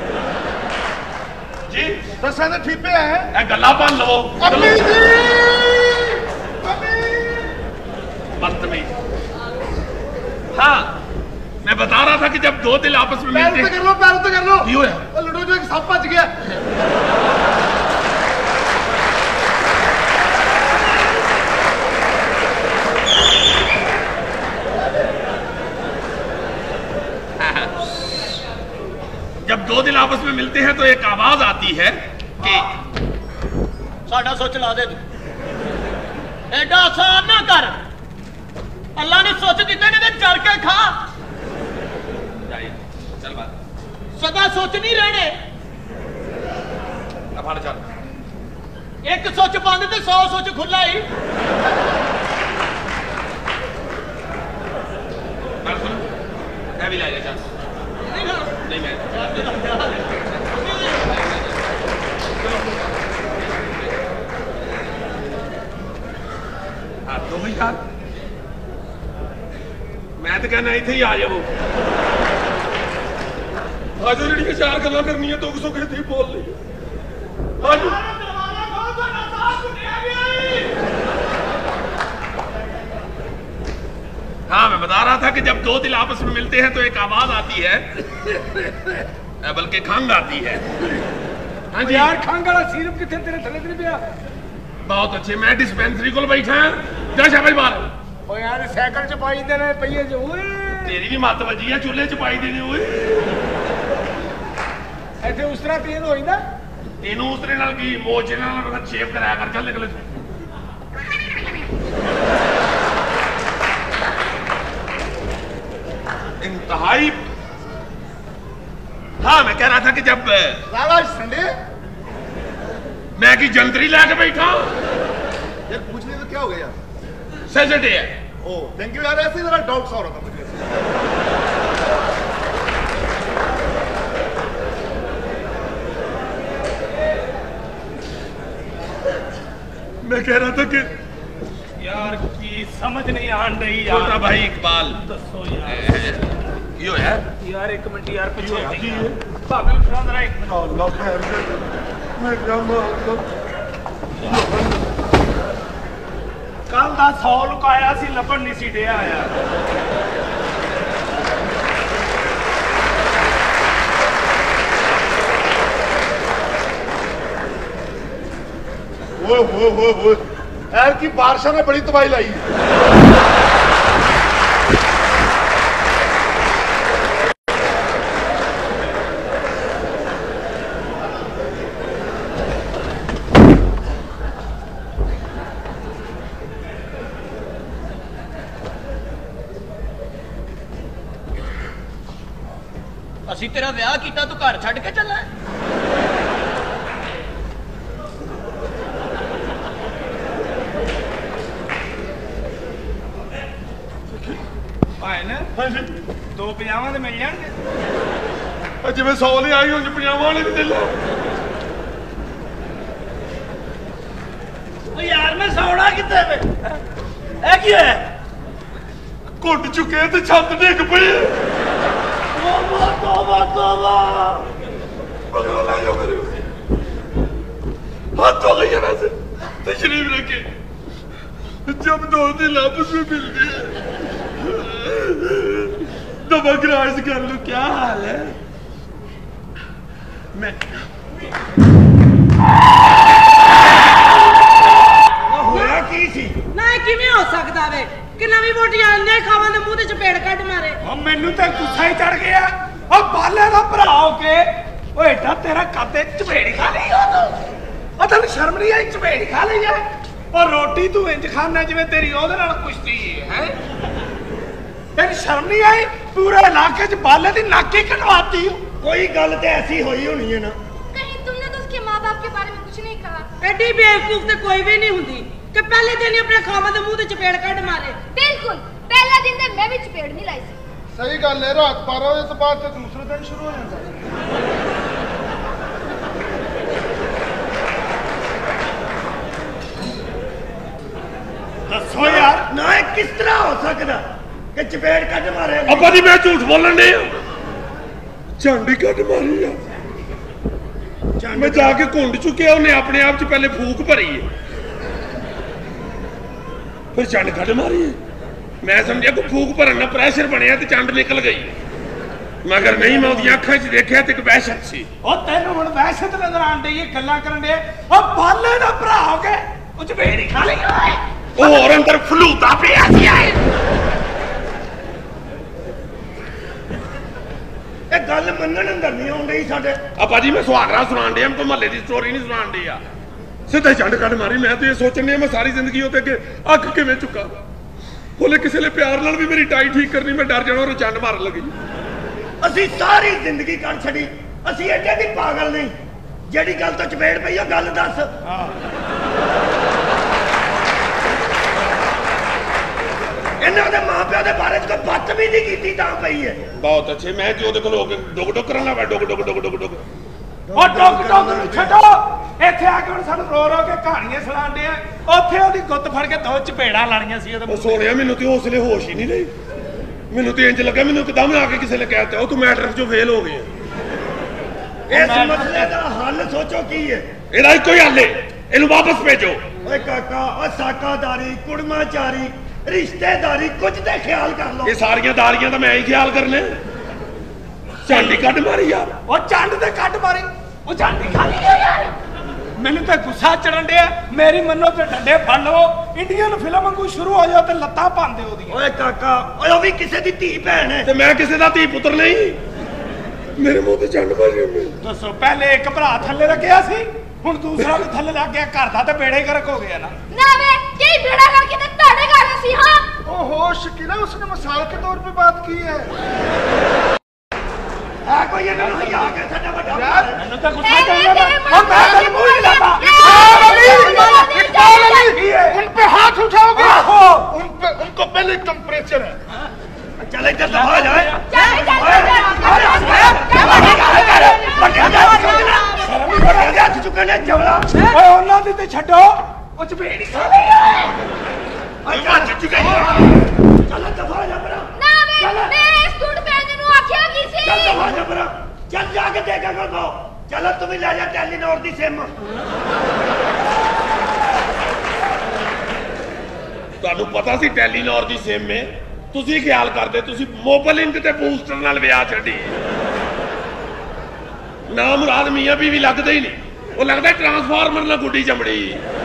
जी दसां ठीपे है ए गला बन लो अम्मी जी अम्मी बदतमीज हाँ मैं बता रहा था कि जब दो दिल आपस में मिलते हैं पैर तो कर लो क्यों है वो लूडो जो एक सांप बच गया जब दो दिल आपस में मिलते हैं तो एक आवाज आती है कि साडा सोच ला दे तू एडा आसान ना कर अल्लाह ने सोच दिते ने ते चढ़ के खा चल बात सदा सोच नहीं रहने अब हाल चल एक सोच बंद ते 100 सोच खुला ही बात सुन मैं भी ले जा चल नहीं मैं हाँ तो भाई यार मैं तो कहना इथे ही आ जाओ आज लड़की चार गल्ला करनी है तो सौ कहते ही बोल ली आज हाँ मैं बता रहा था कि जब दो दिल आपस में मिलते हैं तो एक आवाज आती है बल्कि खंग आती है हाँ जी यार खंग वाला सिरप कितने तेरे थले तेरे पिया बहुत अच्छे मैं डिस्पेंसरी को बैठा जा शाबाश बाहर ओ यार साइकिल च पाई देने पईए जो ओए तेरी भी मत वजी है चूल्हे च पाई देने ओए ऐसे उस तरह तेल होई ना तेनू उस तरह नाल की मोचे नाल शेव कराया कर चल निकल इंतहाई हाँ मैं कह रहा था कि जब संडे मैं की जंतरी लेके बैठा यार पूछने तो क्या हो गया यार सैटरडे है ओ थैंक यू यार ऐसे जरा डाउट सा हो रहा था मुझे मैं कह रहा था कि यार की समझ नहीं आन रही यार छोटा भाई इकबाल दसो यार यो है यार एक मिनट यार पीछे हटी है पागल फरान रहा एक मिनट अल्लाह खैर कर मैं क्या मार कल दा 100 लुकाया सी लभण नहीं सी डिया यार वो यार की बारिशों ने बड़ी तबाही लाई असी तेरा ब्याह किया तू घर छड़ के चला दो पजामा तो मिल जाएंगे जिम्मे 100 ले आई हूं पजामा वाले भी दिल यार मैं सौड़ा कितने में है क्या है घुट चुके तो छत डिग पई तौबा तौबा तौबा पगला ला जा मेरे हाथ तो गई है वैसे तशरीफ रखे जब दो दिल आपस में मिल गए नमक कर लो क्या हाल है मैं शर्म नहीं आई चपेट खा ली है और रोटी तू इंज खाना जिवें तेरी ओहदे नाल कुश्ती है तेरी शर्म नहीं आई पूरे इलाके च बाले दी नाकी कटवाती हो कोई गल तो ऐसी हुई होनी है ना कहीं तुमने तो उसके माँ बाप के बारे में कुछ नहीं कहा एडी बेवकूफ तो कोई भी नहीं हुंदी कि पहले दिन ही अपने खावा दे मुंह ते चपेड़ कट मारे बिल्कुल पहला दिन ते मैं भी चपेड़ नहीं लाई सी सही गल है रात 12 बजे तो बाद दूसरे दिन शुरू हो जाता दसो यार ना किस तरह हो सकता कि चपेड़ कट मारे अब्बा जी मैं झूठ बोलन दे झांडी कट मारी है मैं जाके घुंड चुके उन्हें अपने आप च पहले फूक भरी है फिर चंड कट मारी है मैं समझा को फूक भरन ना प्रेशर बनया तो चंड निकल गई मगर नहीं मैं उसकी अखां च देखा तो एक वहशत सी ओ तेनू हुण वहशत नजर आन डई है गल्लां करन दे ओ बाले दा भरा हो के ओ चपेड़ ही खा ली ओ और अंदर फलूता पिया सी आए ये गल मनन अंदर नहीं आउंदी साडे अब्बा जी मैं सुहागरा सुनान दिया मैं मोहल्ले की स्टोरी नहीं सुनान दिया सीधा चंड कट मारी मैं तो ये सोचने मैं सारी जिंदगी होते अगे अग किवें चुका बोले किसी ने प्यार नाल भी मेरी टाई ठीक करनी मैं डर जाना और चंड मारन लगी असी सारी जिंदगी कर छड़ी असी एडे भी पागल नहीं जेड़ी गल तो चपेड़ पई ओ गल दस इन्हां दे मां प्यो दे बारे च कोई बदतमीजी कीती तां पई है बहुत अच्छे मैं जो ओदे कोल होके डुग डुग करन लगा डुग डुग डुग डुग डुग ओ टोक टोक नु छड्डो ਇੱਥੇ ਆ ਕੇ ਹੁਣ ਸਾਨੂੰ ਰੋ ਰੋ ਕੇ ਕਹਾਣੀਆਂ ਸੁਣਾਉਂਦੇ ਆ ਉੱਥੇ ਉਹਦੀ ਗੁੱਤ ਫੜ ਕੇ ਦੋ ਚਪੇੜਾਂ ਲਾਣੀਆਂ ਸੀ ਉਹਦੇ ਸੋਹਣਿਆ ਮੈਨੂੰ ਤੇ ਹੌਸਲੇ ਹੋਸ਼ ਹੀ ਨਹੀਂ ਰਹੀ ਮੈਨੂੰ ਤੇ ਇੰਜ ਲੱਗਾ ਮੈਨੂੰ ਇੱਕਦਮ ਆ ਕੇ ਕਿਸੇ ਨੇ ਕਹਿਤਾ ਉਹ ਤੂੰ ਮੈਟਰ ਚੋਂ ਫੇਲ ਹੋ ਗਈ ਇਸ ਮਸਲੇ ਦਾ ਹੱਲ ਸੋਚੋ ਕੀ ਹੈ ਇਹਦਾ ਇੱਕੋ ਹੀ ਹੱਲ ਹੈ ਇਹਨੂੰ ਵਾਪਸ ਭੇਜੋ ਓਏ ਕਾਕਾ ਓ ਸਾਕਾਦਾਰੀ ਕੁੜਮਾਚਾਰੀ ਰਿਸ਼ਤੇਦਾਰੀ ਕੁਝ ਤੇ ਖਿਆਲ ਕਰ ਲਓ ਇਹ ਸਾਰੀਆਂ ਦਾਰੀਆਂ ਤਾਂ ਮੈਂ ਹੀ ਖਿਆਲ ਕਰਨੇ ਝਾਂਡੀ ਕੱਢ ਮਾਰੀ ਯਾਰ ਉਹ ਚੰਡ ਤੇ ਕੱਢ ਮਾਰੀ ਉਹ ਝਾਂਡੀ ਖਾ ਲਈ ਯਾਰ ਮੈਨੂੰ ਤਾਂ ਗੁੱਸਾ ਚੜਨ ਡਿਆ ਮੇਰੀ ਮੰਨੋ ਤੇ ਡੰਡੇ ਫੜ ਲਵੋ ਇੰਡੀਅਨ ਫਿਲਮ ਵਾਂਗੂ ਸ਼ੁਰੂ ਹੋ ਜਾਓ ਤੇ ਲੱਤਾਂ ਪਾਉਂਦੇ ਉਹਦੀਆਂ ਓਏ ਕਾਕਾ ਓਏ ਉਹ ਵੀ ਕਿਸੇ ਦੀ ਧੀ ਭੈਣ ਹੈ ਤੇ ਮੈਂ ਕਿਸੇ ਦਾ ਧੀ ਪੁੱਤਰ ਨਹੀਂ ਮੇਰੇ ਮੂੰਹ ਤੇ ਚੰਡ ਮਾਰੀ ਦੱਸੋ ਪਹਿਲੇ ਇੱਕ ਭਰਾ ਥੱਲੇ ਰੱਖਿਆ ਸੀ ਹੁਣ ਦੂਸਰਾ ਵੀ ਥੱਲੇ ਲੱਗ ਗਿਆ ਘਰ ਦਾ ਤੇ ਬੇੜਾ ਹੀ ਗਰਕ ਹੋ ਗਿਆ ਨਾ वे कई बेड़ा करके तो ताड़े कर सी हां ओहो शकीला उसने मिसाल के तौर पे बात की है आ कोई ये ना या के साडा बड़ा यार ਮੈਨੂੰ ਤਾਂ ਗੁੱਸਾ ਚੜਦਾ मैं मैं तेरे मुंह ही लाता उन पे हाथ उठाओगे उनको पहले टेम्परेचर है चल इधर दफा हो जाए हथ चुकने चवला ਓਏ ਉਹਨਾਂ ਦੀ ਤੇ ਛੱਡੋ ਉਹ ਚਪੇੜ ਹੀ ਖਾ ਲਈ हथ चुके चल दफा हो जा बड़ा ना मैं सूट पहनने नु आखिया की सी चल दफा हो जा बड़ा चल जाके देखा कर दो चलो तुम ही ले जा टेलीनॉर दी सिम ਤੁਹਾਨੂੰ ਪਤਾ ਸੀ ਟੈਲੀਨੌਰ ਦੀ ਸਿਮ ਮੇ ਤੁਸੀਂ ਖਿਆਲ ਕਰਦੇ ਤੁਸੀਂ ਮੋਬਲਿੰਕ ਤੇ ਬੂਸਟਰ ਨਾਲ ਵਿਆਹ ਛੱਡੀ ਨਾ ਮੁਰਾਦ ਮੀਆਂ ਬੀਵੀ ਲੱਗਦਾ ਹੀ ਨਹੀਂ ਉਹ ਲੱਗਦਾ ਟਰਾਂਸਫਾਰਮਰ ਨਾਲ ਗੁੱਡੀ ਚਮੜੀ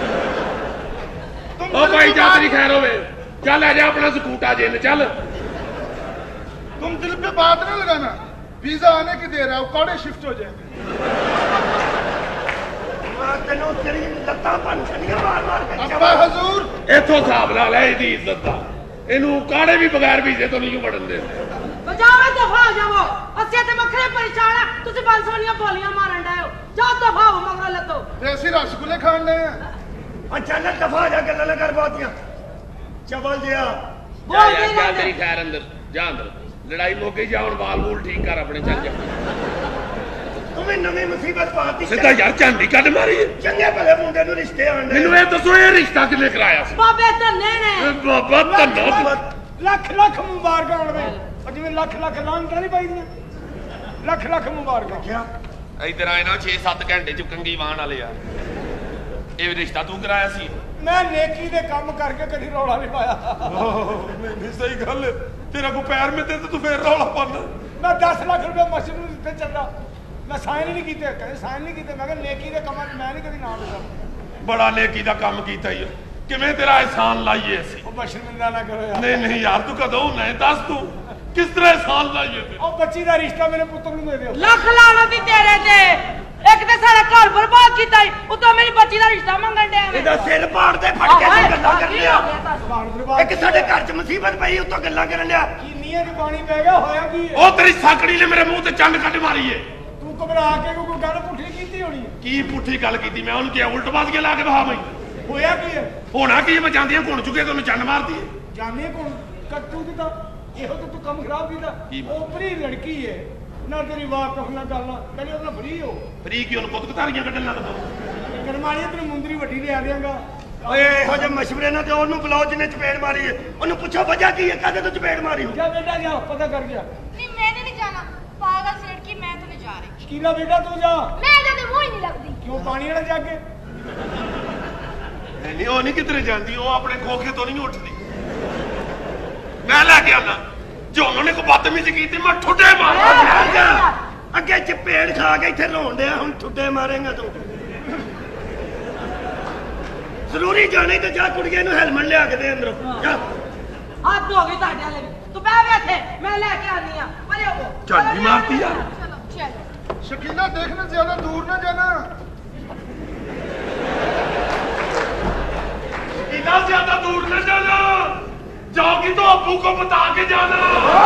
ਉਹ ਭਾਈ ਜਾ ਤੇਰੀ ਖੈਰ ਹੋਵੇ ਚੱਲ ਆ ਜਾ ਆਪਣਾ ਸਕੂਟਾ ਜਿੰਨ ਚੱਲ तुम दिल पे बात नहीं लगाना वीजा आने की देर है वो कौड़े शिफ्ट हो जाएंगे तेनों तेरी लत्तां बन छड़ियां मार मार के अब्बा हजूर ਇੱਥੋਂ ਹਿਸਾਬ ਲਾ ਲੈ ਇਹਦੀ ਇੱਜ਼ਤ ਦਾ ਇਹਨੂੰ ਕਾੜੇ ਵੀ ਬਗੈਰ ਵੀਜ਼ੇ ਤੋਂ ਨਹੀਂ ਵੜਨ ਦਿੰਦੇ ਬਜਾਓ ਦਫਾ ਹੋ ਜਾਵੋ ਅਸੀਂ ਤੇ ਵੱਖਰੇ ਪਰੇਸ਼ਾਨ ਆ ਤੁਸੀਂ 500 ਦੀਆਂ ਬੋਲੀਆਂ ਮਾਰਨ ਡਏ ਹੋ ਜਾਓ ਦਫਾ ਹੋ ਮਗਰ ਲੱਤੋ ऐसे रसगुल्ले खाने हैं चल दफा हो जा गल्लां ना कर बहुतियां चवल जिया ਜਾ ਯਾਰ ਜਾ ਤੇਰੀ ਖੈਰ ਅੰਦਰ ਜਾ ਅੰਦਰ ਲੜਾਈ ਮੁੱਕ ਗਈ ਜਾ ਹੁਣ ਵਾਲ ਵੂਲ ਠੀਕ ਕਰ ਆਪਣੇ ਚੱਲ ਜਾ तुम्हें नवी मुसीबत पाती ਸਿੱਧਾ ਯਾਰ ਝਾਂਡੀ ਕੱਢ ਮਾਰੀ चंगे भले मुंडे नु रिश्ते आंदे ਮੈਨੂੰ ਇਹ ਦੱਸੋ ਇਹ ਰਿਸ਼ਤਾ ਕਿੰਨੇ ਕਰਾਇਆ ਸੀ ਬਾਬੇ ਧੰਨੇ ਨੇ ਬਾਬਾ ਧੰਨਾ ਲੱਖ ਲੱਖ ਮੁਬਾਰਕਾਂ ਹੋਣਗੇ ਉਹ ਜਿਵੇਂ ਲੱਖ ਲੱਖ ਲਾਂਟਾਂ ਨਹੀਂ ਪਾਈਦੀਆਂ ਲੱਖ ਲੱਖ ਮੁਬਾਰਕਾਂ क्या ਇਧਰ ਆਏ ਨਾ 6-7 ਘੰਟੇ ਚ ਕੰਗੀ ਵਾਹਣ ਵਾਲੇ ਆ ਇਹ ਰਿਸ਼ਤਾ ਤੂੰ ਕਰਾਇਆ ਸੀ ਮੈਂ ਨੇਕੀ ਦੇ ਕੰਮ ਕਰਕੇ ਕਦੀ ਰੌਲਾ ਨਹੀਂ ਪਾਇਆ ਨਹੀਂ ਸਹੀ ਗੱਲ ਤੇਰਾ ਕੋ ਪੈਰ ਮੇ ਤੇ ਤੂੰ ਫੇਰ ਰੌਲਾ ਪਾਣਾ ਮੈਂ 10 ਲੱਖ ਰੁਪਏ ਮਸਜਿਦ ਨੂੰ ਦਿੱਤੇ ਚੱਲਦਾ ਮੈਂ ਸਾਈਨ ਹੀ ਨਹੀਂ ਕੀਤੇ ਕਹਿੰਦੇ ਸਾਈਨ ਨਹੀਂ ਕੀਤੇ ਮੈਂ ਕਿਹਾ ਨੇਕੀ ਦੇ ਕੰਮਾਂ 'ਚ ਮੈਂ ਨਹੀਂ ਕਦੀ ਨਾਮ ਲਿਖਿਆ ਬੜਾ ਨੇਕੀ ਦਾ ਕੰਮ ਕੀਤਾ ਈ ਕਿਵੇਂ ਤੇਰਾ ਇਹਸਾਨ ਲਾਈਏ ਅਸੀਂ ਉਹ ਬਸ਼ਰਮਿੰਦਾ ਨਾ ਕਰੋ ਯਾਰ ਨਹੀਂ ਨਹੀਂ ਯਾਰ ਤੂੰ ਕਦੋਂ ਨਹੀਂ ਦੱਸ ਤੂੰ ਕਿਸ ਤਰ੍ਹਾਂ ਇਹਸਾਨ ਲਾਈਏ ਤੇ ਉਹ ਬੱਚੀ ਦਾ ਰਿਸ਼ਤਾ ਮੇਰੇ ਪੁੱਤਰ ਨੂੰ ਦੇ ਦਿਓ ਲੱਖ ਲਾਣਾ ਦੀ ਤੇਰੇ ਤੇ एक तो सारा घर बर्बाद किया उतो मेरी बच्ची का रिश्ता मंगन दे ਇਹਦਾ ਸਿਰ ਪਾੜ ਦੇ ਫੜ ਕੇ ਤੂੰ ਗੱਲਾਂ ਕਰ ਲਿਆ ਇੱਕ ਸਾਡੇ ਘਰ 'ਚ ਮੁਸੀਬਤ ਪਈ ਉਤੋਂ ਗੱਲਾਂ ਕਰਨ ਲਿਆ ਕੀ ਨੀਆਂ 'ਚ ਪਾਣੀ ਪੈ ਗਿਆ ਹੋਇਆ ਕੀ ਉਹ ਤੇਰੀ ਸਾਕੜੀ ਨੇ ਮੇਰੇ ਮੂੰਹ ਤੇ ਚੰਨ ਕੱਢ ਮਾਰੀ ਏ ਤੂੰ ਘਬਰਾ ਕੇ ਕੋਈ ਗੱਲ ਪੁੱਠੀ ਕੀਤੀ ਹੋਣੀ ਕੀ ਪੁੱਠੀ ਗੱਲ ਕੀਤੀ ਮੈਂ ਉਹਨੂੰ ਕਿਹਾ ਉਲਟ ਬਾਜ਼ ਕੇ ਲਾ ਕੇ ਬਹਾ ਬਈ ਹੋਇਆ ਕੀ ਹੈ ਹੋਣਾ ਕੀ ਮੈਂ ਜਾਂਦੀਆਂ ਘੁਣ ਚੁੱਕੇ ਤੈਨੂੰ ਚੰਨ ਮਾਰਦੀ ਏ ਜਾਣੇ ਕੋਣ ਕੱਟੂ ਦੀ ਤਾਂ ਇਹੋ ਤੇ ਤੂੰ ਕੰਮ ਖਰਾਬ ਕੀਤਾ ਉਪਰੀ ਲੜਕੀ ਹੈ ਨਾ ਤੇਰੀ ਵਾਕਫ ਨਾ ਗੱਲ ਨਾ ਕਹਿੰਦੇ ਉਹਦਾ ਫਰੀ ਹੋ ਫਰੀ ਕੀ ਉਹਨੂੰ ਪੁੱਤ ਕਤਾਰੀਆਂ ਕੱਢਣ ਲੱਗ ਪਾ ਕਰਮਾਲੀਆਂ ਤੈਨੂੰ ਮੁੰਦਰੀ ਵੱਡੀ ਲਿਆ ਦਿਆਂਗਾ ਓਏ ਇਹੋ ਜਿਹੇ ਮਸ਼ਵਰੇ ਨਾਲ ਤੇ ਉਹਨੂੰ ਬੁਲਾਓ ਜਿਹਨੇ ਚਪੇੜ ਮਾਰੀ ਏ ਉਹਨੂੰ ਪੁੱਛੋ ਵਜ੍ਹਾ ਕੀ ਹੈ ਕਾਹਦੇ ਤੋਂ ਚਪੇੜ ਮਾਰੀ ਜਾ बेटा जा पता कर गया नहीं मैंने नहीं जाना पागल से लड़की मैं तो नहीं जा रही कीला बेटा तू जा मैं जाते मुंह ही नहीं लगती क्यों पानी वाला जाके नहीं ਉਹ ਨਹੀਂ ਕਿਧਰੇ ਜਾਂਦੀ ਉਹ ਆਪਣੇ ਖੋਖੇ ਤੋਂ ਨਹੀਂ ਉੱਠਦੀ ਮੈਂ ਲੈ ਕੇ ਆਣਾ ਜੋ ਉਹਨਾਂ ਨੇ ਕੋ ਬਦਤਮੀਜ਼ੀ ਕੀਤੀ ਮੈਂ ਠੁੱਡੇ ਮਾਰਾਂਗਾ ਅੱਗੇ ਚਪੇੜ ਖਾ ਕੇ ਇੱਥੇ ਰੋਣ ਡਿਆ ਹੁਣ ਠੁੱਡੇ ਮਾਰੇਂਗਾ ਤੂੰ ਜ਼ਰੂਰੀ ਜਾਣੇ ਤੇ ਜਾ ਕੁੜੀਆਂ ਨੂੰ ਹੈਲਮਟ ਲਿਆ ਕੇ ਦੇ ਅੰਦਰੋਂ ਜਾ हद हो गई ਤੁਹਾਡੇ ਵਾਲੇ ਵੀ ਤੂੰ ਬਹਿ ਇੱਥੇ ਮੈਂ ਲੈ ਕੇ ਆਨੀ ਆ ਪਰੇ ਹੋ ਝਾੜੀ ਮਾਰਤੀ ਯਾਰ चलो चलो शकीला देखने ज्यादा दूर ना जाना इतना ज्यादा दूर न जाना जाओगी तो अब्बू को बता के जाना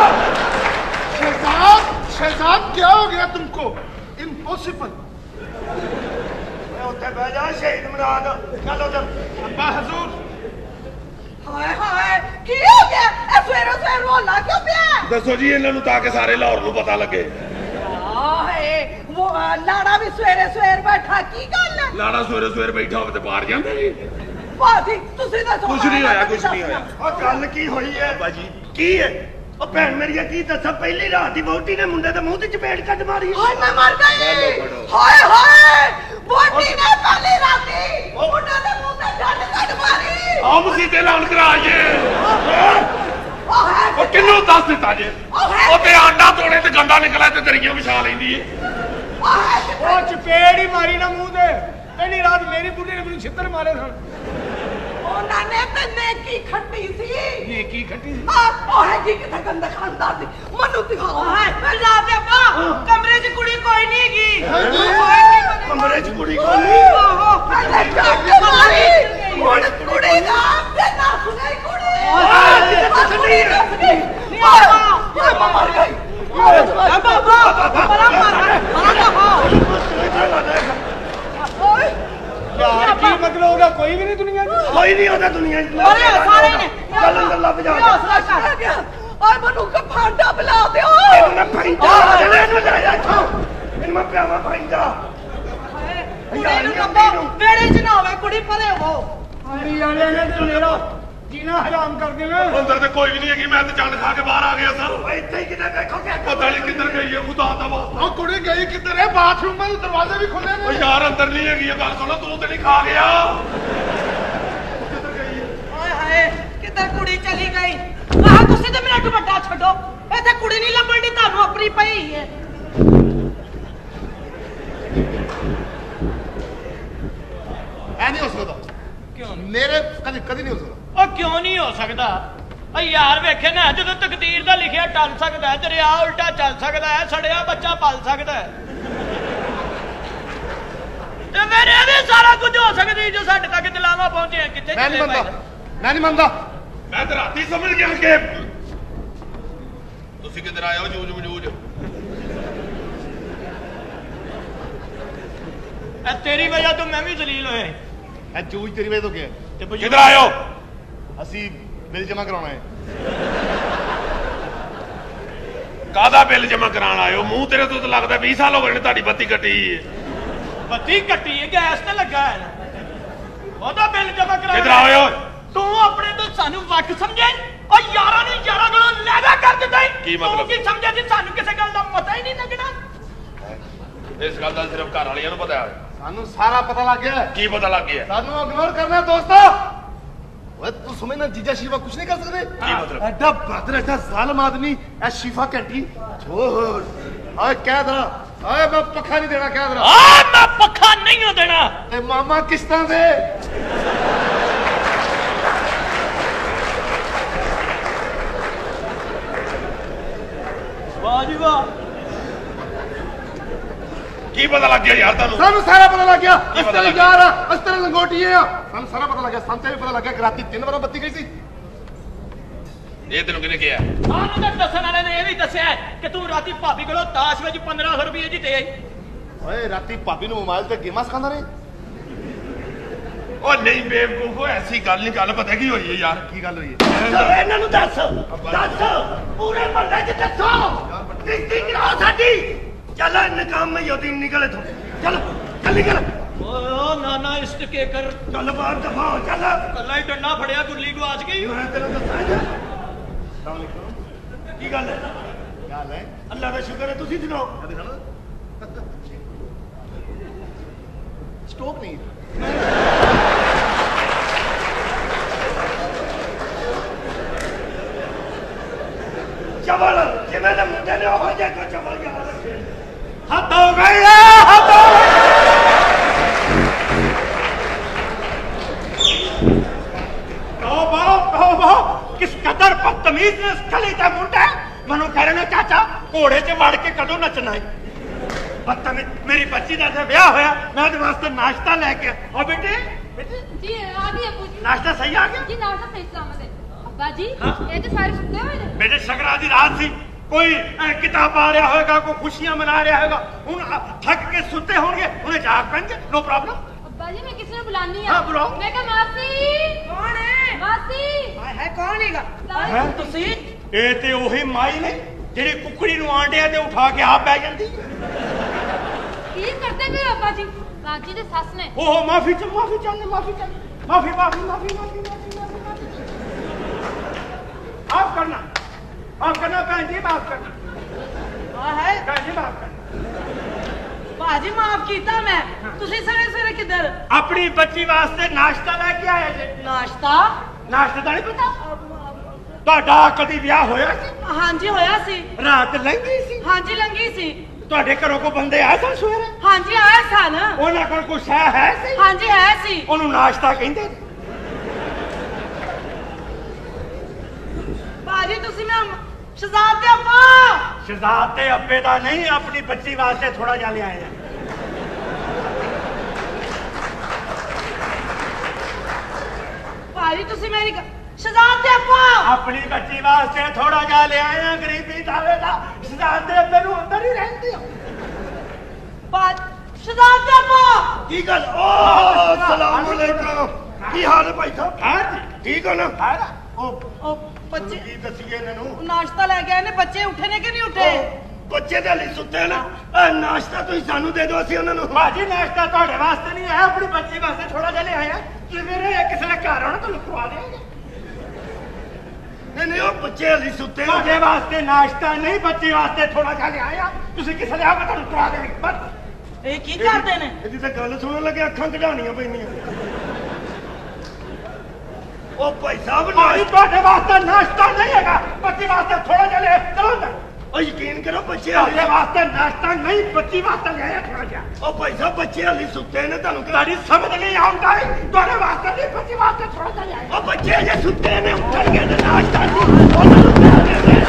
शहजाद शहजाद क्या हो गया तुमको इम्पॉसिबल उत्थे बह जा शहीद मुराद चल उधर अब्बा हजूर ਹਾਏ ਹਾਏ ਕੀ ਹੋ ਗਿਆ ਇਹ ਸਵੇਰੇ ਸਵੇਰੇ ਰੋਲਾ ਕਿਉਂ ਪਿਆ दसो जी इन्हों ताकि सारे लाहौर को पता लगे ਹਾਏ ਉਹ ਲਾੜਾ ਵੀ ਸਵੇਰੇ ਸਵੇਰੇ ਬੈਠਾ ਕੀ ਗੱਲ ਹੈ लाड़ा सवेरे सवेरे बैठा हो तो बाहर जाते जी ਭਾਜੀ ਤੁਸੀਂ ਦੱਸੋ कुछ नहीं होया कुछ नहीं होया और गल की हुई है बाजी की है ਉਹ ਭੈਣ ਮੇਰੀ ਕੀ ਦੱਸਾਂ ਪਹਿਲੀ ਰਾਤ ਦੀ ਵਹੁਟੀ ਨੇ ਮੁੰਡੇ ਦੇ ਮੂੰਹ ਤੇ ਚਪੇੜ ਕੱਢ ਮਾਰੀ ਹਾਏ ਮੈਂ ਮਰ ਗਈ ਹਾਏ ਹਾਏ ਵਹੁਟੀ ਨੇ ਪਹਿਲੀ ਰਾਤੀ ਮੁੰਡੇ ਦੇ ਮੂੰਹ ਤੇ ਡੰਡ ਕੱਢ ਮਾਰੀ ਆ ਮੁਸੀਬਤ ਐਲਾਨ ਕਰਾ ਜੇ ਉਹ ਕਿੰਨੂੰ ਦੱਸ ਦਿੱਤਾ ਜੇ ਉਹ ਤੇ ਆਂਡਾ ਤੋੜੇ ਤੇ ਗੰਡਾ ਨਿਕਲਿਆ ਤੇ ਦਰੀਆਂ ਵਿਛਾ ਲੈਂਦੀ ਏ ਉਹ ਚਪੇੜ ਹੀ ਮਾਰੀ ਨਾ ਮੂੰਹ ਤੇ ਪਹਿਲੀ ਰਾਤ ਮੇਰੀ ਬੁੱਢੀ ਨੇ ਮੈਨੂੰ ਛਿੱਤਰ ਮਾਰੇ ਸਨ ਉਹਨਾਂ ਨੇ ਤੇ ਨੇਕੀ ਖੱਟੀ ਸੀ ਨੇਕੀ ਖੱਟੀ ਸੀ ਉਹ ਹੈ ਜੀ ਕਿਥੇ ਗੰਦਾ ਖਾਨਦਾਰ ਦੀ ਮੈਨੂੰ ਦਿਖਾਓ ਹੈ ਜਾ ਦੇ ਅੱਬਾ ਕਮਰੇ 'ਚ ਕੁੜੀ ਕੋਈ ਨਹੀਂ ਹੈਗੀ ਕਮਰੇ 'ਚ ਕੁੜੀ ਕੋਈ ਨਹੀਂ ਆਹੋ ਪਹਿਲੇ ਚੱਕ ਮਾਰੀ ਹੁਣ ਕੁੜੀ ਦਾ ਤੇ ਨਾ ਸੁਣਾਈ ਕੁੜੀ ਨਹੀਂ ਆਵਾ ਮਰ ਗਈ ਬਾਬਾ ਬੜਾ ਮਾਰ ਓਏ ਯਾਰ ਕੀ ਮਤਲਬ ਉਹਦਾ ਕੋਈ ਵੀ ਨਹੀਂ ਦੁਨੀਆ 'ਚ ਕੋਈ ਨਹੀਂ ਉਹਦਾ ਦੁਨੀਆ 'ਚ ਅਰੇ ਸਾਰੇ ਨੇ ਚੱਲ ਅੰਦਰ ਲੱਭ ਜਾ ਹੌਸਲਾ ਕਰ ਗਿਆ ਓਏ ਮੈਨੂੰ ਕਫਾਂਡਾ ਬੁਲਾ ਦਿਓ ਇਹਨੂੰ ਮੈਂ ਫਾਈਂਦਾ ਇਹਨੂੰ ਲੈ ਜਾ ਇੱਥੋਂ ਇਹਨੂੰ ਮੈਂ ਪਿਆਵਾ ਫਾਈਂਦਾ ਕੁੜੀ ਨੂੰ ਕੱਢੋ ਵੇੜੇ 'ਚ ਨਾ ਹੋਵੇ ਕੁੜੀ ਪਰੇ ਹੋ ਕੁੜੀ ਵਾਲਿਆਂ ਨੇ ਤੇ ਮੇਰਾ ਜੀਣਾ ਹਰਾਮ ਕਰ ਦੇਣਾ ਅੰਦਰ ਤੇ ਕੋਈ ਵੀ ਨਹੀਂ ਹੈਗੀ ਮੈਂ ਤੇ ਚੰਨ ਖਾ ਕੇ ਬਾਹਰ ਆ ਗਿਆ ਸਾਂ ਇੱਥੇ ਹੀ ਕਿਤੇ ਦੇਖੋਗੇ ਪਤਾ ਨਹੀਂ ਕਿੱਧਰ ਗਈ ਹੈ ਖੁਦਾ ਦਾ ਵਾਸਤਾ ਉਹ ਕੁੜੀ ਗਈ ਕਿੱਧਰ ਹੈ ਬਾਥਰੂਮ ਵਿੱਚ ਦਰਵਾਜ਼ੇ ਵੀ ਖੁੱਲੇ ਉਹ ਨੇ ਯਾਰ ਅੰਦਰ ਨਹੀਂ ਹੈਗੀ ਇਹ ਗੱਲ ਸੁਣੋ ਤੂੰ ਤੇ ਨਹੀਂ ਖਾ ਗਿਆ ਕਿੱਧਰ ਗਈ ਹੈ ਓਏ ਹਾਏ ਕਿੱਧਰ ਕੁੜੀ ਚਲੀ ਗਈ ਆਹ ਤੁਸੀਂ ਤੇ ਮੇਰਾ ਦੁਪੱਟਾ ਛੱਡੋ ਇੱਥੇ ਕੁੜੀ ਨਹੀਂ ਲੱਭਣ ਦੀ ਤੁਹਾਨੂੰ ਆਪਣੀ ਪਈ ਹੈ ਐ ਨਹੀਂ ਹੋ ਸਕਦਾ ਕਿਉਂ ਨਹੀਂ ਮੇਰੇ ਕਦੀ ਕਦੀ ਨਹੀਂ ਹੋ ਸਕਦਾ ਉਹ ਕਿਉਂ ਨਹੀਂ ਹੋ ਸਕਦਾ ਓ ਯਾਰ ਵੇਖੇ ਨਾ ਜਦੋਂ ਤਕਦੀਰ ਦਾ ਲਿਖਿਆ ਟਲ ਸਕਦਾ ਹੈ ਦਰਿਆ ਉਲਟਾ ਚੱਲ ਸਕਦਾ ਹੈ ਸੜਿਆ ਬੱਚਾ ਪਲ ਸਕਦਾ ਹੈ ਤੇ ਮੇਰੇ ਵੀ ਸਾਰਾ ਕੁਝ ਹੋ ਸਕਦੀ ਜੋ ਸਾਡੇ ਤੱਕ ਦਿਲਾਵਾ ਪਹੁੰਚੇ ਕਿੱਥੇ ਮੈਂ ਨਹੀਂ ਚੱਲੇ ਮੰਨਦਾ ਭਾਈ? ਮੈਂ ਨਹੀਂ ਮੰਨਦਾ ਮੈਂ ਤਾਂ ਰਾਤੀ ਸਮਝ ਗਿਆ ਕਿ ਤੁਸੀਂ ਕਿੱਧਰ ਆਏ ਹੋ ਜੂਜ ਮਜੂਜ ਇਹ ਤੇਰੀ ਵਜ੍ਹਾ ਤੋਂ ਮੈਂ ਵੀ ਜ਼ਲੀਲ ਹੋਇਆ ਇਹ ਜੂਜ ਤੇਰੀ ਵਜ੍ਹਾ ਤੋਂ ਗਿਆ ਤੇ ਬਜ਼ੁਰਗ- ਕਿੱਧਰ ਆਏ ਹੋ ਅਸੀਂ ਬਿੱਲ ਜਮਾ ਕਰਾਉਣਾ ਹੈ ਕਾਹਦਾ ਬਿੱਲ ਜਮਾ ਕਰਾਉਣ ਆਏ ਹੋ ਮੂੰਹ ਤੇਰੇ ਤੋਂ ਤਾਂ ਲੱਗਦਾ 20 ਸਾਲ ਹੋ ਗਏ ਨੇ ਤੁਹਾਡੀ ਬੱਤੀ ਕੱਟੀ ਹੈ ਬੱਤੀ ਕੱਟੀ ਹੈ ਗੈਸ ਤੇ ਲੱਗਾ ਹੈ ਨਾ ਉਹਦਾ ਬਿੱਲ ਜਮਾ ਕਰਾ ਕਿੱਧਰ ਆਏ ਹੋ ਤੂੰ ਆਪਣੇ ਤੋਂ ਸਾਨੂੰ ਵੱਖ ਸਮਝੇ ਓ ਯਾਰਾਂ ਨੂੰ ਯਾਰਾਂ ਕੋਲੋਂ ਲੈਦਾ ਕਰ ਦਿੱਤਾ ਈ। ਕੀ ਮਤਲਬ? ਤੂੰ ਕੀ ਸਮਝਿਆ ਜੀ ਸਾਨੂੰ ਕਿਸੇ ਗੱਲ ਦਾ ਪਤਾ ਹੀ ਨਹੀਂ ਲੱਗਣਾ ਇਸ ਗੱਲ ਦਾ ਸਿਰਫ ਘਰ ਵਾਲਿਆਂ ਨੂੰ ਪਤਾ ਹੈ ਸਾਨੂੰ ਸਾਰਾ ਪਤਾ ਲੱਗ ਗਿਆ ਹੈ। ਕੀ ਪਤਾ ਲੱਗ ਗਿਆ ਸਾਨੂੰ ਇਗਨੋਰ ਕਰਨਾ ਦੋਸਤੋ ਓਏ ਤੂੰ ਸਮਝਣਾ ਜੀਜਾ ਸ਼ਿਵਾ ਕੁਝ ਨਹੀਂ ਕਰ ਸਕਦੇ ਕੀ ਮਤਲਬ? ਐਡਾ ਬਹਾਦਰ ਐਡਾ ਜ਼ਾਲਮ ਆਦਮੀ ਐ ਸ਼ਿਫਾ ਘੰਟੀ ਓਏ ਓਏ ਕਹਿ ਦਰਾ ਓਏ ਮੈਂ ਪੱਖਾ ਨਹੀਂ ਦੇਣਾ ਕਹਿ ਦਰਾ ਆ ਮੈਂ ਪੱਖਾ ਨਹੀਂ ਹੋ ਦੇਣਾ ਤੇ ਮਾਮਾ ਕਿਸ਼ਤਾਂ ਦੇ ਵਾਹ ਜੀ ਵਾਹ ਕੀ ਪਤਾ ਲੱਗ ਗਿਆ ਯਾਰ ਤੁਹਾਨੂੰ? ਸਾਨੂੰ ਸਾਰਾ ਪਤਾ ਲੱਗ ਗਿਆ। ਅਸੀਂ ਤੇਰੇ ਯਾਰ ਆ, ਅਸੀਂ ਤੇਰੇ ਲੰਗੋਟੀਏ ਆ, ਸਾਨੂੰ ਸਾਰਾ ਪਤਾ ਲੱਗ ਗਿਆ। ਸਾਨੂੰ ਤੇ ਵੀ ਪਤਾ ਲੱਗ ਗਿਆ ਕਿ ਰਾਤੀ 3 ਵਾਰ ਬੱਤੀ ਗਈ ਸੀ। ਇਹ ਤੈਨੂੰ ਕਿਹਨੇ ਕਿਹਾ? ਸਾਨੂੰ ਤਾਂ ਦੱਸਣ ਵਾਲੇ ਨੇ ਇਹ ਵੀ ਦੱਸਿਆ ਕਿ ਤੂੰ ਰਾਤੀ ਭਾਬੀ ਕੋਲੋਂ ਤਾਸ਼ ਵਿੱਚ 1500 ਰੁਪਏ ਜਿੱਤੇ ਆਈ। ਓਏ ਰਾਤੀ ਭਾਬੀ ਨੂੰ ਮੋਬਾਈਲ ਤੇ ਗੇਮਾਂ ਸਿਖਾਉਂਦਾ ਰਹੇ। ਉਹ ਨਹੀਂ ਬੇਵਕੂਫੋ, ਐਸੀ ਗੱਲ ਨਹੀਂ। ਗੱਲ ਪਤਾ ਕੀ ਹੋਈ ਹੈ ਯਾਰ? ਕੀ ਗੱਲ ਹੋਈ ਹੈ? ਇਹਨਾਂ ਨੂੰ ਦੱਸ ਪੂਰੇ ਮਹੱਲੇ 'ਚ ਦੱਸੋ ਕੀ ਕਰਾਓ ਸਾਡੀ। ਚੱਲ ਨਕਾਮ ਹੀ ਉਹਦੀ ਨਿਕਲ ਇਥੋਂ। ਚੱਲ ਚੱਲ ਨਿਕਲ। ਓ ਨਾਨਾ ਇਸ਼ਟ ਕੇ ਕਰ। ਚੱਲ ਬਾਹਰ ਦਫਾ ਹੋ। ਚੱਲ ਕੱਲਾ ਹੀ ਡੰਡਾ ਫੜਿਆ, ਗੁੱਲੀ ਗਵਾਚ ਗਈ। ਮੈਂ ਤੈਨੂੰ ਦੱਸਾਂ ਜੀ। ਕੀ ਗੱਲ ਹੈ? ਗੱਲ ਹੈ ਅੱਲਾ ਦਾ ਸ਼ੁਕਰ ਹੈ। ਤੁਸੀਂ ਸੁਣਾਓ। ਸਟੋਕ ਨਹੀਂ ਚਵਲ ਜਿਵੇਂ ਦੇ ਮੁੰਡੇ ਨੇ ਉਹ ਜਿਹਾ ਕੋ ਚਵਲ ਯਾਰ। हद हो गई है, हद हो गई। किस कदर बदतमीज ने स्थली ते मुंडा मनु कह रहे चाचा घोड़े च वड़ के कदों नचना है। बदतमीज मेरी बच्ची का ब्याह होया, मैं तो वास्ते नाश्ता लेके और बेटे जी आ गई अब्बू जी। नाश्ता सही आ गया जी? नाश्ता सही सलामत है अब्बा जी। ये तो सारे सुते हुए ने। बेटे शकरा दी रात सी, कोई किताब पा रहा होगा, कोई खुशियां मना रहा होगा, उन थक के सुते होंगे, उन्हें जाग पेंगे, नो प्रॉब्लम। अब्बा जी मैं किसी ने बुलानी है। हाँ बुलाओ। मैं कहा मासी। कौन है? मासी है कौन है? तुसी ये ते ओही माई ने जेड़ी कुकड़ी नु आंडे ते उठा के आप बैठ जांदी। की करते गए अब्बा जी? बाजी दे सस ने। ओहो माफी चाह, माफी चाहने, माफी चाहने, माफी माफी माफी माफी माफी माफी माफ करना, माफ करना भैन जी, माफ करना। है भैन जी माफ करना। बाजी माफ कीता मैं। तुसी सवेरे सवेरे किधर? अपनी बच्ची वास्ते नाश्ता लेके आए जे। नाश्ता? नाश्ते दा नहीं पता? ਤੁਹਾਡਾ ਕਦੀ ਵਿਆਹ ਹੋਇਆ ਸੀ? ਹਾਂਜੀ ਹੋਇਆ ਸੀ। ਰਾਤ ਲੰਘੀ ਸੀ? ਹਾਂਜੀ ਲੰਗੀ ਸੀ। ਤੁਹਾਡੇ ਘਰੋਂ ਕੋ ਬੰਦੇ ਆਏ ਸਨ ਸਵੇਰੇ? ਹਾਂਜੀ ਆਏ ਸਨ। ਉਹਨਾਂ ਕੋਲ ਕੁਛ ਹੈ ਸੀ? ਹਾਂਜੀ ਹੈ ਸੀ। ਉਹਨੂੰ ਨਾਸ਼ਤਾ ਕਹਿੰਦੇ ਨੇ। ਬਾਜੀ ਤੁਸੀਂ ਮੈਂ ਸ਼ਹਜ਼ਾਦੇ ਅੱਬਾ। ਸ਼ਹਜ਼ਾਦੇ ਅੱਬੇ ਦਾ ਨਹੀਂ, ਆਪਣੀ ਬੱਚੀ ਵਾਸਤੇ ਥੋੜਾ ਜਿਹਾ ਲੈ ਆਏ ਆ। ਬਾਜੀ ਤੁਸੀਂ ਮੇਰੀ ਸ਼ਹਜ਼ਾਦੇ ਅੱਬਾ ਆਪਣੀ ਬੱਚੀ ਵਾਸਤੇ ਥੋੜਾ ਜਿਹਾ ਲੈ ਆਏ ਆ। ਗਰੀਬੀ ਦਾਵੇ ਦਾ ਸ਼ਹਜ਼ਾਦੇ ਅੱਬੇ ਨੂੰ ਅੰਦਰ ਹੀ ਰਹਿੰਦੇ ਆ। ਸ਼ਹਜ਼ਾਦੇ ਅੱਬਾ ਕੀ ਗੱਲ? ਓ ਸਲਾਮ ਅਲੈਕੁਮ। ਕੀ ਹਾਲ ਹੈ ਭਾਈ ਸਾਹਿਬ? ਹਾਂ ਜੀ ਠੀਕ ਹੋ ਨਾ? ਉਹ ਬੱਚੇ ਕੀ ਦਸੀਏ ਇਹਨਾਂ ਨੂੰ? ਨਾਸ਼ਤਾ ਲੈ ਕੇ ਆਏ ਨੇ। ਬੱਚੇ ਉੱਠੇ ਨੇ ਕਿ ਨਹੀਂ ਉੱਠੇ? ਬੱਚੇ ਦੇ ਲਈ ਸੁੱਤੇ ਨਾ। ਨਾਸ਼ਤਾ ਤੁਸੀਂ ਸਾਨੂੰ ਦੇ ਦਿਓ, ਅਸੀਂ ਉਹਨਾਂ ਨੂੰ। ਭਾਜੀ ਨਾਸ਼ਤਾ ਤੁਹਾਡੇ ਵਾਸਤੇ ਨਹੀਂ ਹੈ, ਆਪਣੀ ਬੱਚੀ ਵਾਸਤੇ ਥੋੜਾ ਜਿਹਾ ਲੈ ਆਏ ਆ। ਸਵੇਰੇ ਕਿਸੇ ਨੇ ਘਰ ਆਉਣਾ ਤੁਹਾਨੂੰ ਖਵਾ ਦੇਵਾਂਗੇ। ਨਹੀਂ ਉਹ ਬੱਚੇ ਲਈ ਸੁੱਤੇ ਨੇ। ਤੁਹਾਡੇ ਵਾਸਤੇ ਨਾਸ਼ਤਾ ਨਹੀਂ, ਬੱਚੇ ਵਾਸਤੇ ਥੋੜਾ ਜਿਹਾ ਲੈ ਆਏ ਆ। ਤੁਸੀਂ ਕਿਸੇ ਨੇ ਆਵੇ ਤੁਹਾਨੂੰ ਖਵਾ ਦੇਵਾਂਗੇ ਬਸ। ਇਹ ਕੀ ਕਰਦੇ ਨੇ? ਇਹਦੀ ਤਾਂ ਗੱਲ ਸੁਣਨ ਲੱਗੇ ਅੱਖਾਂ ਕਢਾਣੀਆਂ ਪੈਂਦੀਆਂ। ਉਹ ਭਾਈ ਸਾਹਿਬ ਭਾਜੀ ਤੁਹਾਡੇ ਵਾਸਤੇ ਨਾਸ਼ਤਾ ਨਹੀਂ ਹੈਗਾ, ਬੱਚੀ ਵਾਸਤੇ ਥੋੜਾ ਜਿਹਾ ਲੈ ਚਲੋ ਅੰਦਰ। ਉਹ ਯਕੀਨ ਕਰੋ ਬੱਚੇ ਤੁਹਾਡੇ ਵਾਸਤੇ ਨਾਸ਼ਤਾ ਨਹੀਂ, ਬੱਚੀ ਵਾਸਤੇ ਲੈ ਆਇਆ ਥੋੜਾ ਜਿਹਾ। ਉਹ ਭਾਈ ਸਾਹਿਬ ਬੱਚੇ ਹਾਲੀ ਸੁੱਤੇ ਨੇ, ਤੁਹਾਨੂੰ ਤੁਹਾਡੀ ਸਮਝ ਨਹੀਂ ਆਉਂਦਾ। ਤੁਹਾਡੇ ਵਾਸਤੇ ਨਹੀਂ, ਬੱਚੀ ਵਾਸਤੇ ਥੋੜਾ ਜਿਹਾ ਲੈ ਆਇਆ। ਉਹ ਬੱਚੇ ਜੇ ਸੁੱਤੇ ਨੇ, ਉੱਠਣਗੇ ਤੇ ਨਾਸ਼ਤਾ ਨਹੀਂ ਉਹਨਾਂ ਨੂੰ ਦੇ ਦੇ।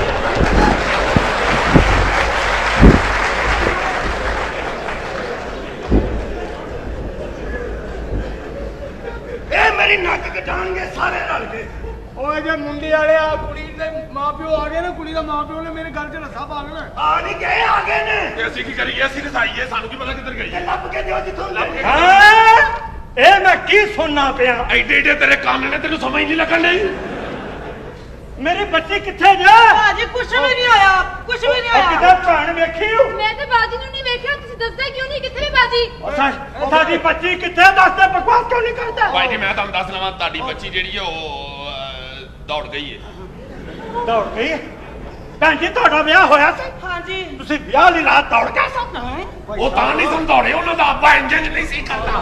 ਇਹ ਮੇਰੀ ਨੱਕ ਕਟਾਣਗੇ ਸਾਰੇ ਰਲ ਕੇ। ਓਏ ਜੇ ਮੁੰਡੇ ਵਾਲੇ ਆ ਕੁੜੀ ਦੇ ਮਾਪਿਓ ਆ ਗਏ ਨਾ, ਕੁੜੀ ਦਾ ਮਾਪਿਓ ਨੇ ਮੇਰੇ ਘਰ 'ਚ ਰੱਸਾ ਪਾ ਲੈਣਾ। ਆ ਨਹੀਂ ਗਏ, ਆ ਗਏ ਨੇ। ਤੇ ਅਸੀਂ ਕੀ ਕਰੀਏ? ਅਸੀਂ ਰਸਾਈਏ, ਸਾਨੂੰ ਕੀ ਪਤਾ ਕਿੱਧਰ ਗਈ ਤੇ ਲੱਭ ਕੇ ਦਿਓ ਜਿੱਥੋਂ ਲੱਭੇ। ਇਹ ਮੈਂ ਕੀ ਸੁਣਨਾ ਪਿਆ? ਐਡੇ ਐਡੇ ਤੇਰੇ ਕੰਨ ਨੇ, ਤੈਨੂੰ ਸਮਝ ਨਹੀਂ ਲੱਗਣ ਡਈ? ਮੇਰੀ ਬੱਚੀ ਕਿੱਥੇ ਜਾ? ਬਾਜੀ ਕੁਛ ਵੀ ਨਹੀਂ ਹੋਇਆ, ਕੁਛ ਵੀ ਨਹੀਂ ਹੋਇਆ। ਕਿੱਥੇ ਭੈਣ ਵੇਖੀ ਹੂੰ? मैं तो बाजी नु नहीं देखा। तुसी दसदे क्यों नहीं? किथे बाजी? ਸਾਡੀ ਬੱਚੀ ਕਿੱਥੇ? ਦੱਸ ਦੇ, ਬਕਵਾਸ ਕਿਉਂ ਨਹੀਂ ਕਰਦਾ? ਭਾਈ ਜੀ ਮੈਂ ਤੁਹਾਨੂੰ ਦੱਸ ਲਵਾਂ, ਤੁਹਾਡੀ ਬੱਚੀ ਜਿਹੜੀ ਹੈ ਉਹ ਦੌੜ ਗਈ ਹੈ। ਦੌੜ ਗਈ? ਭੈਣ ਜੀ ਤੁਹਾਡਾ ਵਿਆਹ ਹੋਇਆ ਸੀ? ਹਾਂਜੀ। ਤੁਸੀਂ ਵਿਆਹ ਵਾਲੀ ਰਾਤ ਦੌੜ ਗਏ ਸਨ? ਉਹ ਤਾਂ ਨਹੀਂ ਸਮਝਾਉਣੇ, ਉਹਨਾਂ ਦਾ ਅੱਬਾ ਇੰਜਨ ਨਹੀਂ ਸੀ ਕਰਦਾ।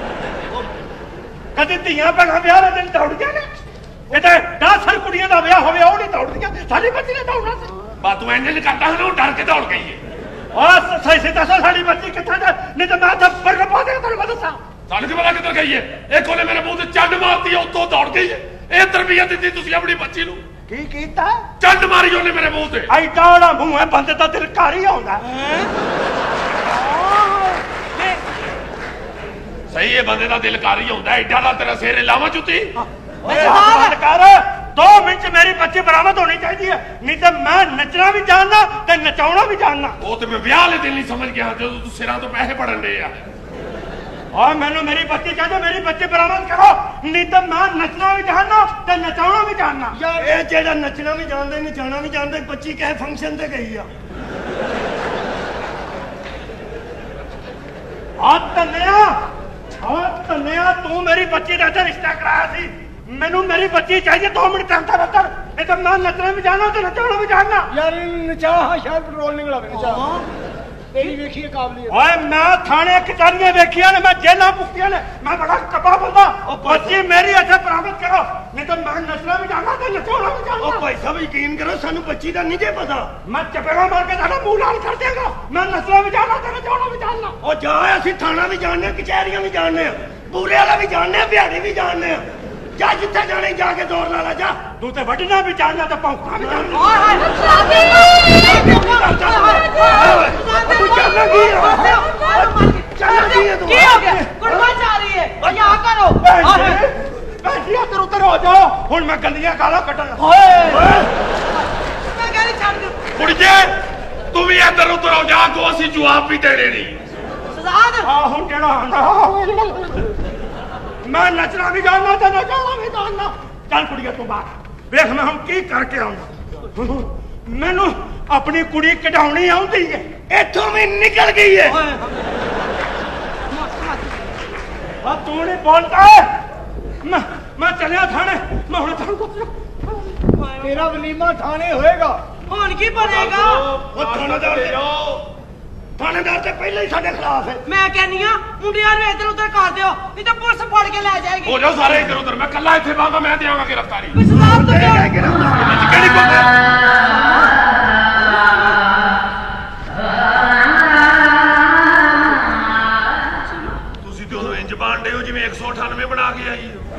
ਕਦੇ ਧੀਆਂ ਭੈਣਾਂ ਵਿਆਹ ਦੇ ਦਿਨ ਦੌੜ ਗਏ ਨੇ? ਇਹ ਤਾਂ 10 ਕੁੜੀਆਂ ਦਾ ਵਿਆਹ ਹੋਵੇ ਉਹ ਨਹੀਂ ਦੌੜਦੀਆਂ, ਸਾਡੀ ਬੱਚੀ ਨੇ ਦੌੜਨਾ ਸੀ। ਬਾ ਤੂੰ ਇੰਜਨ ਕਰਦਾ ਹੁਣ ਉਹ ਡਰ ਕੇ ਦੌੜ ਗਈ ਹੈ। ਆ ਸਹੀ ਸੇ ਦੱਸੋ ਸਾਡੀ ਬੱਚੀ ਕਿੱਥੇ ਜਾ? ਨਹੀਂ ਤਾਂ ਮੈਂ ਤਾਂ ਬਰਗ ਪਾ ਦੇ ਤੁਹਾਨੂੰ ਦੱਸਾਂ। ਸਾਨੂੰ ਕੀ ਪਤਾ ਕਿੱਧਰ ਗਈ ਹੈ? ਇਹ ਕੋਲੇ ਮੇਰੇ ਮੂੰਹ ਤੇ ਚੰਡ ਮਾਰਤੀ, ਉੱਤੋਂ ਦੌੜ ਗਈ ਹੈ। ਇਹ ਤਰਬੀਅਤ ਦਿੱਤੀ ਤੁਸੀਂ ਆਪਣੀ ਬੱਚੀ ਨੂੰ? ਕੀ ਕੀਤਾ? ਚੰਡ ਮਾਰੀ ਉਹਨੇ ਮੇਰੇ ਮੂੰਹ ਤੇ। ਐਡਾ ਵਾਲਾ ਮੂੰਹ ਹੈ, ਬੰਦੇ ਦਾ ਦਿਲ ਘਰ ਹੀ ਆਉਂਦਾ। सही है बंदे का दिल कर ही होता है एडा दा तेरा सिर लावा जुत्ती कर 2 मिनट मेरी बच्ची बरामद होनी चाहिए नहीं तो मैं नचना भी जानना ते नचाउना भी जानना वो तो मैं ब्याह वाले दिन नहीं समझ गया जो तू सिरा तो पैसे पड़न दे यार और मैंने मेरी बच्ची चाहिए मेरी बच्ची बरामद करो नहीं तो मैं नचना भी जानना ते नचाउना भी जानना यार ये जेड़ा नचना भी जानते नचाना भी जानते बच्ची कहे फंक्शन ते गई आ तन्या तू मेरी बच्ची का रिश्ता कराया सी मैनू मेरी बच्ची चाहिए 2 मिनट अंदर अंदर नहीं तो मैं नचना भी जानना तो नचाना भी जानना यार नचा हाँ शायद पेट्रोल निकला नचा तेरी वेखी काबलियत ओए मैं थाने कचहरियां वेखियां ने मैं जेलां पुक्तियां ने मैं बड़ा कपा बंदा बच्ची मेरी अच्छा बरामद करो नहीं तो मैं नचना भी जानना तो नचाना भी जानना ओ भाई साहब यकीन करो सानू बच्ची दा नहीं जे पता मैं चपेड़ा मार के साडा मुंह लाल कर देगा मैं नचना भी जानना तो नचाना भी जानना ओ जा असि थाना भी जानने कचहरियां भी जानने पूरे वाला भी जानने बिहाड़ी भी जानने जा जिथे जाने जाके दौड़ ला ला जा तू ते वडना भी जानना ते भौंकना भी जानना तू चलना की चलना की है तू की हो गया गुड़मा जा रही है यहां करो बैठी उधर उधर हो जाओ हुन मैं गंदियां गालां कटन मैं गाली छाड़ दूं कुड़िए तू भी इधर उधर हो जा को असि जवाब भी देने नहीं सजाद हां हुन केड़ा आंदा मैं नचना भी जानना ते नचाना भी जानना चल कुड़िए तू बाहर देख मैं हम की करके आऊंगा मैनू अपनी कुड़ी कढाउनी आउंदी है इथों भी निकल गई है तू नहीं बोलता है मैं चलिया थाने मैं हुण तेरा वलीमा थाने होएगा हुन की बनेगा ओ थानेदार ते पहले ही साडे खिलाफ है मैं कहनी हां मुंडियां नु इधर उधर कर दियो नहीं तो पुलिस फड़ के ले जाएगी हो जाओ सारे इधर उधर मैं कल्ला इथे बांगा मैं देवांगा गिरफ्तारी कुछ साहब तो क्या केड़ी को तुसी ते ओनो इंज बांडे हो जिवें 198 बना के आई हो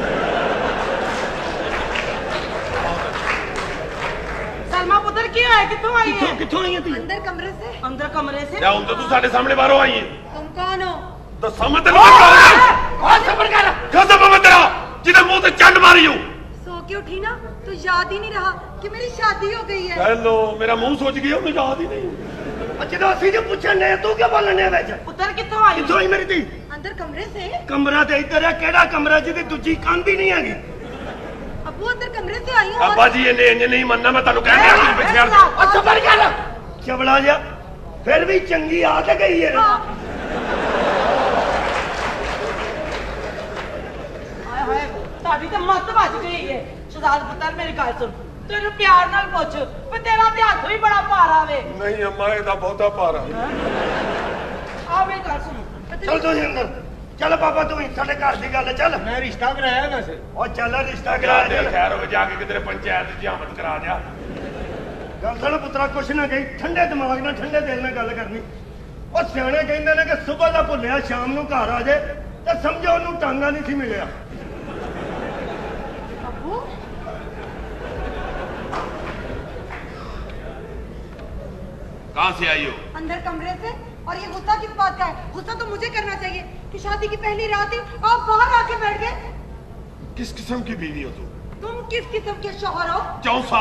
सलमा पुत्र की है कित्थों आई है कित्थों आई है तू अंदर कमरे से क्या हुन तो तू साडे सामने बाहरों आई है तुम कौन हो दसा मैं तेरे कौन सबर कर खत्म मैं तेरा जिदे मुंह ते चंड मारी हूं सो के उठी ना तो याद ही नहीं रहा कि मेरी शादी हो गई है हेलो मेरा मुंह सोच गया उन्हें याद ही नहीं ਜਦੋਂ ਅਸੀਂ ਜੇ ਪੁੱਛਣੇ ਤੂੰ ਕਿਉਂ ਬੋਲਣੇ ਵਿੱਚ ਪੁੱਤਰ ਕਿੱਥੋਂ ਆਈ ਕਿੱਥੋਂ ਆਈ ਮੇਰੀ ਧੀ अंदर कमरे से ਕਮਰਾ ਤੇ ਇੱਧਰ ਹੈ ਕਿਹੜਾ ਕਮਰਾ ਜਿਹਦੀ ਦੂਜੀ ਕੰਧ ਹੀ ਨਹੀਂ ਹੈਗੀ अबू अंदर कमरे से आई हूँ अब्बा जी इन्हें इंज नहीं मनना मैं तेन कह दिया कि पिछे हट जा अच्छा पर कर चबड़ा जा फिर भी चंगी आ तो गई है हाय हाय ताड़ी तो मत बज गई है शहजाद पुत्र मेरी गल सुन तेरे प्यार नाल पूछ पर तेरा ते हाथ भी बड़ा भारा वे नहीं अम्मा एदा बहुता भारा आ मेरी गल सुन चल तू अंदर चल पापा तू साडे घर दी गल चल मैं रिश्ता कराया वैसे और चल रिश्ता करा करा दे खैर हो जाके किधरे पंचायत जामत करा दिया गल सुन पुत्रा कुछ ना कही ठंडे दिमाग नाल ठंडे दिल नाल गल करनी और सियाणे कहंदे ने कि सुबह दा भुल्लिया शाम नू घर आ जाए ते समझो ओनू टांगा नहीं सी मिलिया अबू कहां से आई हो अंदर कमरे से और ये गुस्सा किस बात का है गुस्सा तो मुझे करना चाहिए कि शादी की पहली रात ही आप बाहर आके बैठ गए किस किस्म की बीवी हो तुम किस किस्म के शौहर हो चौसा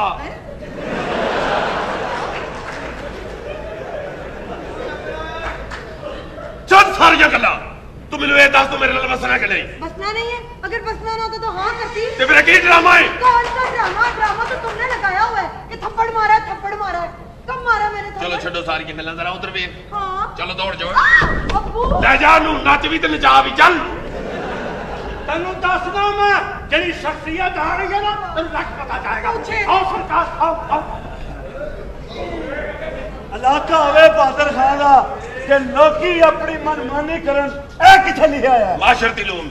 चल सारियां गल्लां तू मैनू ये दस तू मेरे नाल बसना कि नहीं बसना नहीं है अगर बसना ना होता तो हाँ करती ते फिर की ड्रामा है कौन सा ड्रामा ड्रामा तो तुमने लगाया हुआ है कि थप्पड़ मारा है कब मारा मैंने चलो छड्डो सारी गल्लां जरा उधर वे हाँ चलो दौड़ जाओ अब्बू ले जा नू नच भी ते नचा भी चल तेनू दसदा मैं जेडी शख्सियत आ रही है ना तेनू रख पता जाएगा आओ सरकार आओ इलाका होवे बहादुर खान दा कि लोकी अपनी मनमानी करन ए किथे लिखा है माशरती लूम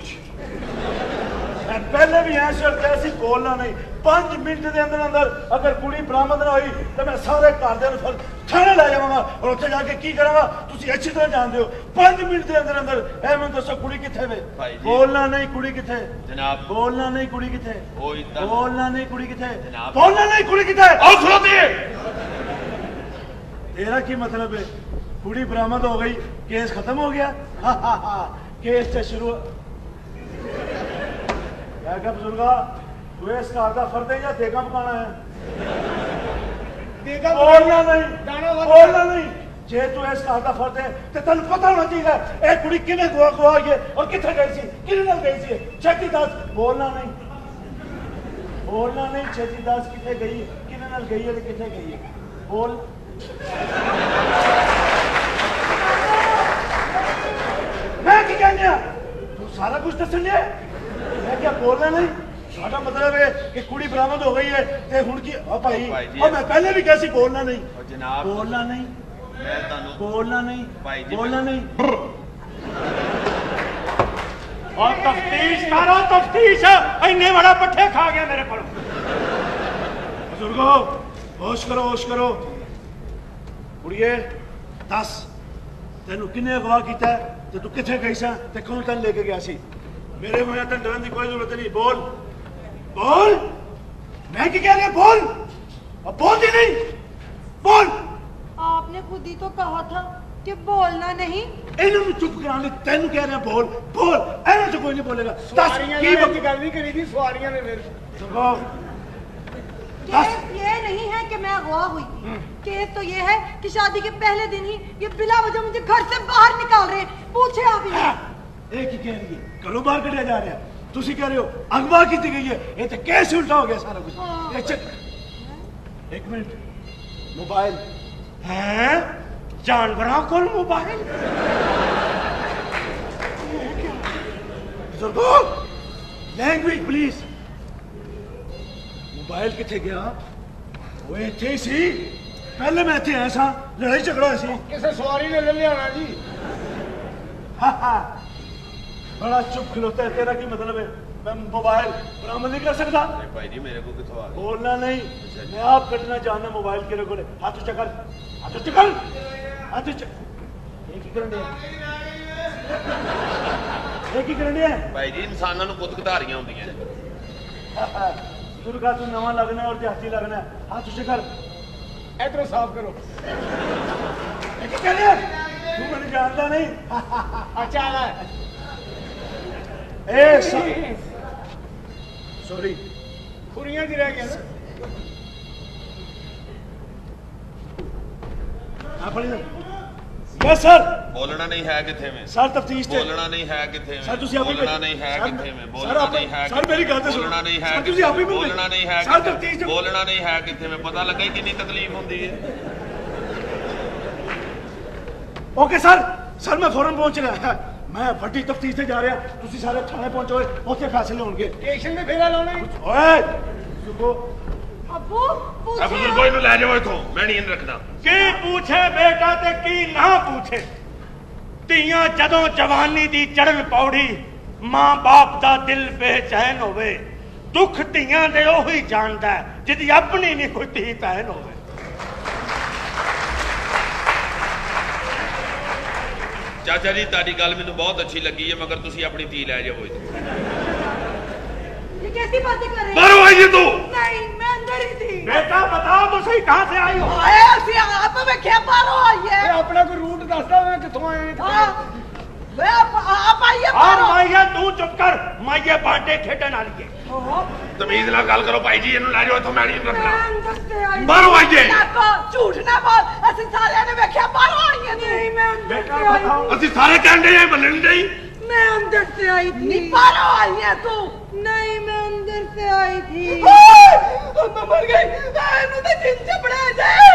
पहले भी ऐ शर्त ऐसी बोलना नहीं 5 मिनट के अंदर अंदर अगर कुड़ी बरामद ना हुई तो मैं सारे घर दे थाने लै जावांगा और उत्थे जाके की करांगा तुसी अच्छी तरह जानते हो 5 मिनट के अंदर अंदर ए मैं दसो कुड़ी किथे वे बोलना नहीं कुड़ी किथे जनाब बोलना नहीं कुड़ी किथे बोलना नहीं कुड़ी किथे बोलना नहीं कुड़ी किथे आओ खलोती है तेरा की मतलब है कुड़ी बरामद हो गई केस खत्म हो गया केस से शुरू मैं क्या बुजुर्गा तू इस घर का फर्द है या देगा पकाना है देगा बोलना नहीं दाना बोलना नहीं जे तू इस घर का फर्द है तो तेन पता होना चाहिए ए कुड़ी किने गोआ गोआ ये और किथे गई सी किने नाल गई सी छेती दस बोलना नहीं छेती दस किथे गई किने नाल गई है ते किथे गई है बोल मैं की कहने तू सारा कुछ दसन है मैं क्या बोलना नहीं साडा मतलब है कि कुड़ी बरामद हो गई है ते हुन की भाई और मैं पहले भी कैसी बोलना नहीं जनाब बोलना नहीं मैं तानू बोलना नहीं भाई जी बोलना नहीं और तफ्तीश करो तफ्तीश इन्ने बड़ा पट्ठे खा गया मेरे को बुजुर्गो होश करो कुड़िए दस तेनू किन्ने अगवा किया ते तू किथे गई सा ते कौन तेन लेके गया सी मेरे मुंह तेन डरन की कोई जरूरत नहीं बोल मैं क्या कह रहा बोल अब बोलती नहीं बोल आपने खुद ही तो कहा था कि बोलना नहीं इन्होंने चुप कराने तेन कह रहे बोल ऐसे तो कोई नहीं बोलेगा सवारियां ने गल नहीं करी थी सवारियां ने फिर ये नहीं है कि मैं अगवा हुई केस तो ये है कि शादी के पहले दिन ही ये बिला वजह मुझे घर से बाहर निकाल रहे हैं पूछे आप ही एक ही कह रही है घरों बाहर कटिया जा रहा है तुसी कह रहे हो अगवा की गई है ये तो कैसे उल्टा हो गया सारा कुछ एक मिनट मोबाइल है जानवरों को मोबाइल लैंग्वेज प्लीज मोबाइल किथे गया वो इथे सी पहले मैं इथे आया सा लड़ाई झगड़ा सी किसी सवारी ने ले लिया जी बड़ा चुप खिलोता है तेरा की मतलब है मैं मोबाइल बरामद नहीं कर सकता भाई जी मेरे को किथों आ गया बोलना नहीं मैं आप कटना चाहना मोबाइल के को हाथ चक्कर एक ही करने भाई जी इंसानां नूं खुद गधारियां होंदियां ने दुर्गा तू नवा लगना और देहाती लगना हाथ चक्कर इधरों साफ करो एक ही करने तू मैंने जानता नहीं अच्छा है सॉरी खुरियां जी रह गया यस सर बोलना नहीं है किथे में सर तफ्तीश बोलना नहीं है किथे में सर तुसी आप बोलना नहीं है किथे में बोलना नहीं है सर मेरी गल तो बोलना नहीं है सर तुसी आप ही बोलना नहीं है सर तफ्तीश बोलना नहीं है किथे में पता लगे कितनी तकलीफ होती है ओके सर मैं फौरन पहुंच रहा मैं बड़ी तफ्तीश से जा रहा तुसी सारे थाने पहुंचो ओथे फैसले होंगे स्टेशन में फेरा लाना ओए सुको अब्बू अब कोई नु ले जाओ इथों मैं नहीं रखना की पूछे बेटा ते की ना पूछे ਧੀਆਂ ਜਦੋਂ ਜਵਾਨੀ ਦੀ ਚੜ੍ਹਨ ਪੌੜੀ ਮਾਂ ਬਾਪ ਦਾ ਦਿਲ ਬੇਚੈਨ ਹੋਵੇ ਦੁੱਖ ਧੀਆਂ ਦੇ ਉਹੀ ਜਾਣਦਾ ਜਿਹਦੀ ਆਪਣੀ ਨਹੀਂ ਕੋਈ ਧੀ ਭੈਣ ਹੋਵੇ ਚਾਚਾ ਜੀ ਤੁਹਾਡੀ ਗੱਲ ਮੈਨੂੰ ਬਹੁਤ ਅੱਛੀ ਲੱਗੀ ਹੈ ਮਗਰ ਤੁਸੀਂ ਆਪਣੀ ਧੀ ਲੈ ਜਾਓ ये कैसी बातें कर रहे बाहर आइए तू नहीं मैं अंदर ही थी बेटा बताओ तो सही कहां से आई हो आप में क्या बारो आई है अपना कोई रूट दसदा मैं किथों आया वे आप आइए और माइया तू चुप कर माइया बांटे खेडन वाली है तमीज ਨਾਲ ਗੱਲ ਕਰੋ ਭਾਈ ਜੀ ਇਹਨੂੰ ਲੈ ਜਾਓ ਇਥੋਂ ਮੈਂ ਨਹੀਂ ਰੱਖਣਾ बाहर ਬਾਹਰ ਆਈਏ झूठ ना बोल ਅਸੀਂ ਸਾਰਿਆਂ ਨੇ ਵੇਖਿਆ ਬਾਹਰ ਆਈਆਂ ਨਹੀਂ मैं बेटा बताओ ਅਸੀਂ ਸਾਰੇ ਕਹਿੰਦੇ ਆ ਮੰਨਣ ਨਹੀਂ मैं अंदर से आई थी नहीं बाहर आई है तू नहीं मैं अंदर से आई थी मैं मर गई इन्हों तो जिन चपड़ा जाए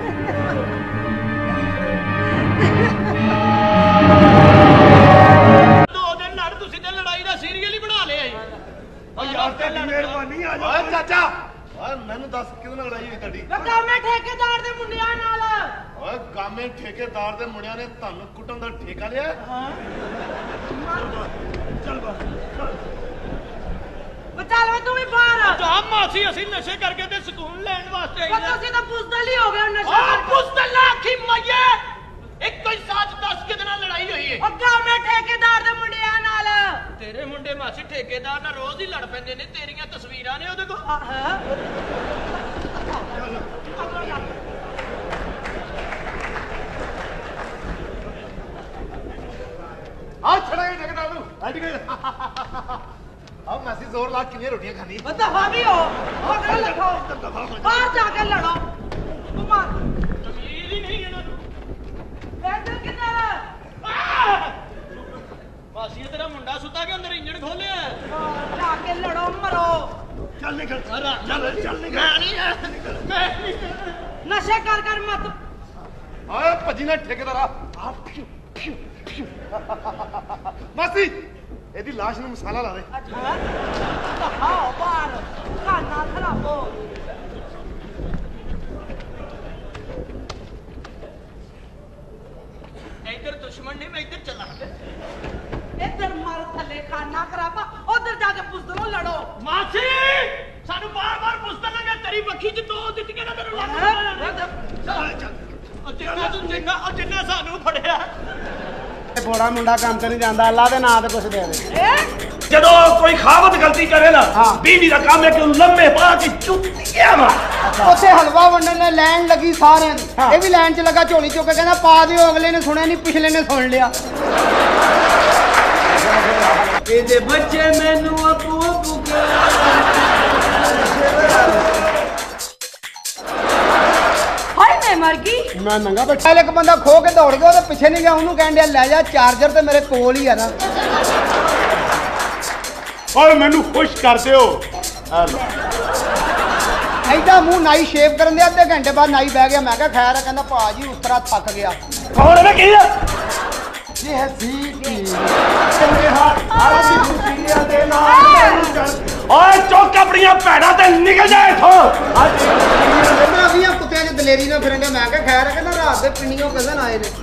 दो दिन लड़ तुसी ते लड़ाई दा सीरियल ही बना लिया ओ यार तेरी मेहरबानी आ जा ਓਏ ਚਾਚਾ ਓਏ ਮੈਨੂੰ ਦੱਸ ਕਿਹਦੇ ਨਾਲ ਲੜਾਈ ਹੋਈ ਤੁਹਾਡੀ ਕਾਮੇ ਠੇਕੇਦਾਰ ਦੇ ਮੁੰਡਿਆਂ ਨਾਲ ਓਏ ਕਾਮੇ ਠੇਕੇਦਾਰ ਦੇ ਮੁੰਡਿਆਂ ਨੇ ਤੁਹਾਨੂੰ ਕੁੱਟਣ ਦਾ ਠੇਕਾ ਲਿਆ ਹਾਂ ਚੱਲ ਬਸ ਬਚਾ ਲਵੇ ਤੂੰ ਵੀ ਬਾਹਰ ਜਾ ਮਾਸੀ ਅਸੀਂ ਨਸ਼ੇ ਕਰਕੇ ਤੇ ਸਕੂਨ ਲੈਣ ਵਾਸਤੇ ਆਏ ਪਰ ਤੁਸੀਂ ਤਾਂ ਪੁੱਛਦਲ ਹੀ ਹੋ ਗਏ ਨਸ਼ਾ ਆ ਪੁੱਛਦਲ ਨਾ ਕੀ ਮਈਏ ਇੱਕ ਕੋਈ ਸੱਚ ਦੱਸ ਕਿਹਦੇ ਨਾਲ ਲੜਾਈ ਹੋਈ ਹੈ ਉਹ ਕਾਮੇ ਠੇਕੇਦਾਰ ਦੇ ਮੁੰਡਿਆਂ ਨਾਲ ਤੇਰੇ ਮੁੰਡੇ ਮਾਸੀ ਠੇਕੇਦਾਰ ਨਾਲ ਰੋਜ਼ ਹੀ ਲੜ ਪੈਂਦੇ ਨੇ ਤੇਰੀਆਂ ਤਸਵੀਰਾਂ ਨੇ ਉਹਦੇ ਕੋਲ ਹਾਂ ਆ ਛੜਾਈ ਠੇਕੇਦਾਰ अब मासी जोर ला कितनी रोटियां खानी दफा भी हो रखो बाहर जाके लड़ो मार तमीज ही नहीं है ना इधर किधर मासी तेरा मुंडा सुता के अंदर इंजन खोले जाके लड़ो मरो चल निकल चल निकल नशे कर मत आए भजी ना ठेकेदारा मासी ਇਹਦੀ ਲਾਸ਼ ਨੂੰ ਮਸਾਲਾ ਲਾ ਦੇ ਅੱਛਾ ਦਿਖਾਓ ਬਾਹਰ ਖਾਣਾ ਖਰਾਬੋ इधर दुश्मन नहीं मैं इधर चला ਇੱਧਰ ਮਾਰ ਥੱਲੇ ਖਾਣਾ ਖਰਾਬਾ ਉਧਰ ਜਾ ਕੇ ਪੁੱਛਦੋ ਲੜੋ मासी सानू बार-बार पुछता लगा तेरी वक्खी च दो दित्तियां ना तेरे लग जिन्ना सानू फड़िया ਬੋੜਾ ਮੁੰਡਾ ਕੰਮ ਤੇ ਨਹੀਂ ਜਾਂਦਾ ਅੱਲਾ ਦੇ ਨਾਂ ਤੇ ਕੁਛ ਦੇ ਦੇ ਜਦੋਂ ਕੋਈ ਖਾਵਤ ਗਲਤੀ ਕਰੇ ਨਾ ਬੀਵੀ ਦਾ ਕੰਮ ਹੈ ਕਿ ਉਹਨੂੰ ਲੰਮੇ ਪਾ ਕੇ ਚੁੱਤੀਆਂ ਮਾਰ ਉੱਥੇ ਹਲਵਾ ਵੰਡਣ ਨੇ ਲਾਈਨ ਲੱਗੀ ਸਾਰਿਆਂ ਦੀ ਇਹ ਵੀ ਲਾਈਨ 'ਚ ਲੱਗਾ ਝੋਲੀ ਚੁੱਕ ਕੇ ਕਹਿੰਦਾ ਪਾ ਦਿਓ ਅਗਲੇ ਨੇ ਸੁਣਿਆ ਨਹੀਂ ਪਿਛਲੇ ਨੇ ਸੁਣ ਲਿਆ ਇਹਦੇ ਬੱਚੇ ਮੈਨੂੰ ਆਪੂ ਹਾਏ ਮੈਂ ਮਰ ਗਈ ਮੈਂ ਨੰਗਾ ਬੈਠਾ ਇੱਕ ਬੰਦਾ ਖੋ ਕੇ ਦੌੜ ਗਿਆ ਉਹਦੇ ਪਿੱਛੇ ਨਹੀਂ ਗਿਆ ਉਹਨੂੰ ਕਹਿਣ ਡਿਆ ਲੈ ਜਾ ਚਾਰਜਰ ਤੇ ਮੇਰੇ ਕੋਲ ਹੀ ਆ ਨਾ ਓਏ ਮੈਨੂੰ ਖੁਸ਼ ਕਰ ਦਿਓ ਐਡਾ ਮੂੰਹ ਨਾਈ ਸ਼ੇਵ ਕਰਨ ਦੇ ਅੱਧੇ ਘੰਟੇ ਬਾਅਦ ਨਾਈ ਬਹਿ ਗਿਆ ਮੈਂ ਕਿਹਾ ਖੈਰ ਹੈ ਕਹਿੰਦਾ ਭਾਜੀ ਉਸ ਤਰ੍ਹਾਂ ਥੱਕ ਗਿਆ ਕੌਣ ਹੈ ਕੀ ਹੈ ਇਹ ਹੈ ਸੀਟੀ ਤੇਰੇ ਹੱਥ ਆਲੀ ਖੁਸ਼ੀਆਂ ਦੇ ਨਾਲ ਓਏ ਚੁੱਕ ਆਪਣੀਆਂ ਭੈੜਾਂ ਤੇ ਨਿਕਲ ਜਾ ਇੱਥੋਂ ਮੈਂ ਵੀ ਆ ਕੁੱਤਿਆਂ 'ਚ ਦਲੇਰੀ ਨਾਲ ਫਿਰਨ ਡਿਆ ਮੈਂ ਕਿਹਾ ਖੈਰ ਹੈ ਕਹਿੰਦਾ ਰਾਤ ਦੇ ਪਿੰਨੀਓ ਕਜ਼ਨ ਆਏ ਨੇ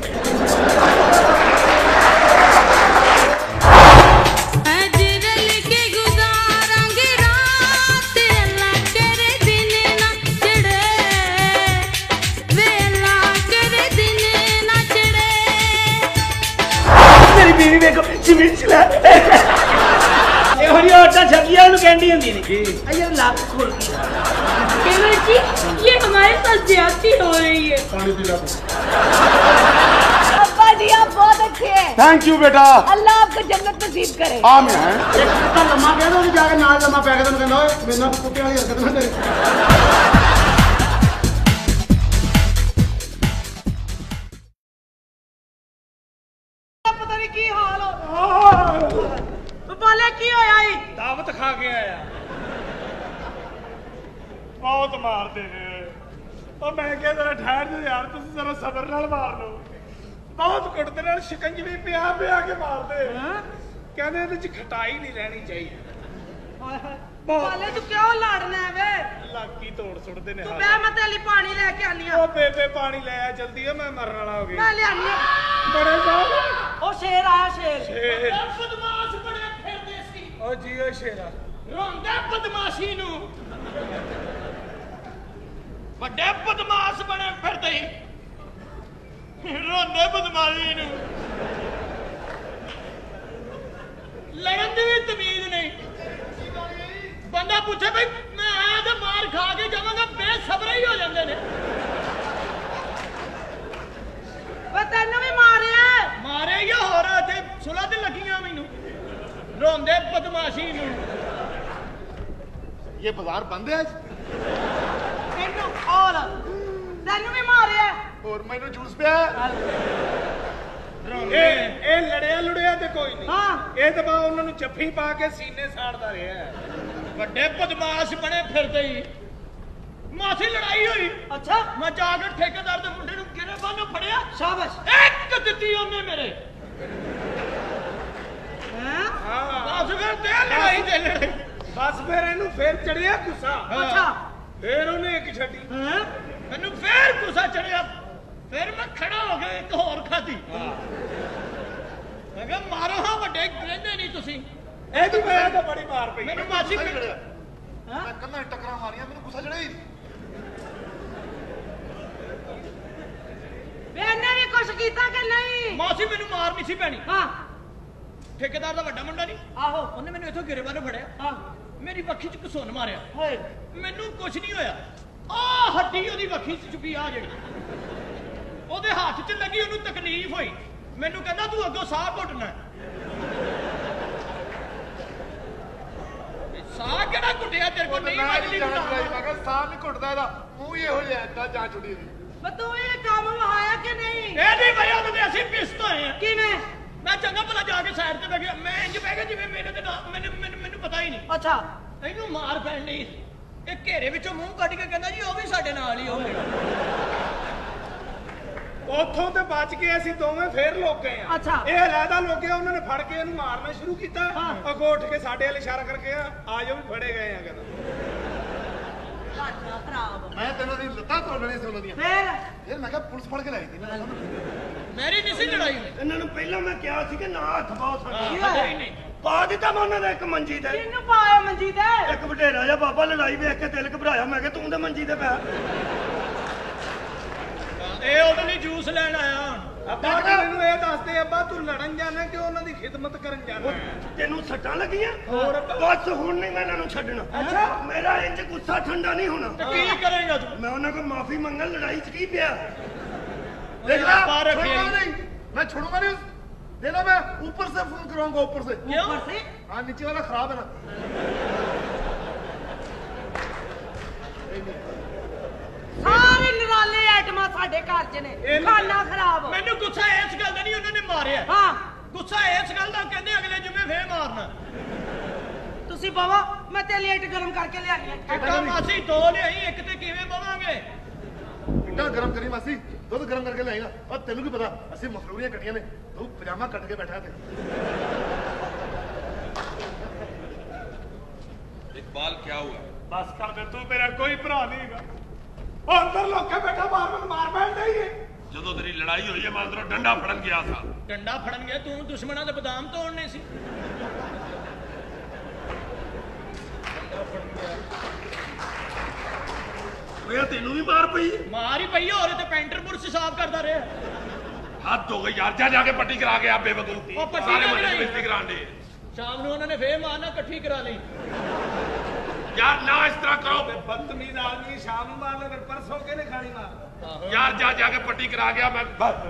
बीवी देखो जमीन चला ਇਹੋ ਜਿਹੀ ਔਰਤਾਂ ਛੱਡੀਆਂ ਉਹਨੂੰ ਕਹਿੰਦੀ ਹੁੰਦੀ ਨੇ ਅਯਰ ਲੱਕ ਖੁੱਲ ਗਈ केवल जी ये हमारे साथ ज्यादती हो रही है पानी पी ला अब्बा जी आप बहुत अच्छे हैं थैंक यू बेटा अल्लाह आपको जन्नत नसीब करे आमीन एक कुत्ता लम्मा गया तो जाके नाल लम्मा पै के तैਨੂੰ ਕਹਿੰਦਾ ਓਏ ਮੇਰੇ ਨਾਲ ਕੁੱਤੇ ਵਾਲੀ ਹਰਕਤ ਨਾ ਕਰੀ पता नहीं की हाल हो बोले की होया ही दावत खा के आया बहुत मारते ने और मैं क्या जरा ठहर जाओ यार तुम जरा सबर नाल मार लो बहुत कुटते ने शिकंजवी पिया पिया के मारते कहने ਇਹਦੇ ਚ ਖਟਾਈ ਨਹੀਂ ਰਹਿਣੀ ਚਾਹੀਦੀ बोले तू क्यों लड़ना है वे ਲਾਕੀ ਤੋੜ ਸੁੱਟਦੇ ਨੇ तू बे मैं तेली पानी लेके आनी है ਉਹ ਬੇਬੇ ਪਾਣੀ ਲੈ ਆ ਜਲਦੀ ਆ ਮੈਂ ਮਰਨ ਵਾਲਾ ਹੋ ਗਿਆ मैं ले आनी है ਬੜੇ ਸਾਹਿਬ ओ शेर आया शेर बदमाश बड़े फिरदे सी ਉਹ ਜੀਓ ਸ਼ੇਰਾ रोंदे बदमाशी नू ਵੱਡੇ ਬਦਮਾਸ਼ ਬਣੇ ਫਿਰਦੇ ਰੋਂਦੇ ਬਦਮਾਸ਼ੀ ਨੂੰ ਲੜਨ ਦੀ ਵੀ ਤਮੀਜ਼ ਨਹੀਂ ਬੰਦਾ ਪੁੱਛੇ ਬਈ ਮੈਂ ਆਇਆ ਤੇ ਮਾਰ ਖਾ ਕੇ ਜਾਵਾਂਗਾ ਬੇਸਬਰੇ ਹੀ ਹੋ ਜਾਂਦੇ ਨੇ वे तेनू भी मारिया ਮਾਰੇ ਜਾਂ ਹੋਰ ਤੇ ਸੁਲਾ ਤੇ ਲੱਗੀਆਂ ਮੈਨੂੰ ਰੋਂਦੇ ਬਦਮਾਸ਼ੀ ਨੂੰ ये बाजार बंद है आज तेनू और तेनू भी मारिया और मैंने जूस पिया ਇਹ ਲੜਿਆ ਲੁੜਿਆ ਤੇ ਕੋਈ ਨਹੀਂ हाँ ਇਹ ਤਾਂ ਬਾ ਉਹਨਾਂ ਨੂੰ ਜੱਫੀ ਪਾ ਕੇ ਸੀਨੇ ਸਾੜਦਾ ਰਿਹਾ ਵੱਡੇ ਬਦਮਾਸ਼ ਬਣੇ ਫਿਰਦੇ ਹੀ ਮਾਸੀ ਲੜਾਈ ਹੋਈ अच्छा ਮੈਂ ਜਾ ਕੇ ਠੇਕੇਦਾਰ ਦੇ ਮੁੰਡੇ ਨੂੰ ਕਿਹਨੇ ਬਾਹੋਂ ਫੜਿਆ शाबाश ਇੱਕ ਦਿੱਤੀ ਉਹਨੇ ਮੇਰੇ हैं ਬਸ ਫਿਰ ਤੇ ਲੜਾਈ ਤੇ ਲੜਾਈ ਬਸ ਫਿਰ ਇਹਨੂੰ ਫੇਰ ਚੜਿਆ ਗੁੱਸਾ अच्छा ਫੇਰ ਉਹਨੇ ਇੱਕ ਛੱਡੀ हैं ਮੈਨੂੰ ਫੇਰ ਗੁੱਸਾ ਚੜਿਆ ਫਿਰ ਮੈਂ ਖੜਾ ਹੋ ਕੇ ਇੱਕ ਹੋਰ ਖਾਧੀ ਮੈਂ ਕਿਹਾ ਮਾਰੋ ਹਾਂ ਵੱਡੇ ਰਹਿੰਦੇ ਨਹੀਂ ਤੁਸੀਂ ਇਹ ਵੀ ਮੈਂ ਤਾਂ ਬੜੀ ਮਾਰ ਪਈ ਮੈਨੂੰ ਮਾਸੀ मैं कन्ना टकरा मारिया मैंने गुस्सा चढ़ाई मैंने भी कुछ कीता कि नहीं ਮਾਸੀ ਮੈਨੂੰ ਮਾਰ ਨਹੀਂ ਸੀ ਪੈਣੀ हाँ ਠੇਕੇਦਾਰ ਦਾ ਵੱਡਾ ਮੁੰਡਾ ਨਹੀਂ आहो ਉਹਨੇ ਮੈਨੂੰ ਇੱਥੋਂ ਗਿਰੇ ਬਾਹਰੋਂ ਫੜਿਆ हाँ ਮੇਰੀ ਵੱਖੀ 'ਚ ਘਸੁੰਨ ਮਾਰਿਆ होए ਮੈਨੂੰ ਕੁਝ ਨਹੀਂ ਹੋਇਆ ਆ ਹੱਡੀ ਉਹਦੀ ਵੱਖੀ 'ਚ ਚੁੱਪੀ ਆ ਜਿਹੜੀ ਉਹਦੇ ਹੱਥ 'ਚ ਲੱਗੀ ਉਹਨੂੰ ਤਕਲੀਫ ਹੋਈ ਮੈਨੂੰ ਕਹਿੰਦਾ ਤੂੰ ਅੱਗੋਂ ਸਾਹ ਘੁੱਟਣਾ ਘੁੱਟਿਆ ਤੇਰੇ ਕੋਲ ਨਹੀਂ ਵੱਜਦੀ ਮੈਂ ਕਿਹਾ ਸਾਹ ਨਹੀਂ ਘੁੱਟਦਾ ਇਹਦਾ ਮੂੰਹ ਹੀ ਇਹੋ ਜਿਹਾ ਐਡਾ ਜਾਂ ਛੁੱਟੀ ਮੈਂ ਤੂੰ ਇਹ ਕੰਮ ਵਹਾਇਆ ਕਿ ਨਹੀਂ ਇਹਦੀ ਵਜ੍ਹਾ ਤੋਂ ਅਸੀਂ ਪਿਸਤ ਹੋਏ ਆ ਕਿਵੇਂ ਮੈਂ ਚੰਗਾ ਭਲਾ ਜਾ ਕੇ ਸਾਈਡ ਤੇ ਬਹਿ ਗਿਆ ਮੈਂ ਇੰਜ ਬਹਿ ਗਿਆ ਜਿਵੇਂ ਮੇਰੇ ਤੇ ਮੈਨੂੰ ਪਤਾ ਹੀ ਨਹੀਂ ਅੱਛਾ ਇਹਨੂੰ ਮਾਰ ਪੈਣ ਨਹੀਂ ਇਹ ਘੇਰੇ ਵਿੱਚੋਂ ਮੂੰਹ ਕੱਢ ਕੇ ਕਹਿੰਦਾ ਜੀ ਉਹ ਵੀ ਸਾਡੇ ਨਾਲ ਹੀ ਹੋਵੇਗਾ ਉੱਥੋਂ ਤੇ ਬਚ ਕੇ ਅਸੀਂ ਦੋਵੇਂ ਫੇਰ ਲੋਕ ਗਏ ਆ ਅੱਛਾ ਇਹ ਅਲੱਗਾ ਲੋਕੇ ਉਹਨਾਂ ਨੇ ਫੜ ਕੇ ਇਹਨੂੰ ਮਾਰਨਾ ਸ਼ੁਰੂ ਕੀਤਾ ਅੱਗੋਂ ਉੱਠ ਕੇ ਸਾਡੇ ਵੱਲ ਇਸ਼ਾਰਾ ਕਰਕੇ ਆ ਜਾਓ ਵੀ ਫੜੇ ਗਏ ਆ ਕਹਿੰਦਾ ਖਰਾਬ ਮੈਂ ਤੈਨੂੰ ਦੀ ਲੱਤਾਂ ਤੋੜਨੀਆਂ ਸੀ ਉਹਨਾਂ ਦੀਆਂ ਫੇਰ ਮੈਂ ਕਿਹਾ ਪੁਲਿਸ ਫੜ ਕੇ ਲਾਈ ਸੀ ਮੇਰੀ ਨਹੀਂ ਸੀ ਲੜਾਈ ਇਹਨਾਂ ਨੂੰ ਪਹਿਲਾਂ ਮੈਂ ਕਿਹਾ ਸੀ ਕਿ ਨਾ ਹੱਥ ਪਾਓ ਪਤਾ ਸਾਡੇ ਹੀ ਨਹੀਂ ਪਾ ਦਿੱਤਾ ਮੈਂ ਉਹਨਾਂ ਦਾ ਇੱਕ ਮੰਜੀ ਤੇ ਕਿਹਨੂੰ ਪਾਇਆ ਮੰਜੀ ਤੇ ਇੱਕ ਵਡੇਰਾ ਜਿਹਾ ਬਾਬਾ ਲੜਾਈ ਵੇਖ ਕੇ ਦਿਲ ਘਬਰਾਇਆ ਮੈਂ ਕਿਹਾ ਤੂੰ ਤੇ ਮੰਜੀ ਤੇ ਪੈ ਇਹ ਉਹਦੇ ਲਈ ਜੂਸ ਲੈਣ ਆਇਆ ਹੁਣ ਅੱਬਾ ਤੂੰ ਮੈਨੂੰ ਇਹ ਦੱਸ ਦੇ ਅੱਬਾ ਤੂੰ ਲੜਨ ਜਾਣਾ ਕਿ ਉਹਨਾਂ ਦੀ ਖਿਦਮਤ ਕਰਨ ਜਾਣਾ ਤੈਨੂੰ ਸੱਟਾਂ ਲੱਗੀਆਂ ਬਸ ਹੁਣ ਨਹੀਂ ਮੈਂ ਇਹਨਾਂ ਨੂੰ ਛੱਡਣਾ ਅੱਛਾ ਮੇਰਾ ਇੰਜ ਗੁੱਸਾ ਠੰਡਾ ਨਹੀਂ ਹੋਣਾ ਕੀ ਕਰੇਗਾ ਤੂੰ ਮੈਂ ਉਹਨਾਂ ਕੋਲ ਮਾਫੀ ਮੰਗਣ ਲੜਾਈ 'ਚ ਕੀ ਪਿਆ देख ला छोड़ूंगा नहीं मैं छोड़ूंगा नहीं देना मैं ऊपर से फोन कराऊंगा ऊपर से ऊपर से हाँ नीचे वाला खराब है ना ਸਾਰੇ ਨਿਰਾਲੇ ਆਈਟਮਾਂ ਸਾਡੇ ਘਰ 'ਚ ਨੇ ਖਾਣਾ ਖਰਾਬ ਮੈਨੂੰ ਗੁੱਸਾ ਇਸ ਗੱਲ ਦਾ ਨਹੀਂ ਉਹਨਾਂ ਨੇ ਮਾਰਿਆ ਹਾਂ ਗੁੱਸਾ ਇਸ ਗੱਲ ਦਾ ਕਹਿੰਦੇ ਅਗਲੇ ਜੁਮੇ ਫੇਰ ਮਾਰਨਾ ਤੁਸੀਂ ਬਾਵਾ ਮੈਂ ਤੇ ਲੇਟ ਗਰਮ ਕਰਕੇ ਲਿਆਣੀ ਇੱਕ ਮਾਸੀ ਦੋ ਲਿਆਈ ਇੱਕ ਤੇ ਕਿਵੇਂ ਬਵਾਂਗੇ इतना गरम करी मासी दूध गरम करके लाएगा और तेनू की पता असि मखलूरियां कटियां ने तू पजामा कट के बैठा थे इकबाल क्या हुआ बस कर दे तू मेरा कोई भरा नहीं हैगा और अंदर लोके बैठा मार बैठ नहीं है ਜਦੋਂ ਤੇਰੀ ਲੜਾਈ ਹੋਈ ਹੈ ਮੈਂ ਅੰਦਰੋਂ ਡੰਡਾ ਫੜਨ ਗਿਆ ਸਾਂ ਡੰਡਾ ਫੜਨ ਗਿਆ ਤੂੰ ਦੁਸ਼ਮਣਾਂ ਦੇ ਬਦਾਮ ਤੋੜਨੇ ਸੀ ਓਏ ਤੈਨੂੰ ਵੀ ਮਾਰ ਪਈ ਮਾਰ ਹੀ ਪਈ ਹੋਰ ਤੇ ਪੈਂਟਰ ਪੁਰਸ਼ ਸਾਫ਼ ਕਰਦਾ ਰਿਹਾ ਹੱਦ ਹੋ ਗਈ ਯਾਰ ਜਾ ਕੇ ਪੱਟੀ ਕਰਾ ਕੇ ਆ ਬੇਵਕੂਫ ਉਹ ਪੱਟੀ ਸਾਰੇ ਕਰਾ ਮਹੱਲੇ ਲਈ। ਦੀ ਬੇਇੱਜ਼ਤੀ ਕਰਾਉਣ ਦੇ ਸ਼ਾਮ ਨੂੰ ਉਹਨਾਂ ਨੇ ਫੇਰ ਮਾਰਨਾ ਇਕੱਠੀ ਕਰਾ ਲਈ ਯਾਰ ਨਾ ਇਸ ਤਰ੍ਹਾਂ ਕਰੋ बदतमीज आदमी शाम में मार ले परसों के ने खानी मार ਯਾਰ ਜਾ ਕੇ ਪੱਟੀ ਕਰਾ ਗਿਆ ਮੈਂ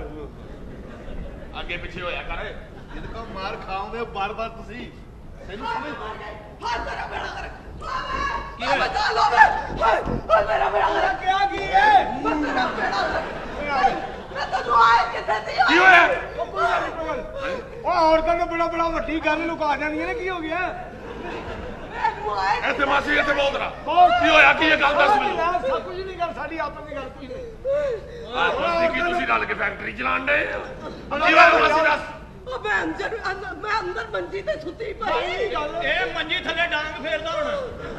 ਅੱਗੇ ਪਿੱਛੇ ਹੋਇਆ ਕਰ जिनको मार खाओगे बार बार तुसी तेनू समझ हाथ मेरा बेड़ा कर हाय बचा लो हाय मेरा बेड़ा कर क्या की है मेरा बेड़ा कर मैं तो आए किथे थी ਕੀ ਹੋਇਆ ਉਹ ਔਰਤਾਂ ਨੇ ਬੜਾ ਬੜਾ ਵੱਡੀ ਗੱਲ ਲੁਕਾ ਜਾਂਦੀਆਂ ਨੇ ਕੀ ਹੋ ਗਿਆ ਇੱਥੇ ਮਾਸੀ ਇੱਥੇ ਬਹੁਤ ਰਾ ਕੀ ਹੋਇਆ ਕੀ ਇਹ ਗੱਲ ਦੱਸ ਮੈਨੂੰ ਸਭ ਕੁਝ ਨਹੀਂ ਗੱਲ ਸਾਡੀ ਆਪਸ ਦੀ ਗੱਲ ਕੁਝ ਨਹੀਂ ਆਹ ਮਾਸੀ ਕੀ ਤੁਸੀਂ ਰਲ ਕੇ ਫੈਕਟਰੀ ਚਲਾਉਣ ਦੇ ਕੀ ਹੋਇਆ ਮਾਸੀ ਦੱਸ मैं अंदर मंजी ते सुती पई ਇਹ ਮੰਜੀ ਥੱਲੇ ਡਾਂਗ ਫੇਰਦਾ ਹੁਣ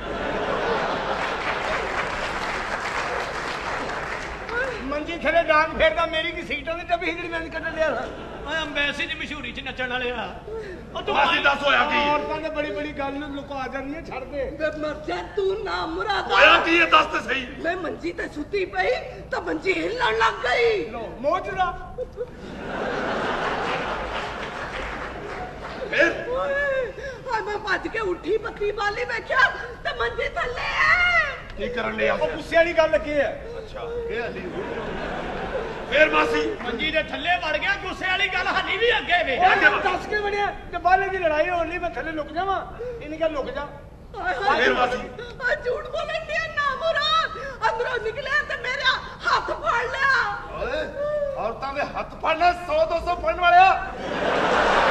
ਮੰਜੀ ਥਲੇ ਡਾਂਗ ਫੇਰਦਾ ਮੇਰੀ ਕੀ ਸੀਟਾਂ ਦੀ ਟੱਬੀ ਜਿਹੜੀ ਮੈਂ ਕੱਢ ਲਿਆ ਓਏ ਅੰਬੈਸੀ ਦੀ ਮਸ਼ਹੂਰੀ ਚ ਨੱਚਣ ਵਾਲੇ ਆ ਉਹ ਤੂੰ ਮਾਸੀ ਦੱਸ ਹੋਇਆ ਕੀ ਔਰਤਾਂ ਨੇ ਬੜੀ ਬੜੀ ਗੱਲ ਨੂੰ ਲੁਕਾ ਜਾਂਦੀਆਂ ਛੱਡ ਦੇ मैं मर जा तू ना मुरादा ਹੋਇਆ ਕੀ ਇਹ ਦੱਸ ਤੇ ਸਹੀ मैं मंजी ते सुती पई तो मंजी हिलने लग गई ਮੋਜਰਾ ਫਿਰ हाय मैं भज के उठी पत्ती वाली बैठा तो मंजी थल्ले है ਕੀ ਕਰਨ ਲਿਆ ਉਹ ਗੁੱਸੇ ਵਾਲੀ ਗੱਲ ਕੀ ਹੈ ਅੱਛਾ ਇਹ ਹਲੀ ਫਿਰ ਮਾਸੀ ਮੰਜੀ ਦੇ ਥੱਲੇ ਵੜ ਗਿਆ ਗੁੱਸੇ ਵਾਲੀ ਗੱਲ ਹਾਲੀ ਵੀ ਅੱਗੇ ਵੇ ਉਹ ਦੱਸ ਕੇ ਬਣਿਆ ਤੇ ਬਾਲੇ ਦੀ ਲੜਾਈ ਹੋਣ ਲਈ ਮੈਂ ਥੱਲੇ ਲੁਕ ਜਾਵਾਂ ਇਹਨੇ ਕਿਹਾ ਲੁਕ ਜਾ ਫਿਰ ਮਾਸੀ झूठ बोले दिया ना मुराद अंदरों निकले तो मेरा हाथ फाड़ लिया ओए औरतां दे हथ फड़ने 100 200 फड़न वाले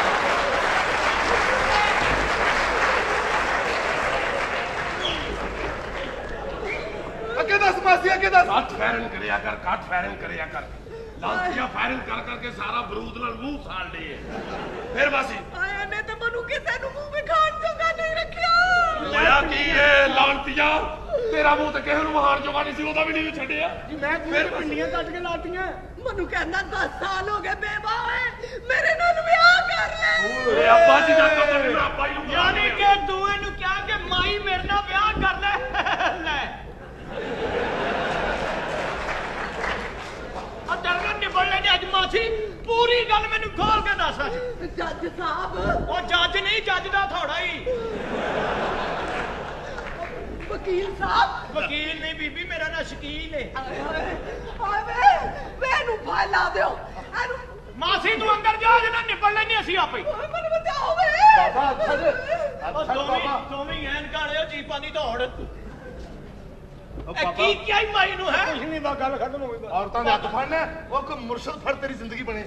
अगे दस मासी अगे दस ਕੱਟ ਫਾਇਰਿੰਗ ਕਰਿਆ ਕਰ ਲਾਂਚੀਆਂ ਫਾਇਰਿੰਗ ਕਰਕੇ ਸਾਰਾ ਬਰੂਦ ਨਾਲ ਮੂੰਹ ਸਾੜ ਲਏ ਫਿਰ ਮਾਸੀ आया ने तो मनु किसे नु मुंह में खान जोगा नहीं रखिया ਹੋਇਆ ਕੀ ਇਹ ਲਾਂਚੀਆਂ ਤੇਰਾ ਮੂੰਹ ਤੇ ਕਿਸੇ ਨੂੰ ਮਹਾਨ ਜੋਗਾ ਨਹੀਂ ਸੀ ਉਹਦਾ ਵੀ ਨਹੀਂ ਛੱਡਿਆ ਜੀ ਮੈਂ ਫਿਰ ਪਿੰਡੀਆਂ ਕੱਟ ਕੇ ਲਾਤੀਆਂ मनु कहना 10 साल हो गए बेवा है मेरे नाल ब्याह कर ले ਓਏ ਅੱਬਾ ਜੀ ਦਾ ਕਦਰ ਨਾ ਪਾਈ ਨੂੰ ਯਾਨੀ ਕਿ ਤੂੰ ਇਹਨੂੰ ਕਿਹਾ ਕਿ ਮਾਈ ਮੇਰੇ ਨਾਲ ਵਿਆਹ ਕਰ ਲੈ ਲੈ ਆ ਦਰਗਨ ਨਿਬੜ ਲੈਣੀ ਅੱਜ ਮਾਸੀ ਪੂਰੀ ਗੱਲ ਮੈਨੂੰ ਖੋਲ ਕੇ ਦੱਸ ਅੱਜ जज साहब ਉਹ ਜੱਜ ਨਹੀਂ ਜੱਜ ਦਾ ਥੋੜਾ ਹੀ वकील साहब ਵਕੀਲ ਨਹੀਂ ਬੀਬੀ ਮੇਰਾ ਨਾਂ ਸ਼ਕੀਲ ਹੈ आवे मैनू फाइल ला दियो एनु ਮਾਸੀ ਤੂੰ ਅੰਦਰ ਜਾ ਜਨਾ ਨਿਬੜ ਲੈਣੀ ਅਸੀਂ ਆਪੇ मनु बचाओ वे बाबा अच्छा ਉਹ ਦੋਵੇਂ ਐਨ ਕਾਲਿਓ ਜੀ ਕੀ ਕਿਹਾ ਮਾਈ ਨੂੰ ਹੈ ਕੁਝ ਨਹੀਂ, ਬਸ ਗੱਲ ਖਤਮ ਹੋ ਗਈ। ਔਰਤਾਂ ਦੇ ਹੱਥ ਫੜਨਾ ਉਹ ਕੋਈ ਮੁਰਸ਼ਦ ਫੜ ਤੇਰੀ ਜ਼ਿੰਦਗੀ ਬਣੇ।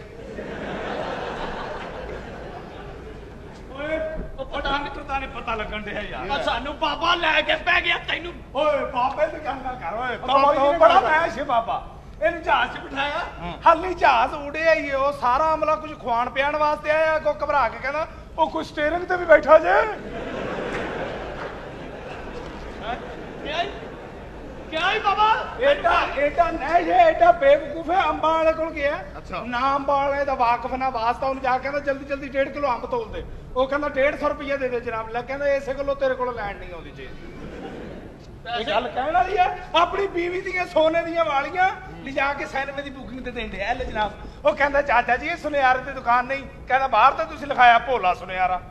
ਓਏ ਉਹ ਪਤਾ ਨਹੀਂ ਪਤਾ ਲੱਗਣ ਡਿਆ ਯਾਰ। ਸਾਨੂੰ ਬਾਬਾ ਲੈ ਕੇ ਪੈ ਗਿਆ ਤੈਨੂੰ। ਓਏ ਬਾਬੇ ਦੀ ਗੱਲ ਨਾ ਕਰ ਓਏ, ਬਾਬਾ ਜੀ ਨੇ ਬੜਾ ਮੈਂ ਸੀ ਬਾਬਾ। ਇਹਨੂੰ ਜਹਾਜ਼ 'ਚ ਬਿਠਾਇਆ, ਹਾਲੀ ਜਹਾਜ਼ ਉੜਿਆ ਹੀ ਉਹ ਸਾਰਾ ਅਮਲਾ ਕੁਝ ਖਵਾਣ ਪਿਆਣ ਵਾਸਤੇ ਆਇਆ। ਕੋ ਘਬਰਾ ਕੇ ਕਹਿੰਦਾ ਉਹ ਕੋਈ ਸਟੀਅਰਿੰਗ ਤੇ ਵੀ ਬੈਠਾ ਜੇ। ਕਿਆ ਹੀ ਬਾਬਾ ਏਡਾ ਨਹੀਂ ਜੇ, ਏਡਾ ਬੇਵਕੂਫ ਹੈ। ਅੰਬਾਂ ਵਾਲੇ ਕੋਲ ਗਿਆ, ਨਾ ਅੰਬਾਂ ਵਾਲੇ ਦਾ ਵਾਕਫ ਨਾ ਵਾਸਤਾ। ਉਹਨੂੰ ਜਾ ਕੇ ਕਹਿੰਦਾ ਜਲਦੀ ਜਲਦੀ 1.5 ਕਿਲੋ ਅੰਬ ਤੋਲ ਦੇ। ਉਹ ਕਹਿੰਦਾ 150 ਰੁਪਏ ਦੇ ਦੇ ਜਨਾਬ। ਲੈ ਕਹਿੰਦਾ ਇਸੇ ਕੋਲੋਂ ਤੇਰੇ ਕੋਲ ਲੈਣ ਨਹੀਂ ਆਉਂਦੀ ਚੀਜ਼। ਇਹ ਗੱਲ ਕਹਿਣ ਵਾਲੀ ਆ। ਆਪਣੀ ਬੀਵੀ ਦੀਆਂ ਸੋਨੇ ਦੀਆਂ ਵਾਲੀਆਂ ਲਿਜਾ ਕੇ ਸੈਨਮੇ ਦੀ ਬੁਕਿੰਗ ਤੇ ਦਿੰਦੇ ਆ। ਲੈ ਜਨਾਬ। ਉਹ ਕਹਿੰਦਾ ਚਾਚਾ ਜੀ ਇਹ ਸੁਨਿਆਰੇ ਦੀ ਦੁਕਾਨ ਨਹੀਂ। ਕਹਿੰਦਾ ਬਾਹਰ ਤਾਂ ਤੁਸੀਂ ਲਿਖਾਇਆ ਭੋਲਾ ਸੁਨਿਆਰਾ।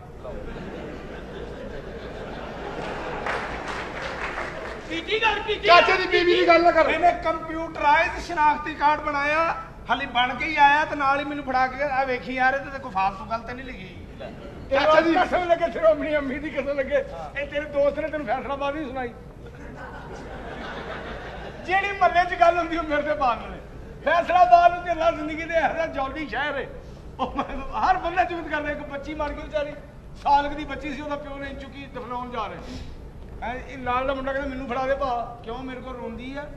ਚਾਚੇ ਦੀ ਬੀਵੀ ਦੀ ਗੱਲ ਨਾ ਕਰ। ਇਹਨੇ ਕੰਪਿਊਟਰਾਈਜ਼ਡ ਸ਼ਨਾਖਤੀ ਕਾਰਡ ਬਣਾਇਆ, ਹਾਲੀ ਬਣ ਕੇ ਹੀ ਆਇਆ ਤੇ ਨਾਲ ਹੀ ਮੈਨੂੰ ਫੜਾ ਕੇ ਆ ਵੇਖੀ ਯਾਰ ਇਹਦੇ ਤੇ ਕੋਈ ਫਾਲਤੂ ਗੱਲ ਤੇ ਨਹੀਂ ਲਿਖੀ। ਚਾਚਾ ਜੀ ਕਸਮ ਲੱਗੇ ਸ਼੍ਰੋਮਣੀ ਅੰਮੀ ਦੀ ਕਸਮ ਲੱਗੇ। ਇਹ ਤੇਰੇ ਦੋਸਤ ਨੇ ਤੈਨੂੰ ਫੈਸਲਾਬਾਦ ਨਹੀਂ ਸੁਣਾਈ। ਜਿਹੜੀ ਮੱਲੇ 'ਚ ਗੱਲ ਹੁੰਦੀ ਉਹ ਮੇਰੇ ਤੇ ਬਾਲ ਨੇ। ਫੈਸਲਾਬਾਦ ਨੂੰ ਤੇਰਾ ਜ਼ਿੰਦਗੀ ਦੇ ਇਹਦਾ ਜੌਲੀ ਸ਼ਹਿਰ ਹੈ। ਹਰ ਬੰਦਾ ਜੁਗਤ ਕਰਦਾ। ਇੱਕ ਬੱਚੀ ਮਰ ਗਈ ਵਿਚਾਰੀ, ਸਾਲਕ ਦੀ ਬੱਚੀ ਸੀ, ਉਹਦਾ ਪਿਓ ਨੇ ਚੁੱਕੀ ਦਫਨਾਉਣ ਜਾ ਰਹੇ। ਇਹ ਨਾਲ ਦਾ ਮੁੰਡਾ ਕਹਿੰਦਾ ਮੈਨੂੰ ਫੜਾ ਦੇ ਭਾ। ਕਿਉਂ ਮੇਰੇ ਕੋਲ ਰੋਂਦੀ ਆ।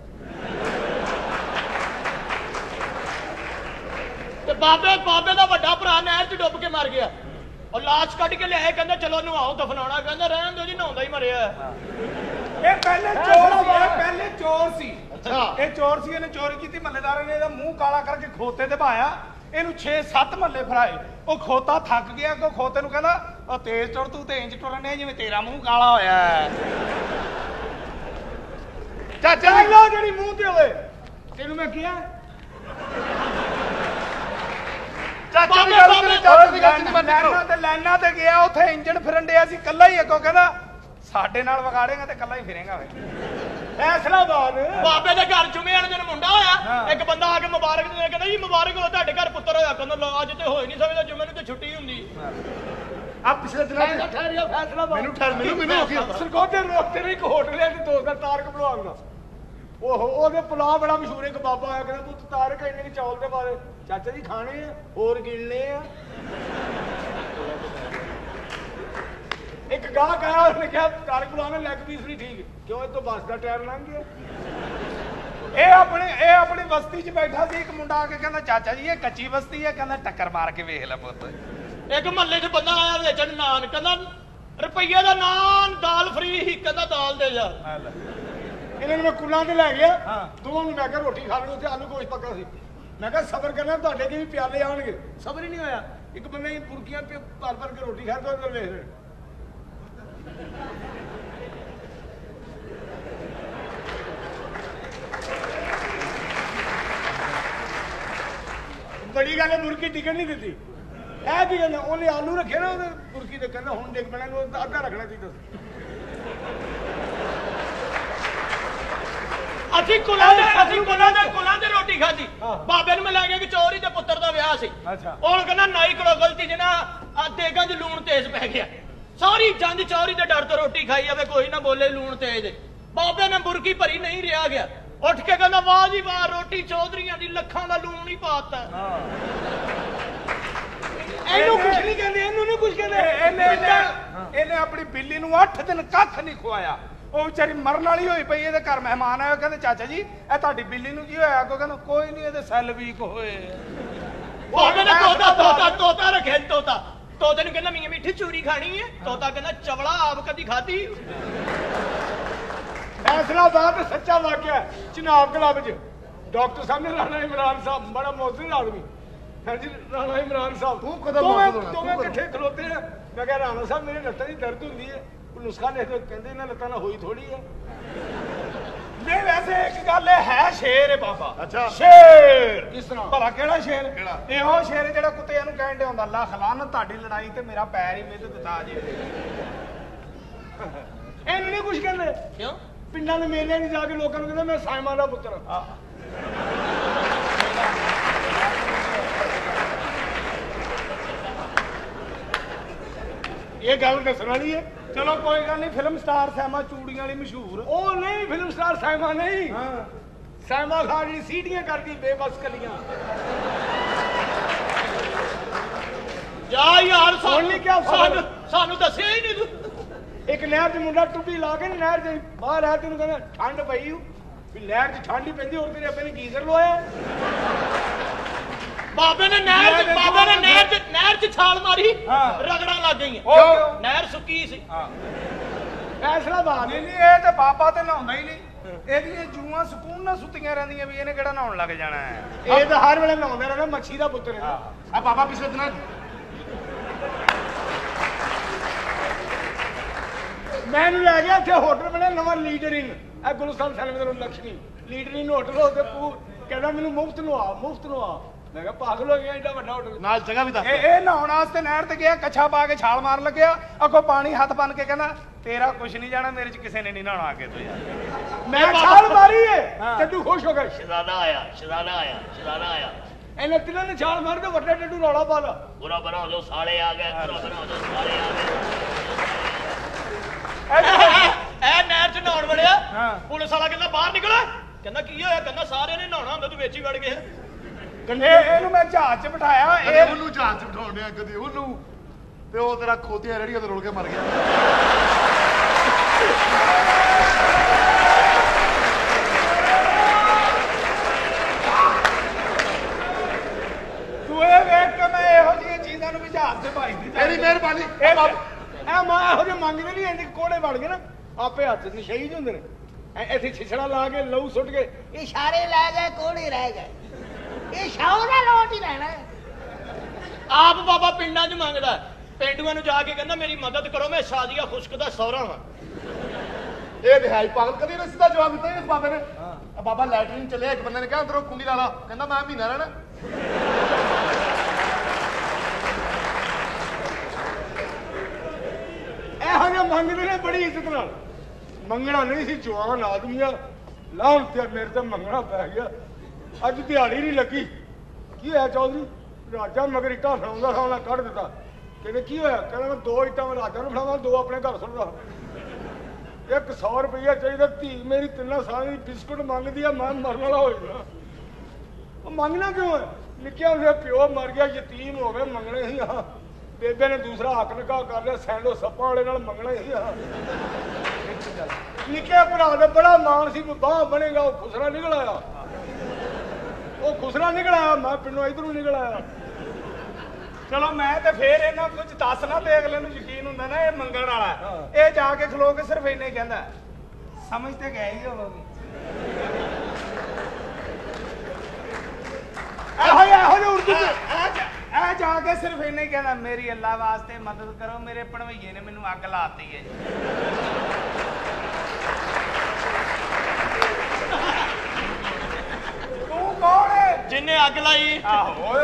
ਤੇ ਬਾਬੇ ਦਾ ਵੱਡਾ ਭਰਾ ਨਹਿਰ 'ਚ ਡੁੱਬ ਕੇ ਮਰ ਗਿਆ। ਉਹ ਲਾਸ਼ ਕੱਢ ਕੇ ਲਿਆਏ, ਕਹਿੰਦਾ ਚਲੋ ਨਹਾਓ ਦਫਨਾਉਣਾ। ਕਹਿੰਦਾ ਰਹਿਣ ਦਿਓ ਜੀ, ਨਹਾਉਂਦਾ ਹੀ ਮਰਿਆ। ਇਹ ਪਹਿਲੇ ਚੋਰ ਸੀ, ਇਹ ਪਹਿਲੇ ਚੋਰ ਸੀ। ਇਹ ਚੋਰ ਸੀ, ਇਹਨੇ ਚੋਰੀ ਕੀਤੀ। ਮਹੱਲੇਦਾਰਾਂ ਨੇ ਇਹਦਾ ਮੂੰਹ ਕਾਲਾ ਕਰਕੇ ਖੋਤੇ ਤੇ ਪਾਇਆ। ਇਹਨੂੰ 6-7 ਮਹੱਲੇ ਫਰਾਏ। ਉਹ ਖੋਤਾ ਥੱਕ ਗਿਆ। ਕੋ ਖੋਤੇ ਨੂੰ ਕਹਿੰਦਾ ਉਹ ਤੇਜ਼ ਤੁਰ, ਤੂੰ ਤੇ ਇੰਜ ਟੁਰਨੇ ਜਿਵੇਂ ਤੇਰਾ ਮੂੰਹ ਕਾਲਾ ਹੋਇਆ ਹੈ। ਚਾਚਾ ਲੋ ਜਿਹੜੀ ਮੂੰਹ ਤੇ ਹੋਵੇ। ਤੈਨੂੰ ਮੈਂ ਕਿਹਾ ਚਾਚਾ ਦੀ ਗੱਲ ਤੇ ਚਾਚਾ ਦੀ ਗੱਲ ਨਹੀਂ ਮੰਨਣਾ। ਤੇ ਲਾਈਨਾਂ ਤੇ ਗਿਆ, ਉੱਥੇ ਇੰਜਣ ਫਿਰਨ ਡਿਆ ਸੀ। ਕੱਲਾ ਹੀ ਅੱਗੋਂ ਕਹਿੰਦਾ ਸਾਡੇ ਨਾਲ ਵਿਗਾੜੇਗਾ ਤੇ ਕੱਲਾ ਹੀ ਫਿਰੇਗਾ। ਫੈਸਲਾਬਾਦ ਬਾਬੇ ਦੇ ਘਰ ਜੁਮੇ ਵਾਲੇ ਦਿਨ ਮੁੰਡਾ ਹੋਇਆ। ਇੱਕ ਬੰਦਾ ਆ ਕੇ ਮੁਬਾਰਕ ਦੇ ਕਹਿੰਦਾ ਜੀ ਮੁਬਾਰਕ ਹੋ ਤੁਹਾਡੇ ਘਰ ਪੁੱਤਰ ਹੋਇਆ। ਕਹਿੰਦਾ ਅੱਜ ਤੇ ਹੋ ਹੀ ਨਹੀਂ ਸਕਦਾ, ਜੁਮੇ ਨੂੰ ਤੇ ਛੁੱਟੀ ਹੁੰਦੀ। ਆ ਪਿਛਲੇ ਦਿਨਾਂ ਠਹਿਰਿਆ ਫੈਸਲਾਬਾਦ। ਮੈਨੂੰ ਹੋ ਗਿਆ ਸਰਗੋਧੇ ਰੋਡ ਤੇ ਇੱਕ ਹੋਟਲ ਹੈ ਤੇ ਦੋਸਤ ਦਾ ਤਾਰਕ ਭਲਵਾਨ ਦਾ। ਉਹਦੇ ਪੁਲਾਅ ਬੜਾ ਮਸ਼ਹੂਰ। ਇੱਕ ਬਾਬਾ ਆਇਆ, ਕਹਿੰਦਾ ਪੁੱਤ ਤਾਰਕ ਇੰਨੇ ਚੌਲ ਦੇ ਬਾਰੇ। ਚਾਚਾ ਜੀ ਖਾਣੇ ਆ, ਹੋਰ ਗਿਣਨੇ ਆ। ਇੱਕ ਗਾਹਕ ਆਇਆ, ਉਹਨੇ ਕਿਹਾ ਤਾਰਕ ਭਲਵਾਨ ਲੈਗ ਪੀਸ ਨਹੀਂ ਠੀਕ। ਕਿਉਂ? ਇਹ ਤੋਂ ਬੱਸ ਦਾ ਟਾਇਰ ਲੰਘ ਗਿਆ। ਇਹ ਆਪਣੀ ਬਸਤੀ 'ਚ ਬੈਠਾ ਸੀ। ਇੱਕ ਮੁੰਡਾ ਆ ਕੇ ਕਹਿੰਦਾ ਚਾਚਾ ਜੀ ਇਹ ਕੱਚੀ ਬਸਤੀ ਹੈ। ਕਹਿੰਦਾ ਟੱਕਰ ਮਾਰ ਕੇ ਵੇਖ ਲੈ ਪੁੱਤ। ਇੱਕ ਮਹੱਲੇ 'ਚ ਬੰਦਾ ਆਇਆ ਵੇਚਣ ਨਾਨ। ਕਹਿੰਦਾ ਰੁਪਈਏ ਦਾ ਨਾਨ, ਦਾਲ ਫਰੀ ਹੀ। ਕਹਿੰਦਾ ਦਾਲ ਦੇ ਜਾ। ਇਹਨਾਂ ਨੂੰ ਮੈਂ ਕੁੱਲਾਂ ਤੇ ਲੈ ਗਿਆ। ਦੋਵਾਂ ਨੂੰ ਮੈਂ ਕਿਹਾ ਰੋਟੀ ਖਾ ਲਓ। ਉੱਥੇ ਆਲੂ ਗੋਸ਼ਤ ਪੱਕਾ ਸੀ। ਮੈਂ ਕਿਹਾ ਸਬਰ ਕਰਨਾ, ਤੁਹਾਡੇ ਕੇ ਵੀ ਪਿਆਲੇ ਆਉਣਗੇ। ਸਬਰ ਹੀ ਨਹੀਂ ਹੋਇਆ। ਇੱਕ ਬੰਦੇ ਨੇ ਬੁਰਕੀਆਂ ਭਰ ਕੇ ਰੋਟੀ ਖਾ ਕੇ ਉਧਰ ਵੇਖ ਰਹੇ। ਬੜੀ ਗੱਲ ਹੈ, ਮੁਰਗੀ ਟਿਕਣ ਨਹੀਂ ਦਿੱਤੀ। ਇਹ ਕੀ ਕਹਿੰਦਾ, ਉਹਨੇ ਆਲੂ ਰੱਖੇ ਨਾ ਉਹਦੇ ਮੁਰਗੀ ਦੇ। ਕਹਿੰਦਾ ਹੁਣ ਡਿੱਗ ਪੈਣਾ, ਅੱਧਾ ਰੱਖਣਾ ਚਾਹੀਦਾ ਸੀ। ਅਸੀਂ ਕੁਲਾਂ ਦੇ ਰੋਟੀ ਖਾਧੀ। ਬਾਬੇ ਨੂੰ ਮੈਂ ਲੈ ਗਿਆ ਕਿ ਚੋਰੀ ਦੇ ਪੁੱਤਰ ਦਾ ਵਿਆਹ ਸੀ। ਉਹ ਕਹਿੰਦਾ ਨਾਈ ਕੋਲੋਂ ਗਲਤੀ ਚ ਨਾ ਦੇਗਾਂ 'ਚ ਲੂਣ ਤੇਜ਼ ਪੈ ਗਿਆ। ਸਾਰੀ ਜੰਜ ਚੋਰੀ ਦੇ ਡਰ ਤੋਂ ਰੋਟੀ ਖਾਈ ਜਾਵੇ, ਕੋਈ ਨਾ ਬੋਲੇ ਲੂਣ ਤੇਜ਼। ਬਾਬੇ ਨੇ ਮੁਰਗੀ ਭਰੀ, ਨਹੀਂ ਰਿਹਾ ਗਿਆ। ਉੱਠ ਕੇ ਕਹਿੰਦਾ ਵਾਹ ਜੀ ਵਾਹ, ਰੋਟੀ ਚੌਧਰੀਆਂ ਦੀ, ਲੱਖਾਂ ਦਾ ਲੂਣ ਹੀ ਪਾਤਾ। ਇਹਨੂੰ ਕੁਝ ਨਹੀਂ ਕਹਿੰਦੇ, ਇਹਨੂੰ ਨਹੀਂ ਕੁਝ ਕਹਿੰਦੇ। ਇਹਨੇ ਆਪਣੀ ਬਿੱਲੀ ਨੂੰ 8 ਦਿਨ ਕੱਖ ਨਹੀਂ ਖਵਾਇਆ। ਉਹ ਵਿਚਾਰੀ ਮਰਨ ਵਾਲੀ ਹੋਈ ਪਈ। ਇਹਦੇ ਘਰ ਮਹਿਮਾਨ ਆਏ, ਕਹਿੰਦੇ ਚਾਚਾ ਜੀ ਇਹ ਤੁਹਾਡੀ ਬਿੱਲੀ ਨੂੰ ਕੀ ਹੋਇਆ? ਅੱਗੋਂ ਕਹਿੰਦਾ ਕੋਈ ਨਹੀਂ, ਇਹਦੇ ਸੈੱਲ ਵੀਕ ਹੋਏ। ਬਾਬੇ ਨੇ ਤੋਤਾ ਰੱਖਿਆ। ਤੋਤੇ ਨੂੰ ਕਹਿੰਦਾ ਮੀਆਂ ਮਿੱਠੀ ਚੂਰੀ ਖਾਣੀ ਹੈ। ਤੋਤਾ ਕਹਿੰਦਾ ਚਵਲਾ ਆਪ ਕਦੀ ਖਾਧੀ। ਫੈਸਲਾਬਾਦ ਸੱਚਾ ਵਾਕਿਆ। ਚਨਾਬ ਕਲੱਬ 'ਚ ਡਾਕਟਰ ਸਾਹਿਬ ਨੇ ਰਾਣਾ ਇਮਰਾਨ ਸਾਹਿਬ, ਬੜਾ ਮੌਜੂਦ ਆਦਮੀ। ਹਾਂਜੀ ਰਾਣਾ ਇਮਰਾਨ ਸਾਹਿਬ ਦੋਵੇਂ ਇਕੱਠੇ ਖਲੋਤੇ ਆ। ਮੈਂ ਕਿਹਾ ਰਾਣਾ ਸਾਹਿਬ ਮੇਰੇ ਲੱਤਾਂ ਦੀ ਦਰਦ ਹੁੰਦੀ ਹੈ, ਨੁਸਖਾ ਲਿਖ ਦਿਓ। ਕਹਿੰਦੇ ਇਹਨਾਂ ਲੱਤਾਂ ਨਾਲ ਹੋਈ ਥੋੜੀ ਹੈ। ਨਹੀਂ ਵੈਸੇ ਇੱਕ ਗੱਲ ਹੈ, ਸ਼ੇਰ ਹੈ ਬਾਬਾ। ਅੱਛਾ ਸ਼ੇਰ ਕਿਸ ਤਰ੍ਹਾਂ? ਭਲਾ ਕਿਹੜਾ ਸ਼ੇਰ? ਇਹੋ ਸ਼ੇਰ ਜਿਹੜਾ ਕੁੱਤਿਆਂ ਨੂੰ ਕਹਿਣ ਡਿਆ ਹੁੰਦਾ ਲੱਖ ਲਾਹਨਤ ਤੁਹਾਡੀ ਲੜਾਈ ਤੇ ਮੇਰਾ ਪੈਰ ਹੀ ਮਿੱਧ ਦਿੱਤਾ ਜੇ। ਇਹਨੂੰ ਨਹੀਂ ਕੁਝ ਕਹਿੰਦੇ। ਕਿਉਂ? ਪਿੰਡਾਂ ਦੇ ਮੇਲੇ ਨਹੀਂ ਜਾ ਕੇ ਲੋਕਾਂ ਨੂੰ ਕਹਿੰਦਾ ਮੈਂ ਸਾਇਮਾ ਦਾ ਪੁੱਤਰ। ਇਹ ਗੱਲ ਦੱਸਣ ਵਾਲੀ ਹੈ। ਚਲੋ ਕੋਈ ਗੱਲ ਨਹੀਂ, ਫਿਲਮ ਸਟਾਰ ਸੈਮਾ ਚੂੜੀਆਂ ਵਾਲੀ ਮਸ਼ਹੂਰ। ਉਹ ਨਹੀਂ, ਫਿਲਮ ਸਟਾਰ ਸੈਮਾ ਨਹੀਂ। ਹਾਂ ਸੈਮਾ ਖਾਨ ਜਿਹੜੀ ਸੀਟੀਆਂ ਕਰਦੀ ਬੇਬਸ ਕਲੀਆਂ। ਜਾ ਯਾਰ ਨਹੀਂ ਕਿਹਾ ਸਾਨੂੰ ਦੱਸਿਆ ਹੀ ਨਹੀਂ ਤੂੰ। ਇੱਕ ਨਹਿਰ 'ਚ ਮੁੰਡਾ ਟੁੱਟੀ ਲਾ ਕੇ ਨਹਿਰ 'ਚ ਬਾਹਰ ਆ, ਤੈਨੂੰ ਕਹਿੰਦਾ ਠੰਡ ਪਈ ਵੀ ਨਹਿਰ 'ਚ ਠੰਡ ਹੀ ਪੈਂਦੀ, ਹੋਰ ਤੇਰੇ ਆਪੇ ਨੇ ਗੀਜ਼ਰ ਲਵਾਇਆ। ਬਾਬੇ ਨੇ ਨਹਿਰ 'ਚ ਛਾਲ ਮਾਰੀ, ਰਗੜਾਂ ਲੱਗ ਗਈਆਂ। ਨਹਿਰ ਸੁੱਕੀ ਸੀ। ਫੈਸਲਾ ਬਾਤ ਨਹੀਂ ਇਹ ਤੇ ਬਾਬਾ ਤੇ ਨਹਾਉਂਦਾ ਹੀ ਨਹੀਂ, ਇਹਦੀਆਂ ਜੂਆਂ ਸਕੂਨ ਨਾਲ ਸੁੱਤੀਆਂ ਰਹਿੰਦੀਆਂ ਵੀ ਇਹਨੇ ਕਿਹੜਾ ਨਹਾਉਣ ਲੱਗ ਜਾਣਾ ਹੈ। ਇਹ ਤਾਂ ਹਰ ਵੇਲੇ ਨਹਾਉਂਦਾ ਰਹਿੰਦਾ, ਮੱਛੀ ਦਾ ਪੁੱਤਰ ਹੈ। ਆ ਬਾਬਾ ਪਿਛਲੇ ਦਿਨਾਂ ਮੈਨੂੰ ਲੈ ਗਿਆ ਇੱਥੇ ਹੋਟਲ ਬਣਿਆ ਨਵਾਂ ਲੀਡਰਿੰਗ, ਇਹ ਗੁਲਸਤਾਨ ਸੈਲਮ ਲక్ష్ਮੀ ਲੀਡਰਿੰਗ ਹੋਟਲ ਹੋ ਤੇ ਕਹਿੰਦਾ ਮੈਨੂੰ ਮੁਫਤ ਨੂੰ ਆ। ਮੈਂ ਕਿਹਾ ਪਾਗਲ ਹੋ ਗਿਆ, ਏਡਾ ਵੱਡਾ ਹੋਟਲ ਨਾਲ ਜਗ੍ਹਾ ਵੀ ਦੱਸ। ਇਹ ਨਹਾਉਣ ਵਾਸਤੇ ਨਹਿਰ ਤੇ ਗਿਆ, ਕੱਛਾ ਪਾ ਕੇ ਛਾਲ ਮਾਰਨ ਲੱਗਿਆ, ਅੱਗੋਂ ਪਾਣੀ ਹੱਥ ਬੰਨ ਕੇ ਕਹਿੰਦਾ ਤੇਰਾ ਕੁਛ ਨਹੀਂ ਜਾਣਾ, ਮੇਰੇ 'ਚ ਕਿਸੇ ਨੇ ਨਹੀਂ ਨਹਾਉਣਾ ਆ ਕੇ ਤੂੰ ਯਾਰ। ਮੈਂ ਛਾਲ ਮਾਰੀ ਏ ਤੇ ਤੂੰ ਖੁਸ਼ ਹੋ ਗਿਆ। ਸ਼ਹਿਜ਼ਾਦਾ ਆਇਆ ਇਹਨੇ ਤਿੰਨਾਂ ਨੇ ਛਾਲ ਮਾਰੀ ਤੇ ਵੱਡਾ ਡੱਡੂ ਰੌਲਾ ਪਾ ਲਾ। ਬੁਰਾ ਬਣਾ ਹੋ ਸਾਲੇ ਆ ਗਏ। ਇਹ ਨਹਿਰ 'ਚ ਨਹਾਉਣ ਵੜਿਆ, ਪੁਲਿਸ ਵਾਲਾ ਕਹਿੰਦਾ ਬਾਹਰ ਨਿਕਲ। ਕਹਿੰਦਾ ਕੀ ਹੋਇਆ? ਕਹਿੰਦਾ ਸਾਰਿਆਂ ਨੇ ਨਹਾਉਣਾ ਹੁੰਦਾ, ਤੂੰ ਵਿੱਚ ਹੀ ਵੜ ਗਿਆ। ਇਹਨੂੰ ਮੈਂ ਜਹਾਜ਼ 'ਚ ਬਿਠਾਇਆ, ਇਹ ਉਹਨੂੰ ਜਹਾਜ਼ 'ਚ ਬਿਠਾਉਣ ਡਿਆ, ਕਦੀ ਉਹਨੂੰ, ਤੇ ਉਹ ਤੇਰਾ ਖੋਤੀਆਂ ਰੇੜੀਆਂ ਤੇ ਰੁਲ ਕੇ ਮਰ ਗਿਆ। ਤੂੰ ਇਹ ਵੇਖ ਕੇ ਮੈਂ ਇਹੋ ਜਿਹੀਆਂ ਚੀਜ਼ਾਂ ਨੂੰ ਵੀ ਜਹਾਜ਼ 'ਚ ਭਾਈ ਦੀ ਤੇਰੀ ਮਿਹਰਬਾਨੀ। ਇਹ ਮਾਂ ਇਹੋ ਜਿਹੇ ਮੰਗਦੇ ਨਹੀਂ, ਇੰਨੇ ਕੋੜੇ ਬਣ ਗਏ ਨਾ ਆਪੇ ਹੱਥ ਨਸ਼ਈ ਚ ਹੁੰਦੇ ਨੇ। ਇੱਥੇ ਛਿਛੜਾ ਲਾ ਕੇ ਲਹੂ ਸੁੱਟ ਕੇ ਇਸ਼ਾਰੇ ਲੈ ਗਏ, ਕੋੜੇ ਰਹਿ ਗਏ। ਇਹ ਸ਼ਾਹ ਦਾ ਲੋਟ ਹੀ ਲੈਣਾ। ਆਪ ਬਾਬਾ ਪਿੰਡਾਂ 'ਚ ਮੰਗਦਾ, ਪਿੰਡੂਆਂ ਨੂੰ ਜਾ ਕੇ ਕਹਿੰਦਾ ਮੇਰੀ ਮਦਦ ਕਰੋ, ਮੈਂ ਸ਼ਾਦੀਆ ਖੁਸ਼ਕ ਦਾ ਸਹੁਰਾ ਹਾਂ। ਇਹ ਦਿਹਾਈ ਪਾਗਲ ਕਦੀ ਨਾ ਸਿੱਧਾ ਜਵਾਬ ਦਿੱਤਾ ਇਸ ਬਾਬੇ ਨੇ। ਬਾਬਾ ਲੈਟਰਿਨ ਚੱਲਿਆ, ਇੱਕ ਬੰਦੇ ਨੇ ਕਿਹਾ ਅੰਦਰੋਂ ਕੁੰਡੀ ਲਾ ਲਾ, ਕਹਿੰਦਾ ਮੈਂ ਮਹੀਨਾ ਰਹਿਣਾ। ਇਹੋ ਜਿਹੇ ਮੰਗਦੇ ਨੇ ਬੜੀ ਇੱਜ਼ਤ ਨਾਲ। ਮੰਗਣਾ ਨਹੀਂ ਸੀ, ਜਵਾਨ ਆਦਮੀ ਆ, ਲਾਉਣ ਤੇ ਮੇਰੇ ਤੇ ਮੰਗਣਾ ਪੈ ਗਿਆ। ਅੱਜ ਦਿਹਾੜੀ ਨਹੀਂ ਲੱਗੀ। ਕੀ ਹੋਇਆ ਚੌਧਰੀ? ਰਾਜਾ ਮਗਰ ਇੱਟਾਂ ਫੜਾਉਂਦਾ ਸਾਂ, ਕੱਢ ਦਿੱਤਾ। ਕਹਿੰਦੇ ਕੀ ਹੋਇਆ? ਕਹਿੰਦਾ ਮੈਂ 2 ਇੱਟਾਂ ਮੈਂ ਰਾਜਾ ਨੂੰ ਫੜਾਵਾਂ, 2 ਆਪਣੇ ਘਰ ਸੁੱਟਦਾ। 100 ਰੁਪਇਆ ਚਾਹੀਦਾ, ਧੀ ਮੇਰੀ 3 ਸਾਲਾਂ ਦੀ ਬਿਸਕੁਟ ਮੰਗਦੀ ਆ, ਮੈਂ ਮਰਨ ਵਾਲਾ ਹੋ ਜਾਣਾ। ਉਹ ਮੰਗਣਾ ਕਿਉਂ ਹੈ? ਨਿੱਕਿਆ ਉਹਦਾ ਪਿਓ ਮਰ ਗਿਆ, ਯਤੀਮ ਹੋ ਗਏ, ਮੰਗਣੇ ਸੀ। ਹਾਂ ਬੇਬੇ ਨੇ ਦੂਸਰਾ ਹੱਕ ਨਿਕਾਹ ਕਰ ਲਿਆ, ਸੈਂਡੋ ਸੱਪਾਂ ਵਾਲੇ ਨਾਲ ਮੰਗਣਾ ਸੀ। ਹਾਂ ਨਿੱਕੇ ਭਰਾ ਦਾ ਬੜਾ ਮਾਣ ਸੀ, ਬਾਹ ਬਣੇਗਾ। ਉਹ ਖੁਸਰਾ ਨਿਕਲ ਆਇਆ, ਮੈਂ ਪਿੰਡੋਂ ਇਧਰੋਂ ਨਿਕਲ ਆਇਆ। ਚਲੋ ਮੈਂ ਤੇ ਫੇਰ ਇਹਨਾਂ ਕੁਝ ਦੱਸ ਨਾ ਤੇ ਅਗਲੇ ਨੂੰ ਯਕੀਨ ਹੁੰਦਾ ਨਾ ਇਹ ਮੰਗਣ ਵਾਲਾ। ਇਹ ਜਾ ਕੇ ਖਲੋ ਕੇ ਸਿਰਫ ਇੰਨੇ ਕਹਿੰਦਾ, ਸਮਝ ਤੇ ਗਏ ਹੀ ਹੋਵੋਗੇ। ਇਹੋ ਜਿਹੇ ਉਰਦੂ ਇਹ ਜਾ ਕੇ ਸਿਰਫ ਇੰਨੇ ਕਹਿੰਦਾ, ਮੇਰੀ ਅੱਲਾ ਵਾਸਤੇ ਮਦਦ ਕਰੋ, ਮੇਰੇ ਭਣਵਈਏ ਨੇ ਮੈਨੂੰ ਅੱਗ ਲਾਤੀ ਹੈ ਜੀ। ਤੂੰ ਕੌਣ ਹੈ? ਜਿੰਨੇ ਅੱਗ ਲਾਈ। ਆਹੋ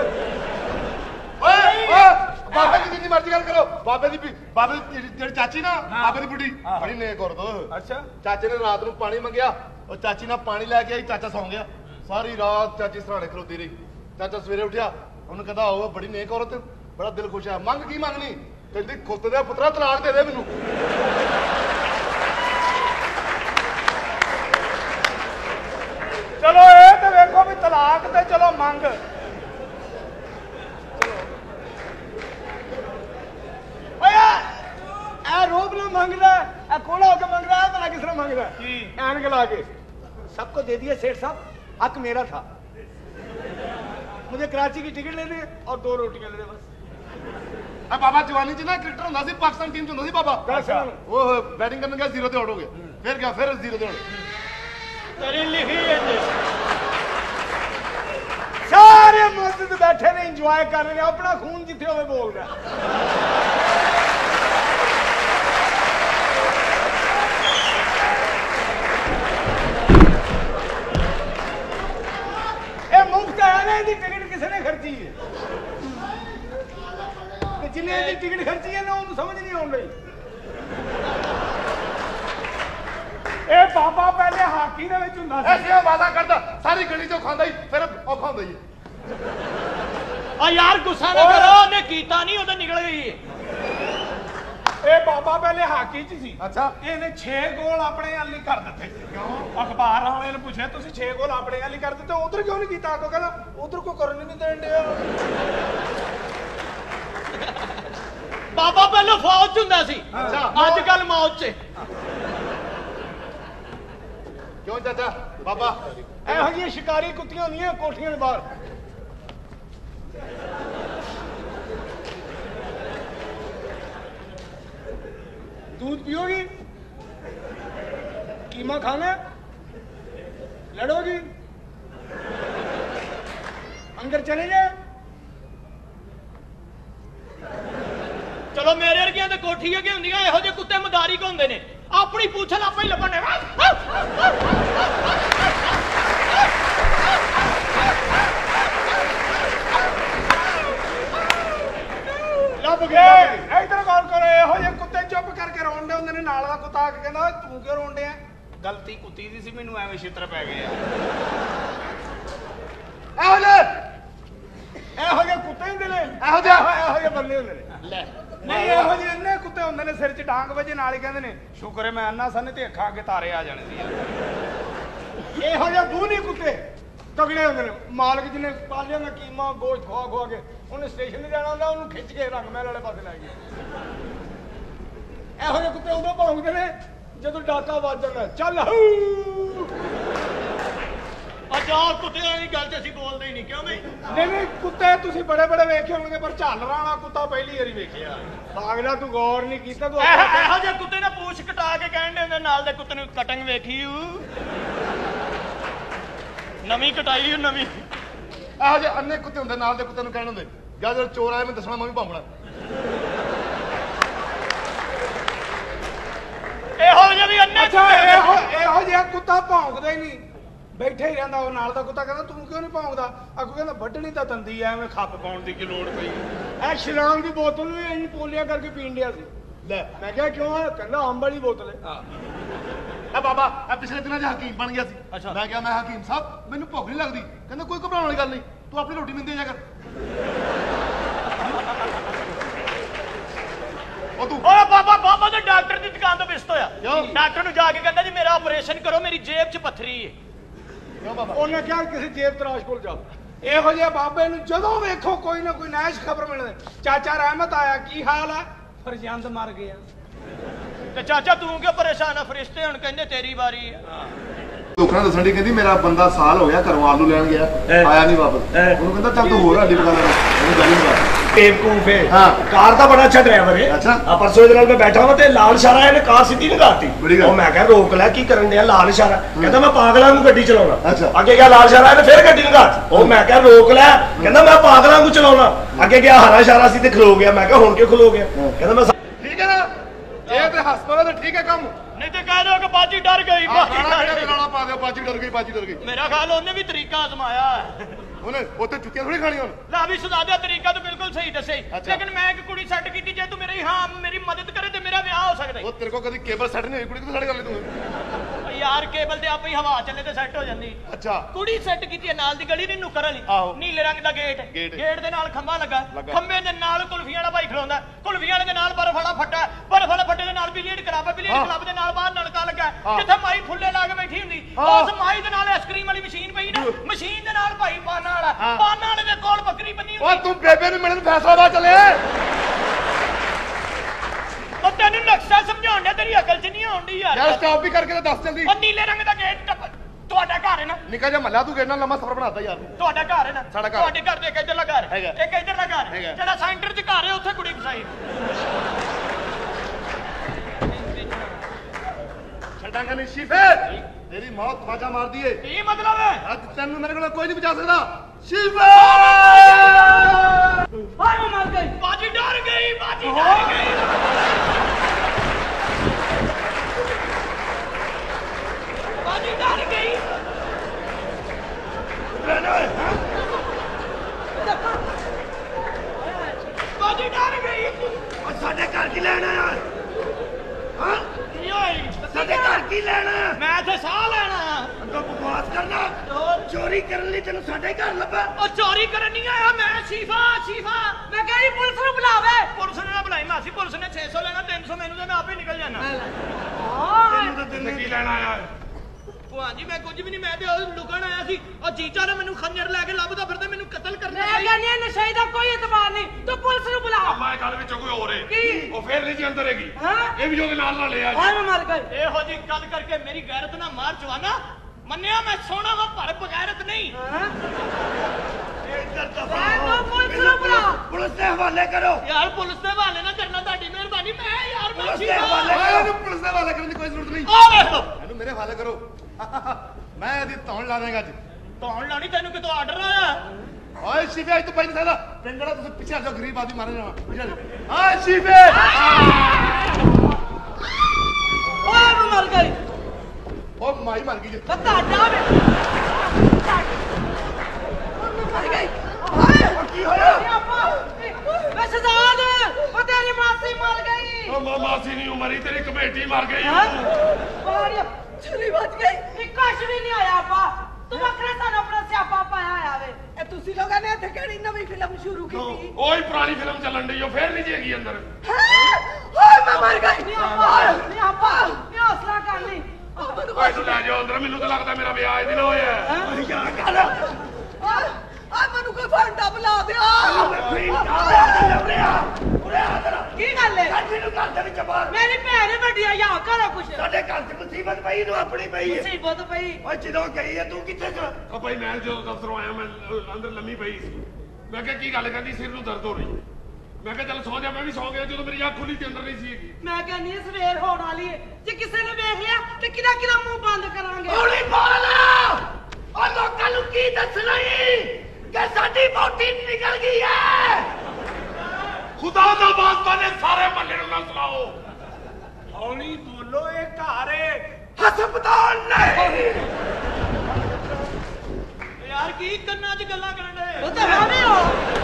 ਬਾਬੇ ਦੀ ਜਿੰਨੀ ਮਰਜ਼ੀ ਗੱਲ ਕਰੋ। ਬਾਬੇ ਦੀ ਜਿਹੜੀ ਚਾਚੀ ਨਾ, ਬਾਬੇ ਦੀ ਬੁੱਢੀ ਬੜੀ ਨੇਕ ਔਰਤ। ਅੱਛਾ। ਚਾਚੇ ਨੇ ਰਾਤ ਨੂੰ ਪਾਣੀ ਮੰਗਿਆ, ਉਹ ਚਾਚੀ ਨਾਲ ਪਾਣੀ ਲੈ ਕੇ ਆਈ, ਚਾਚਾ ਸੌਂ ਗਿਆ। ਸਾਰੀ ਰਾਤ ਚਾਚੀ ਸਰਾਣੇ ਖਲੋਤੀ ਰਹੀ। ਚਾਚਾ ਸਵੇਰੇ ਉੱਠਿਆ, ਉਹਨੂੰ ਕਹਿੰਦਾ ਉਹ ਬੜੀ ਨੇਕ ਔਰਤ, ਬੜਾ ਦਿਲ ਖੁਸ਼ ਆ। ਮੰਗ ਕੀ ਮੰਗਣੀ? ਕਹਿੰਦੀ ਖੁੱਤ ਦੇ ਪੁੱਤਰਾ ਤਲਾਕ ਦੇ ਦੇ ਮੈਨੂੰ। ਚਲੋ ਇਹ ਤੇ ਵੇਖੋ ਵੀ ਤਲਾਕ ਤੇ ਚਲੋ ਮੰਗ। ਇਹ ਰੋਬ ਨਾਲ ਮੰਗਦਾ, ਇਹ ਕੋਲਾ ਹੋ ਕੇ ਮੰਗਦਾ है, भला किस तरह मांगता है? ऐनक ला के सबको दे दिया। सेठ साहब हक मेरा था, मुझे कराची की टिकट लेनी है और 2 रोटियां लेने बस। बाबा जवानी च ना क्रिकेटर ਹੁੰਦਾ ਸੀ, ਪਾਕਿਸਤਾਨ ਟੀਮ ਚ ਹੁੰਦਾ ਸੀ ਬਾਬਾ। ਉਹ ਬੈਟਿੰਗ ਕਰਨ ਗਿਆ, 0 ਤੇ ਆਊਟ ਹੋ ਗਿਆ। ਫਿਰ ਗਿਆ, ਫਿਰ 0 ਤੇ ਆਊਟ। ਤੇਰੀ ਲਿਖੀ ਹੈ सारे मस्जिद बैठे ने, इंजॉय कर रहे हैं, अपना खून जिथे होवे बोल रहा। ये मुफ्त है ना, इनकी टिकट किसी ने खर्ची है, जिन्हें इनकी टिकट खर्ची है ना उन्हें समझ नहीं आने लगी। ਇਹ ਬਾਬਾ ਪਹਿਲੇ ਹਾਕੀ ਦੇ ਵਿੱਚ ਹੁੰਦਾ ਸੀ। ਐਸੇ ਵਾਦਾ ਕਰਦਾ, ਸਾਰੀ ਗਲੀ ਚੋਂ ਖਾਂਦਾ ਹੀ, ਫਿਰ ਔਖਾ ਹੁੰਦਾ ਹੀ। ਆ ਯਾਰ ਗੁੱਸਾ ਨਾ ਕਰੋ, ਉਹਨੇ ਕੀਤਾ ਨਹੀਂ, ਉਹ ਤਾਂ ਨਿਕਲ ਗਈ। ਇਹ ਬਾਬਾ ਪਹਿਲੇ ਹਾਕੀ ਚ ਸੀ। ਅੱਛਾ ਇਹਨੇ 6 ਗੋਲ ਆਪਣੇ ਵੱਲ ਹੀ ਕਰ ਦਿੱਤੇ। ਕਿਉਂ? ਅਖਬਾਰ ਵਾਲੇ ਨੇ ਪੁੱਛਿਆ ਤੁਸੀਂ 6 ਗੋਲ ਆਪਣੇ ਵੱਲ ਹੀ ਕਰ ਦਿੱਤੇ, ਉਧਰ ਕਿਉਂ ਨਹੀਂ ਕੀਤਾ? ਕੋ ਕਹਿੰਦਾ ਉਧਰ ਕੋਈ ਕਰਨ ਹੀ ਨਹੀਂ ਦੇਣ ਡਿਆ। ਬਾਬਾ ਪਹਿਲਾਂ ਫੌਜ ਚ ਹੁੰਦਾ ਸੀ, ਅੱਜ ਕੱਲ ਮੌਤ ਚ। ਕਿਉਂ ਚਾਚਾ? ਬਾਬਾ ਇਹੋ ਜਿਹੀਆਂ ਸ਼ਿਕਾਰੀ ਕੁੱਤੀਆਂ ਹੁੰਦੀਆਂ ਕੋਠੀਆਂ ਦੇ ਬਾਹਰ। दूध पियोगी? कीमा खाना? लड़ोगी? अंदर चले जाए? चलो मेरे वर्गियां ते कोठी अगे हुंदियां, इहो जे कुत्ते मदारी को हुंदे ने, अपनी पूछल आपे ही लभण। ਲੱਭ ਗਏ। ਇਧਰ ਗੌਰ ਕਰੋ, ਇਹੋ ਜਿਹੇ ਕੁੱਤੇ ਚੁੱਪ ਕਰਕੇ ਰੋਂਦੇ ਹੁੰਦੇ ਨੇ। ਨਾਲ ਦਾ ਕੁੱਤਾ ਆ ਕੇ ਕਹਿੰਦਾ ਤੂੰ ਕਿਉਂ ਰੋਣ ਡਿਆ? ਗਲਤੀ ਕੁੱਤੀ ਦੀ ਸੀ, ਮੈਨੂੰ ਐਵੇਂ ਛਿੱਤਰ ਪੈ ਗਏ ਆ। ਇਹੋ ਜਿਹੇ ਕੁੱਤੇ ਹੁੰਦੇ ਨੇ, ਇਹੋ ਜਿਹੇ ਬੰਦੇ ਹੁੰਦੇ ਨੇ। ਲੈ ਨਹੀਂ, ਇਹੋ ਜਿਹੇ ਇੰਨੇ ਕੁੱਤੇ ਹੁੰਦੇ ਨੇ ਸਿਰ 'ਚ ਡਾਂਗ ਵੱਜੇ ਨਾਲ ਹੀ ਕਹਿੰਦੇ ਨੇ ਸ਼ੁਕਰ ਹੈ ਮੈਂ ਅੰਨਾ ਸਨ ਤੇ ਅੱਖਾਂ ਅੱਗੇ ਤਾਰੇ ਆ ਜਾਣੇ ਸੀ। ਇਹੋ ਜਿਹੇ ਦੂਨੀ ਕੁੱਤੇ ਤਗੜੇ ਹੁੰਦੇ ਨੇ। ਮਾਲਕ ਜਿਹਨੇ ਪਾਲਿਆ ਨਾ ਕੀਮਾ ਗੋਸ਼ਤ ਖਵਾ ਕੇ ਉਹਨੇ ਸਟੇਸ਼ਨ ਤੇ ਜਾਣਾ ਹੁੰਦਾ, ਉਹਨੂੰ ਖਿੱਚ ਕੇ ਰੰਗ ਮਹਿਲ ਵਾਲੇ ਪਾਸੇ ਲੈ ਗਏ। ਇਹੋ ਜਿਹੇ ਕੁੱਤੇ ਉਦੋਂ ਭੌਂਕਦੇ ਨੇ ਜਦੋਂ ਡਾਕਾ ਵੱਜ ਜਾਂਦਾ। ਚੱਲ ਅੱਛਾ ਕੁੱਤਿਆਂ ਦੀ ਗੱਲ ਤੇ ਅਸੀਂ ਬੋਲਦੇ ਹੀ ਨਹੀਂ, ਕਿਉਂ ਬਈ? ਨਹੀਂ ਕੁੱਤੇ ਤੁਸੀਂ ਬੜੇ ਬੜੇ ਵੇਖੇ ਹੋਣਗੇ, ਪਰ ਝਾਲਰਾਂ ਵਾਲਾ ਕੁੱਤਾ ਪਹਿਲੀ ਵਾਰੀ ਵੇਖਿਆ। ਪਾਗਲਾ ਤੂੰ ਗੌਰ ਨਹੀਂ ਕੀਤਾ ਤੂੰ। ਇਹੋ ਜਿਹੇ ਕੁੱਤੇ ਨੇ ਪੂਛ ਕਟਾ ਕੇ ਕਹਿੰਦੇ ਹੁੰਦੇ ਨਾਲ ਦੇ ਕੁੱਤੇ ਨੂੰ ਕਟਿੰਗ ਵੇਖੀ ਨਵੀਂ ਕਟਾਈ ਨਵੀਂ। ਇਹੋ ਜਿਹੇ ਅੰਨੇ ਕੁੱਤੇ ਹੁੰਦੇ, ਨਾਲ ਦੇ ਕੁੱਤੇ ਨੂੰ ਕਹਿਣ ਹੁੰਦੇ ਜਾਂ ਜਦੋਂ ਚੋਰ ਆਏ ਮੈਂ ਦੱਸਣਾ ਮੈਂ ਵੀ ਭੌਂਕਣਾ। ਇਹੋ ਜਿਹੇ ਵੀ ਅੰਨੇ। ਅੱਛਾ ਇਹੋ ਜਿਹਾ ਕੁੱਤਾ ਭੌਂਕਦਾ ਹੀ ਨਹੀਂ, ਬੈਠਾ ਹੀ ਰਹਿੰਦਾ। ਉਹ ਨਾਲ ਦਾ ਕੁੱਤਾ ਕਹਿੰਦਾ ਤੂੰ ਕਿਉਂ ਨਹੀਂ ਭੌਂਕਦਾ? ਅੱਗੋਂ ਕਹਿੰਦਾ ਵੱਢਣੀ ਤਾਂ ਦੰਦੀ ਐ, ਐਵੇਂ ਖੱਪ ਪਾਉਣ ਦੀ ਕੀ ਲੋੜ ਪਈ? ਇਹ ਸ਼ਰਾਬ ਦੀ ਬੋਤਲ ਵੀ ਇੰਨੀ ਪੋਲੀਆਂ ਕਰਕੇ ਪੀਣ ਡਿਆ ਸੀ। ਲੈ ਮੈਂ ਕਿਹਾ ਕਿਉਂ ਆ? ਕਹਿੰਦਾ ਅੰਬ ਵਾਲੀ ਬੋਤਲ ਹੈ। ਇਹ ਬਾਬਾ ਇਹ ਪਿਛਲੇ ਦਿਨਾਂ 'ਚ ਹਕੀਮ ਬਣ ਗਿਆ ਸੀ। ਮੈਂ ਕਿਹਾ ਮੈਂ ਹਕੀਮ ਸਾਹਿਬ ਮੈਨੂੰ ਭੁੱਖ ਨਹੀਂ ਲੱਗਦੀ। ਕਹਿੰਦਾ ਕੋਈ ਘਬਰਾਉਣ ਵਾਲੀ ਗੱਲ ਨਹੀਂ, ਤੂੰ ਆਪਣੀ ਰੋਟੀ ਮਿੰਦੇ ਜਾ ਕਰ। ਉਹ ਤੂੰ ਓਏ ਬਾਬਾ ਤੇ ਡਾਕਟਰ ਦੀ ਦੁਕਾਨ ਤੋਂ ਬਿਸਤ ਹੋਇਆ। ਡਾਕਟਰ ਨੂੰ ਜਾ ਕੇ ਕਹਿੰਦਾ ਜੀ ਮੇਰਾ ਆਪਰੇਸ਼ਨ ਕਰੋ, ਮੇਰੀ ਜੇਬ 'ਚ ਪੱਥਰੀ ਹੈ। ਕਿਉਂ ਬਾਬਾ? ਉਹਨੇ ਕਿਹਾ ਕਿਸੇ ਜੇਬ ਤਰਾਸ਼ ਕੋਲ ਜਾ। ਇਹੋ ਜਿਹੇ ਬਾਬੇ ਨੂੰ ਜਦੋਂ ਵੇਖੋ ਕੋਈ ਨਾ ਕੋਈ ਨੈਸ਼ ਖਬਰ ਮਿਲਦੀ। ਚਾਚਾ ਰਹਿਮਤ ਆਇਆ, ਕੀ ਹਾਲ ਹੈ? ਫਰਜ਼ੰਦ ਮਰ ਗਿਆ। ਤੇ ਚਾਚਾ ਤੂੰ ਕਿਉਂ ਪਰੇਸ਼ਾਨ ਆ? ਫਰਿਸ਼ਤੇ ਹੁਣ ਕਹਿੰਦੇ ਤੇਰੀ ਵਾਰੀ ਹੈ। ਲੋਕਾਂ ਦੱਸਣ ਦੀ ਕਹਿੰਦੀ ਮੇਰਾ ਬੰਦਾ ਸਾਲ ਹੋ ਗਿਆ ਘਰੋਂ ਆਲੂ ਲੈਣ ਗਿਆ, ਆਇਆ ਨਹੀਂ ਵਾਪਸ। ਉਹਨੂੰ ਕਹਿੰਦਾ ਚੱਲ ਤੂੰ ਹੋਰ ਹੱਡੀ ਪਕਾ ਲੈ। ਉਹਨੂੰ ਗੱਲ ਨਹੀਂ ਕਰ बेवकूफ है। हाँ कार का बड़ा अच्छा ड्राइवर है। अच्छा परसों इधर मैं बैठा हुआ ते लाल इशारा है, कार सीधी लगाती। और मैं कह रोक लै की करन दिया लाल इशारा। कहता मैं पागला नूं गड्डी चलाउणा। अच्छा अगे गया लाल इशारा है फिर गड्डी लगाती। और मैं कह रोक लै, कहता मैं पागला नूं चलाउणा। अगे गया हरा इशारा सी ते खलो गया। मैं कह हुण क्यों खलो गया? कहता मैं ठीक है ना, ये ते हंस पवे तो ठीक है काम। नहीं तो कह दो कि बाजी डर गई। रौला पा दो बाजी डर गई, बाजी डर गई। मेरा ख्याल ਉਹਨੇ ਵੀ ਤਰੀਕਾ ਆਜ਼ਮਾਇਆ ਹੈ। ਉਹਨੇ ਉੱਥੇ ਚੁੱਕੀਆਂ ਥੋੜੀ ਖਾਣੀਆਂ ਹੁਣ। ਲਾ ਵੀ ਸੁਣਾ ਦਿਆ ਤਰੀਕਾ ਤਾਂ ਬਿਲਕੁਲ ਸਹੀ ਦੱਸੇ, ਲੇਕਿਨ ਮੈਂ ਇੱਕ ਕੁੜੀ ਸੈੱਟ ਕੀਤੀ। ਜੇ ਤੂੰ ਮੇਰੀ ਮੇਰੀ ਮਦਦ ਕਰੇ ਤੇ ਮੇਰਾ ਵਿਆਹ ਹੋ ਸਕਦਾ। ਉਹ ਤੇਰੇ ਕੋਲ ਕਦੀ ਕੇਬਲ ਸੈੱਟ ਨਹੀਂ ਹੋਈ, ਕੁੜੀ ਕਿੱਥੋਂ ਸੈੱਟ ਕਰ ਲਈ ਤੂੰ? ਯਾਰ ਕੇਬਲ ਤੇ ਆਪੇ ਹੀ ਹਵਾ ਚੱਲੇ ਤੇ ਸੈੱਟ ਹੋ ਜਾਂਦੀ। ਅੱਛਾ ਕੁੜੀ ਸੈੱਟ ਕੀਤੀ ਨਾਲ ਦੀ ਗਲੀ ਦੀ ਨੁੱਕਰ ਵਾਲੀ, ਨੀਲੇ ਰੰਗ ਦਾ ਗੇਟ ਦੇ ਨਾਲ ਖੰਭਾ ਲੱਗਾ। ਖੰਭੇ ਦੇ ਨਾਲ ਕੁਲਫੀਆਂ ਵਾਲਾ ਭਾਈ ਖਲੋਂਦਾ, ਕੁਲਫੀਆਂ ਦੇ ਨਾਲ ਬਰਫ ਵਾਲਾ ਫੱਟਾ, ਬਰਫ ਵਾਲਾ ਫੱਟੇ ਦੇ ਨਾਲ ਬਿਲੀਅਰਡ ਕਲੱਬ ਦੇ ਨਾਲ ਬਾਹਰ ਨਲਕਾ ਲੱਗਾ, ਜਿੱਥੇ ਮਾਈ ਫੁੱਲੇ ਲਾ ਕੇ ਬੈਠੀ ਹੁੰਦੀ। ਉਸ ਮਾਈ ਦੇ ਨਾਲ ਆਈਸਕ੍ਰੀਮ ਵਾਲੀ ਮਸ਼ੀਨ ਪਈ ਨਾ, ਮਸ਼ੀਨ ਦੇ ਨਾਲ ਭਾਈ ਪਾਨਾ ਵਾਲਾ, ਪਾਨਾ ਵਾਲੇ ਦੇ ਕੋਲ ਬੱਕਰੀ ਬੰਨੀ ਹੁੰਦੀ। ਉਹ ਤੂੰ ਬੇਬੇ ਨੂੰ ਮਿਲਣ ਫੈਸਲਾਬਾਦ ਚੱਲੇ। ਉਹ ਤੈਨੂੰ ਨਕਸ਼ਾ ਸਮਝਾਉਣ ਡਿਆ, ਤੇਰੀ ਅਕਲ 'ਚ ਨਹੀਂ ਆਉਂਦੀ ਯਾਰ। ਯਾਰ ਸਟਾਪ ਵੀ ਕਰਕੇ ਤਾਂ ਦੱਸ ਜਲਦੀ। ਉਹ ਨੀਲੇ ਰੰਗ ਦਾ ਗੇਟ ਤੁਹਾਡਾ ਘਰ ਹੈ ਨਾ? ਨਿੱਕਾ ਜਿਹਾ ਮੱਲਾ ਤੂੰ ਕਿੰਨਾ ਲੰਮਾ ਸਫ਼ਰ ਬਣਾਤਾ ਯਾਰ ਤੂੰ। ਤੁਹਾਡਾ ਘਰ ਹੈ ਨਾ? ਸਾਡਾ ਘਰ। ਤੁਹਾਡੇ ਘਰ ਦੇ ਇੱਕ ਇੱਧਰਲਾ ਘਰ ਹੈਗਾ, ਇੱਕ ਇੱਧਰਲਾ ਘਰ ਹੈਗਾ। ਜਿਹੜਾ ਸੈਂਟਰ 'ਚ ਘਰ ਹੈ ਉੱਥੇ ਕੁੜੀ ਫਸਾਈ। ਛੱਡਾਂਗਾ ਨਹੀਂ ਸ਼ੀਫੇ, ਤੇਰੀ ਮੌਤ ਖਵਾਜਾ ਮਾਰਦੀ ਏ। ਕੀ ਮਤਲਬ ਹੈ? ਅੱਜ ਤੈਨੂੰ ਮੇਰੇ ਕੋਲ ਕੋਈ ਨਹੀਂ ਬਚਾ ਸਕਦਾ। ਸ਼ੀਫੇ ਹਾਏ ਮਰ ਗਈ। ਬਾਜੀ ਡਰ ਗਈ, ਬਾਜੀ ਡਰ ਗਈ। ਬਾਜੀ ਡਰ ਗਈ। ਬਾਜੀ ਡਰ ਗਈ। और साडे घर की लेना यार? हाँ ਕੀ ਹੋਈ? साडे घर की लेना? ਮੈਂ ਤੇ ਸਾਹ ਲੈਣਾ। तो बकवास करना। ਹੋਰ ਚੋਰੀ ਕਰਨ ਲਈ ਤੈਨੂੰ ਸਾਡੇ ਘਰ ਲੱਭਾ ਉਹ ਚੋਰੀ ਕਰਨ ਨਹੀਂ ਆਇਆ ਮੈਂ ਸ਼ੀਫਾ ਮੈਂ ਕਹਿੰਦੀ ਪੁਲਿਸ ਨੂੰ ਬੁਲਾਵੇ ਪੁਲਿਸ ਨੇ ਨਾ ਬੁਲਾਈ ਮਾਸੀ ਪੁਲਿਸ ਨੇ 600 ਲੈਣਾ 300 ਮੈਨੂੰ ਤੇ ਮੈਂ ਆਪੇ ਨਿਕਲ ਜਾਣਾ ਤੈਨੂੰ ਤਾਂ ਦਿਨ ਕੀ ਲੈਣ ਆਇਆ ਭੂਆ ਜੀ ਮੈਂ ਕੁਝ ਵੀ ਨਹੀਂ ਮੈਂ ਤੇ ਲੁਕਣ ਆਇਆ ਸੀ ਉਹ ਜੀਜਾ ਨੇ ਮੈਨੂੰ ਖੰਜਰ ਲੈ ਕੇ ਲੱਭਦਾ ਫਿਰਦਾ ਮੈਨੂੰ ਕਤਲ ਕਰਨਾ ਮੈਂ ਕਹਿੰਦੀ ਨਸ਼ੇ ਦਾ ਕੋਈ ਇਤਬਾਰ ਨਹੀਂ ਤੂੰ ਪੁਲਿਸ ਨੂੰ ਬੁਲਾ ਅੰਮਾ ਇਹ ਗੱਲ ਵਿੱਚੋਂ ਕੋਈ ਹੋਰ ਹੈ ਕੀ ਉਹ ਫੇਰ ਨਹੀਂ ਜੀ ਅੰਦਰ ਹੈਗੀ ਹਾਂ ਇਹ ਵੀ ਉਹਦੇ ਨਾਲ ਲੈ ਆ ਹਾਂ ਮੈਂ ਮਰ ਗਈ ਇਹੋ ਜੀ ਗੱਲ ਕਰਕੇ ਮੇਰੀ ਗੈਰਤ ਨਾ ਮਾਰ ਜਵਾਨਾ ਮੰਨਿਆ ਮੈਂ ਸੋਹਣਾ ਵਾ ਪਰ ਬਗੈਰਤ ਨਹੀਂ ਇੱਧਰ ਦਫਾ ਮੈਂ ਪੁਲਿਸ ਨੂੰ ਬੁਲਾ ਪੁਲਿਸ ਦੇ ਹਵਾਲੇ ਕਰੋ ਯਾਰ ਪੁਲਿਸ ਦੇ ਹਵਾਲੇ ਨਾ ਕਰਨਾ ਤੁਹਾਡੀ ਮਿਹਰਬਾਨੀ ਮੈਂ ਯਾਰ ਪੁਲਿਸ ਦੇ ਹਵਾਲੇ ਇਹਨੂੰ ਪੁਲਿਸ ਦੇ ਹਵਾਲੇ ਕਰਨ ਦੀ ਕੋਈ ਜ਼ਰੂਰਤ ਨਹੀਂ ਆ ਵੇਖੋ ਇਹਨੂੰ ਮੇਰੇ ਹਵਾਲੇ ਕਰੋ ਮੈਂ ਇਹਦੀ ਧੌਣ ਲਾ ਦੇਗਾ ਅੱਜ ਧੌਣ ਲਾਣੀ ਤੈਨੂੰ ਕਿਤੋਂ ਆਰਡਰ ਆਇਆ ਓਏ ਸ਼ੀਫੇ ਅੱਜ ਤੂੰ ਪਹਿਲਾਂ ਸਾਡਾ ਪਿੰਡੜਾ ਤੁਸੀਂ ਪਿੱਛੇ ਆ ਜਾਓ ਗਰੀਬ ਆਦਮੀ ਮਾਰੇ ਜਾਣਾ ਓਏ ਸ਼ੀਫੇ ਓਏ ਮੈਂ ਮਰ ਗਈ ਓ ਮਾਈ ਮਰ ਗਈ ਜੀ ਤੁਹਾਡਾ ਵੇ ਮਰ ਗਈ ਕੀ ਹੋਇਆ ਮੈਂ ਸ਼ਹਜ਼ਾਦ ਉਹ ਤੇਰੀ ਮਾਸੀ ਮਰ ਗਈ ਉਹ ਮਾਸੀ ਨਹੀਂ ਮਰੀ ਤੇਰੀ ਕਮੇਟੀ ਮਰ ਗਈ ਬਾਹਰ ਛੁਰੀ ਵੱਜ ਗਈ ਕੁਛ ਵੀ ਨਹੀਂ ਹੋਇਆ ਆਪਾ ਤੂੰ ਵੱਖਰਾ ਸਾਨੂੰ ਆਪਣਾ ਸਿਆਪਾ ਪਾਇਆ ਹੋਇਆ ਵੇ ਇਹ ਤੁਸੀਂ ਲੋਕਾਂ ਨੇ ਇੱਥੇ ਕਿਹੜੀ ਨਵੀਂ ਫਿਲਮ ਸ਼ੁਰੂ ਕੀਤੀ ਉਹੀ ਪੁਰਾਣੀ ਫਿਲਮ ਚੱਲਣ ਡਈ ਉਹ ਫੇਰ ਨਹੀਂ ਜੇਗੀ ਅੰਦਰ ਹਾਏ ਮੈਂ ਮਰ ਗਈ ਨਹੀਂ ਆਪਾ ਨਹੀਂ ਹੌਸਲਾ ਕਰ ਲਈ ਓਏ ਤੂੰ ਲੈ ਜਾ ਅੰਦਰ ਮੈਨੂੰ ਤਾਂ ਲੱਗਦਾ ਮੇਰਾ ਵਿਆਹ ਇਹਦੇ ਨਾਲ ਹੋਇਆ ਆ ਮੈਨੂੰ ਕੋਈ ਫੰਡਾ ਬੁਲਾ ਦਿਓ ਕੀ ਗੱਲ ਹੈ ਮੈਨੂੰ ਘਰ ਦੇ ਵਿੱਚ ਬਾਹਰ ਮੇਰੀ ਭੈਣ ਵੱਡੀ ਆ ਯਾ ਕਰੋ ਕੁਛ ਸਾਡੇ ਘਰ 'ਚ ਮੁਸੀਬਤ ਪਈ ਨੂੰ ਆਪਣੀ ਪਈ ਹੈ ਮੁਸੀਬਤ ਪਈ ਓਏ ਜਦੋਂ ਗਈ ਹੈ ਤੂੰ ਕਿੱਥੇ ਚ ਉਹ ਭਾਈ ਮੈਂ ਜਦੋਂ ਦਫ਼ਤਰੋਂ ਆਇਆ ਮੈਂ ਅੰਦਰ ਲੰਮੀ ਪਈ ਸੀ ਮੈਂ ਕਿਹਾ ਕੀ ਗੱਲ ਕਹਿੰਦੀ ਸਿਰ ਨੂੰ ਦਰਦ ਹੋ ਰਹੀ ਮੈਂ ਕਿਹਾ ਚੱਲ ਸੌਂ ਜਾ ਮੈਂ ਵੀ ਸੌਂ ਗਿਆ ਜਦੋਂ ਮੇਰੀ ਅੱਖ ਖੁੱਲੀ ਤੇ ਅੰਦਰ ਨਹੀਂ ਸੀ ਹੈਗੀ ਮੈਂ ਕਹਿੰਦੀ ਹਾਂ ਸਵੇਰ ਹੋਣ ਵਾਲੀ ਹੈ ਜੇ ਕਿਸੇ ਨੇ ਵੇਖ ਲਿਆ ਤੇ ਕਿਹਦਾ ਮੂੰਹ ਬੰਦ ਕਰਾਂਗੇ ਹੌਲੀ ਬੋਲ ਓ ਲੋਕਾਂ ਨੂੰ ਕੀ ਦੱਸਣਾ ਕਿ ਸਾਡੀ ਵਹੁਟੀ ਨਿਕਲ ਗਈ ਹੈ ਖੁਦਾ ਦਾ ਵਾਸਤਾ ਨੇ ਸਾਰੇ ਮਹੱਲੇ ਨੂੰ ਨਾ ਸੁਣਾਓ ਹੌਲੀ ਬੋਲੋ ਇਹ ਘਰ ਏ ਹਸਪਤਾਲ ਨਹੀਂ ਯਾਰ ਕੀ ਕੰਨਾਂ 'ਚ ਗੱਲਾਂ ਕਰਨ ਦੇ ਉਹ ਤਾਂ ਹੈ ਵੀ ਹੋ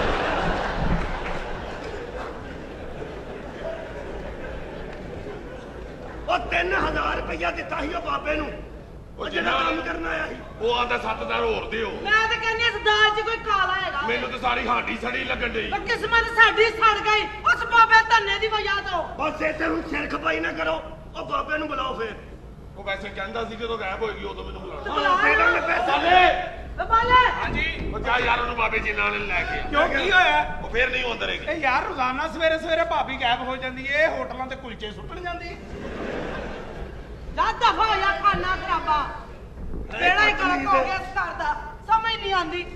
ਉਹ 3000 ਰੁਪਇਆ ਦਿੱਤਾ ਸੀ ਉਹ ਬਾਬੇ ਨੂੰ ਉਹ ਜਿਹੜਾ ਕੰਮ ਕਰਨ ਆਇਆ ਸੀ ਉਹ ਆਂਦਾ 7000 ਹੋਰ ਦਿਓ ਮੈਂ ਤਾਂ ਕਹਿੰਦੀ ਇਸ ਦਾਲ 'ਚ ਕੋਈ ਕਾਲਾ ਹੈਗਾ ਮੈਨੂੰ ਤਾਂ ਸਾਰੀ ਹਾਂਡੀ ਸੜੀ ਲੱਗਣ ਡਈ ਪਰ ਕਿਸਮਤ ਸਾਡੀ ਸੜ ਗਈ ਉਸ ਬਾਬੇ ਧੰਨੇ ਦੀ ਵਜ੍ਹਾ ਤੋਂ ਬਸ ਇੱਥੇ ਹੁਣ ਸਿਰ ਖਪਾਈ ਨਾ ਕਰੋ ਉਹ ਬਾਬੇ ਨੂੰ ਬੁਲਾਓ ਫੇਰ ਉਹ ਵੈਸੇ ਕਹਿੰਦਾ ਸੀ ਜਦੋਂ ਗਾਇਬ ਹੋਏਗੀ ਉਦੋਂ ਮੈਨੂੰ ਬੁਲਾਉਣਾ ਦੇ ਦਾਂਗੇ ਪੈਸੇ ਲੈ ਬਾਲੇ ਹਾਂਜੀ ਉਹ ਜਾ ਯਾਰ ਉਹਨੂੰ ਬਾਬੇ ਜੀ ਨਾਲ ਲੈ ਕੇ ਕਿਉਂ ਕੀ ਹੋਇਆ ਉਹ ਫੇਰ ਨਹੀਂ ਅੰਦਰ ਹੈਗੀ ਇਹ ਯਾਰ ਰੋਜ਼ਾਨਾ ਸਵੇਰੇ ਸਵੇਰੇ ਭਾਬੀ ਗਾਇਬ ਹੋ ਜਾਂਦੀ ਏ ਇਹ ਹੋਟਲਾਂ ਤੇ ਕੁਲਚੇ ਸੁੱਟਣ ਜਾਂਦੀ ਜਾ ਦਫਾ ਹੋਇਆ ਖਾਣਾ ਖਰਾਬਾ ਕਿਹੜਾ ਹੀ ਕਲਕ ਹੋ ਗਿਆ ਇਸ ਘਰ ਦਾ ਸਮਝ ਨਹੀਂ ਆਉਂਦੀ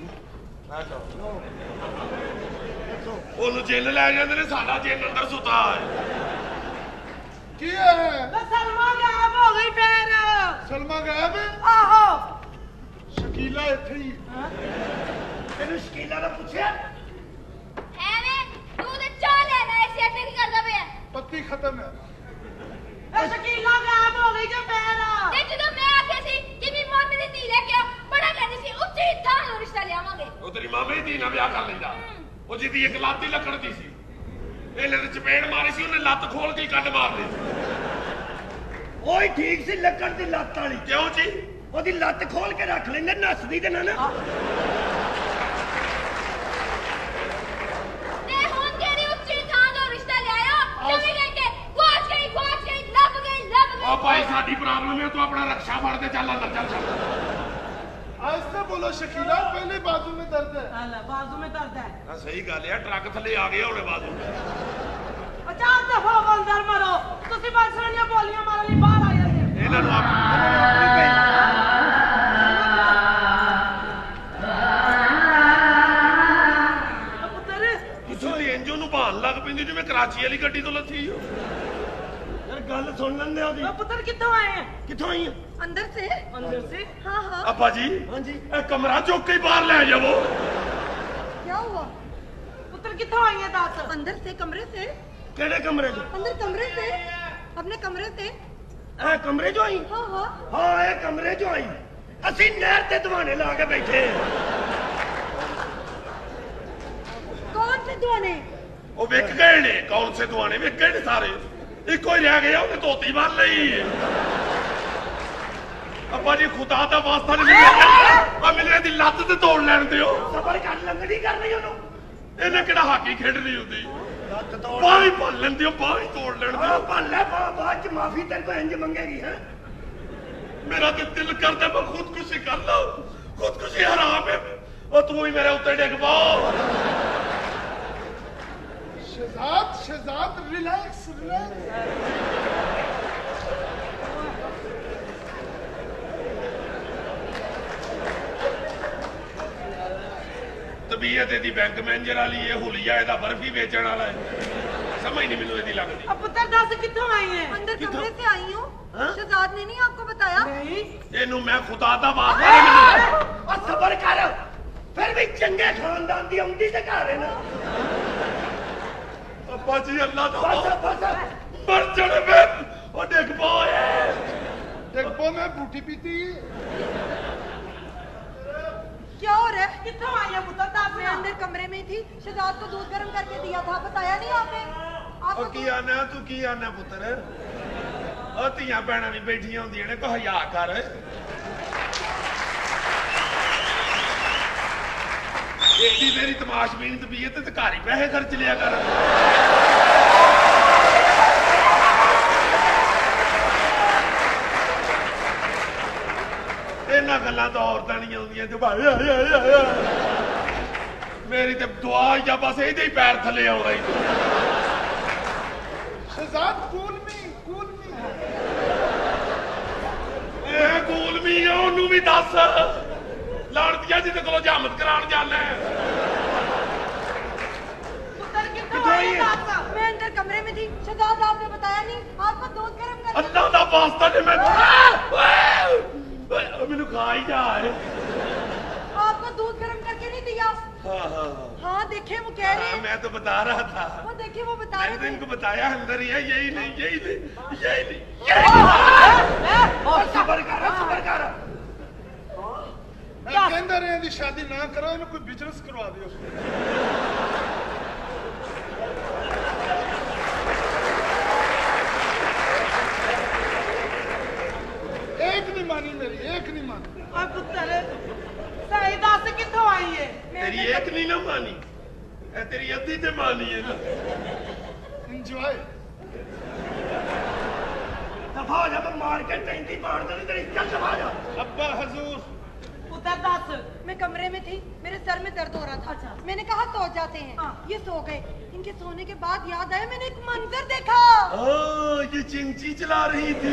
ਉਹਨੂੰ ਜੇਲ੍ਹ ਲੈ ਜਾਂਦੇ ਨੇ ਸਾਡਾ ਜੇਲ੍ਹ ਅੰਦਰ ਸੁੱਤਾ ਹੈ ਕੀ ਹੈ ਮੈਂ ਸਲਮਾ ਗਾਇਬ ਹੋ ਗਈ ਫੇਰ ਸਲਮਾ ਗਾਇਬ ਹੈ ਆਹੋ ਸ਼ਕੀਲਾ ਇੱਥੇ ਹੀ ਇਹਨੂੰ ਸ਼ਕੀਲਾ ਨੇ ਪੁੱਛਿਆ ਐਵੇਂ ਤੂੰ ਤੇ ਚਾਹ ਲੈਣਾ ਐਸੀ ਇੱਥੇ ਕੀ ਕਰਦਾ ਪਿਆ ਪੱਤੀ ਖਤਮ ਹੈ ਇਹ ਸ਼ਕੀਲਾ ਗਾਇਬ ਹੋ ਗਈ ਜੇ ਫੇਰ ਤੇ ਜਦੋਂ ਮੈਂ ਆਖਿਆ ਸੀ ਕਿ ਮੇਰੀ ਮਾਮੀ ਦੀ ਧੀ ਲੈ ਕੇ ਆ ਬੜਾ ਕਹਿੰਦੀ ਸੀ ਉੱਚੀ ਥਾਂ ਨੂੰ ਰਿਸ਼ਤਾ ਲਿਆਵਾਂਗੇ ਉਹ ਤੇਰੀ ਮਾਮੇ ਦੀ ਨਾਲ ਵਿਆਹ ਕਰ ਲੈਂਦਾ ਉਹ ਜਿਹਦੀ ਇੱਕ ਲੱਤ ਹੀ ਲੱਕੜ ਦੀ ਸੀ ਇਹਨੇ ਤੇ ਚਪੇੜ ਮਾਰੀ ਸੀ ਉਹਨੇ ਲੱਤ ਖੋਲ ਕੇ ਕੱਢ ਮਾਰ ਲਈ ਓਏ ਠੀਕ ਸੀ ਲੱਕੜ ਦੀ ਲੱਤ ਵਾਲੀ ਕਿਉਂ ਜੀ ਉਹਦੀ ਲੱਤ ਖੋਲ ਕੇ ਰੱਖ ਲੈਂਦੇ ਨੱਸਦੀ ਤੇ ਨਾ ਤੇ ਹੁਣ ਕਿਹੜੀ ਉੱਚੀ ਥਾਂ ਤੋਂ ਰਿਸ਼ਤਾ ਲਿਆਇਆ ਜਿਵੇਂ ਕਹਿੰਦੇ ਗਵਾਚ ਗਈ ਲੱਭ ਗਈ ਉਹ ਭਾਈ ਸਾਡੀ ਪ੍ਰੋਬਲਮ ਹੈ ਤੂੰ ਆਪਣਾ ਰਕਸ਼ਾ ਫੜ ਕੇ ਚੱਲ ਅੰਦਰ ਚੱਲ ऐसे बोलो शकीला पहले बाजू में दर्द है हां बाजू में दर्द है ਹਾਂ ਸਹੀ ਗੱਲ ਹੈ ਟਰੱਕ ਥੱਲੇ ਆ ਗਿਆ ਉਹਨੇ ਬਾਜ਼ੂ 50 ਦਫਾ ਅੰਦਰ ਮਾਰੋ ਤੁਸੀਂ ਬਾਸਣੀਆਂ ਬੋਲੀਆਂ ਮਾਰਨ ਲਈ ਬਾਹਰ ਆ ਜਾਂਦੇ ਇਹਨਾਂ ਨੂੰ ਪੁੱਤਰ ਕਿਥੋਂ ਦੀ ਇੰਜੋ ਨੂੰ ਭਾਣ ਲੱਗ ਪੈਂਦੀ ਜਿਵੇਂ ਕਰਾਚੀ ਵਾਲੀ ਗੱਡੀ ਤੋਂ ਲੱਥੀ ਯਾਰ ਗੱਲ ਸੁਣ ਲੈਂਦੇ ਉਹਦੀ ਪੁੱਤਰ ਕਿੱਥੋਂ ਆਏ ਹੈ ਕਿੱਥੋਂ ਆਈ अंदर से अंदर से हाँ हाँ ਅੱਬਾ ਜੀ ਹਾਂਜੀ ਇਹ ਕਮਰਾ ਚੁੱਕ ਕੇ ਬਾਹਰ ਲੈ ਜਾਵੋ क्या हुआ ਪੁੱਤਰ ਕਿੱਥੋਂ ਆਈ ਹੈ ਦੱਸ अंदर से कमरे से ਕਿਹੜੇ ਕਮਰੇ 'ਚ अंदर कमरे से अपने कमरे से ਇਹ ਕਮਰੇ 'ਚੋਂ ਆਈ हाँ हाँ ਹਾਂ ਇਹ ਕਮਰੇ 'ਚੋਂ ਆਈ ਅਸੀਂ ਨਹਿਰ ਤੇ ਦਵਾਨੇ ਲਾ ਕੇ ਬੈਠੇ कौन से दुआने ਉਹ ਵਿਕ ਗਏ ਨੇ ਕੌਣ ਸੇ ਦੁਆਣੇ ਵਿਕ ਗਏ ਨੇ ਸਾਰੇ ਇੱਕੋ ਹੀ ਰਹਿ ਗਿਆ ਉਹਨੇ ਧੋਤੀ ਬੰਨ ਲਈ अब्बा जी खुदा दा वास्ता नहीं मिले दी लत्त ते तोड़ लैन दियो सबर कर लंगड़ी कर रही ओनू ਇਹਨੇ ਕਿਹੜਾ ਹਾਕੀ ਖੇਡਣੀ ਹੁੰਦੀ ਬਾਹ ਹੀ ਭੰਨ ਲੈਂਦੀ ਉਹ ਬਾਹ ਹੀ ਤੋੜ ਲੈਣ ਦੀ ਭੰਨ ਲੈ ਬਾਅਦ ਚ ਮਾਫੀ ਤੇਰੇ ਕੋਲ ਇੰਜ ਮੰਗੇਗੀ ਹੈ ਮੇਰਾ ਤੇ ਦਿਲ ਕਰਦਾ ਮੈਂ ਖੁਦਕੁਸ਼ੀ ਕਰ ਲਾਂ ਖੁਦਕੁਸ਼ੀ ਹਰਾਮ ਹੈ ਉਹ ਤੂੰ ਹੀ ਮੇਰੇ ਉੱਤੇ ਡਿੱਗ ਪਾ शहजाद रिलैक्स तबीयत एदी बैंक मैनेजर वाली है हुलिया एदा बर्फी बेचण वाला है समझ नहीं मैनू एदी लगदी अब पुत्र दस कित्थों आई है अंदर कमरे से आई हूँ शहजाद ने नहीं आपको बताया नहीं एनू मैं खुदा दा वास्ता नहीं और सबर कर फिर भी चंगे खानदान दी औंदी ते घर है ना अब्बा जी अल्लाह दा बस मर जाने मैं ओ देख पाए देख पो मैं बूटी पीती क्या हो रहा है कित्थों आई है पुत्र दस मैं अंदर कमरे में थी शहजाद को दूध गर्म करके दिया था बताया नहीं आपने ओ की आना तू की आना पुत्र ओ तियां भैणां भी बैठियां हुंदियां ने को हया कर एडी मेरी तमाशबीन तबीयत ते घर ही पैसे खर्च लिया कर इन्हां गल्लां तो औरतां नहीं आउंदियां ते भाई मेरी ते दुआ या बस ਇਹਦੇ ਹੀ ਪੈਰ ਥੱਲੇ ਆਉਣਾ ਹੀ शहजाद कूल मी ਇਹ ਕੂਲਮੀ ਆ ਉਹਨੂੰ ਵੀ ਦੱਸ ਲੜਦੀਆਂ ਜਿਹਦੇ ਕੋਲੋਂ ਜਾਮਤ ਕਰਾਉਣ ਜਾਣਾ पुत्र कित्थों आई है मैं अंदर कमरे में थी शहजाद आपने बताया नहीं आपको दूध गर्म करके ਅੱਲਾ ਦਾ ਵਾਸਤਾ ਜੇ ਮੈਂ ਮੈਨੂੰ ਖਾ ਹੀ ਜਾ आपको दूध गर्म करके नहीं दिया हाँ देखे वो कह रहे हैं मैं तो बता रहा था वो देखिए वो बता मैंने रहे तो थे इनको बताया अंदर ही है यही नहीं सबर कर मैं कहंदा रहे दी शादी ना करो इन्हें कोई बिजनेस करवा दियो एक नहीं मानी मेरी एक नहीं मानी और पुत्र सही दस कित्थों आई है तेरी एक नहीं ना मानी तेरी अद्धी ते मानी है ना एंजॉय दफा हो जा मैं मार के टैंकी मार दूंगी तेरी चल दफा जा अब्बा हुजूर पुत्र दस मैं कमरे में थी मेरे सर में दर्द हो रहा था अच्छा। मैंने कहा सो जाते हैं ये सो गए इनके सोने के बाद याद आया मैंने एक मंजर देखा ये चिंची चला रही थी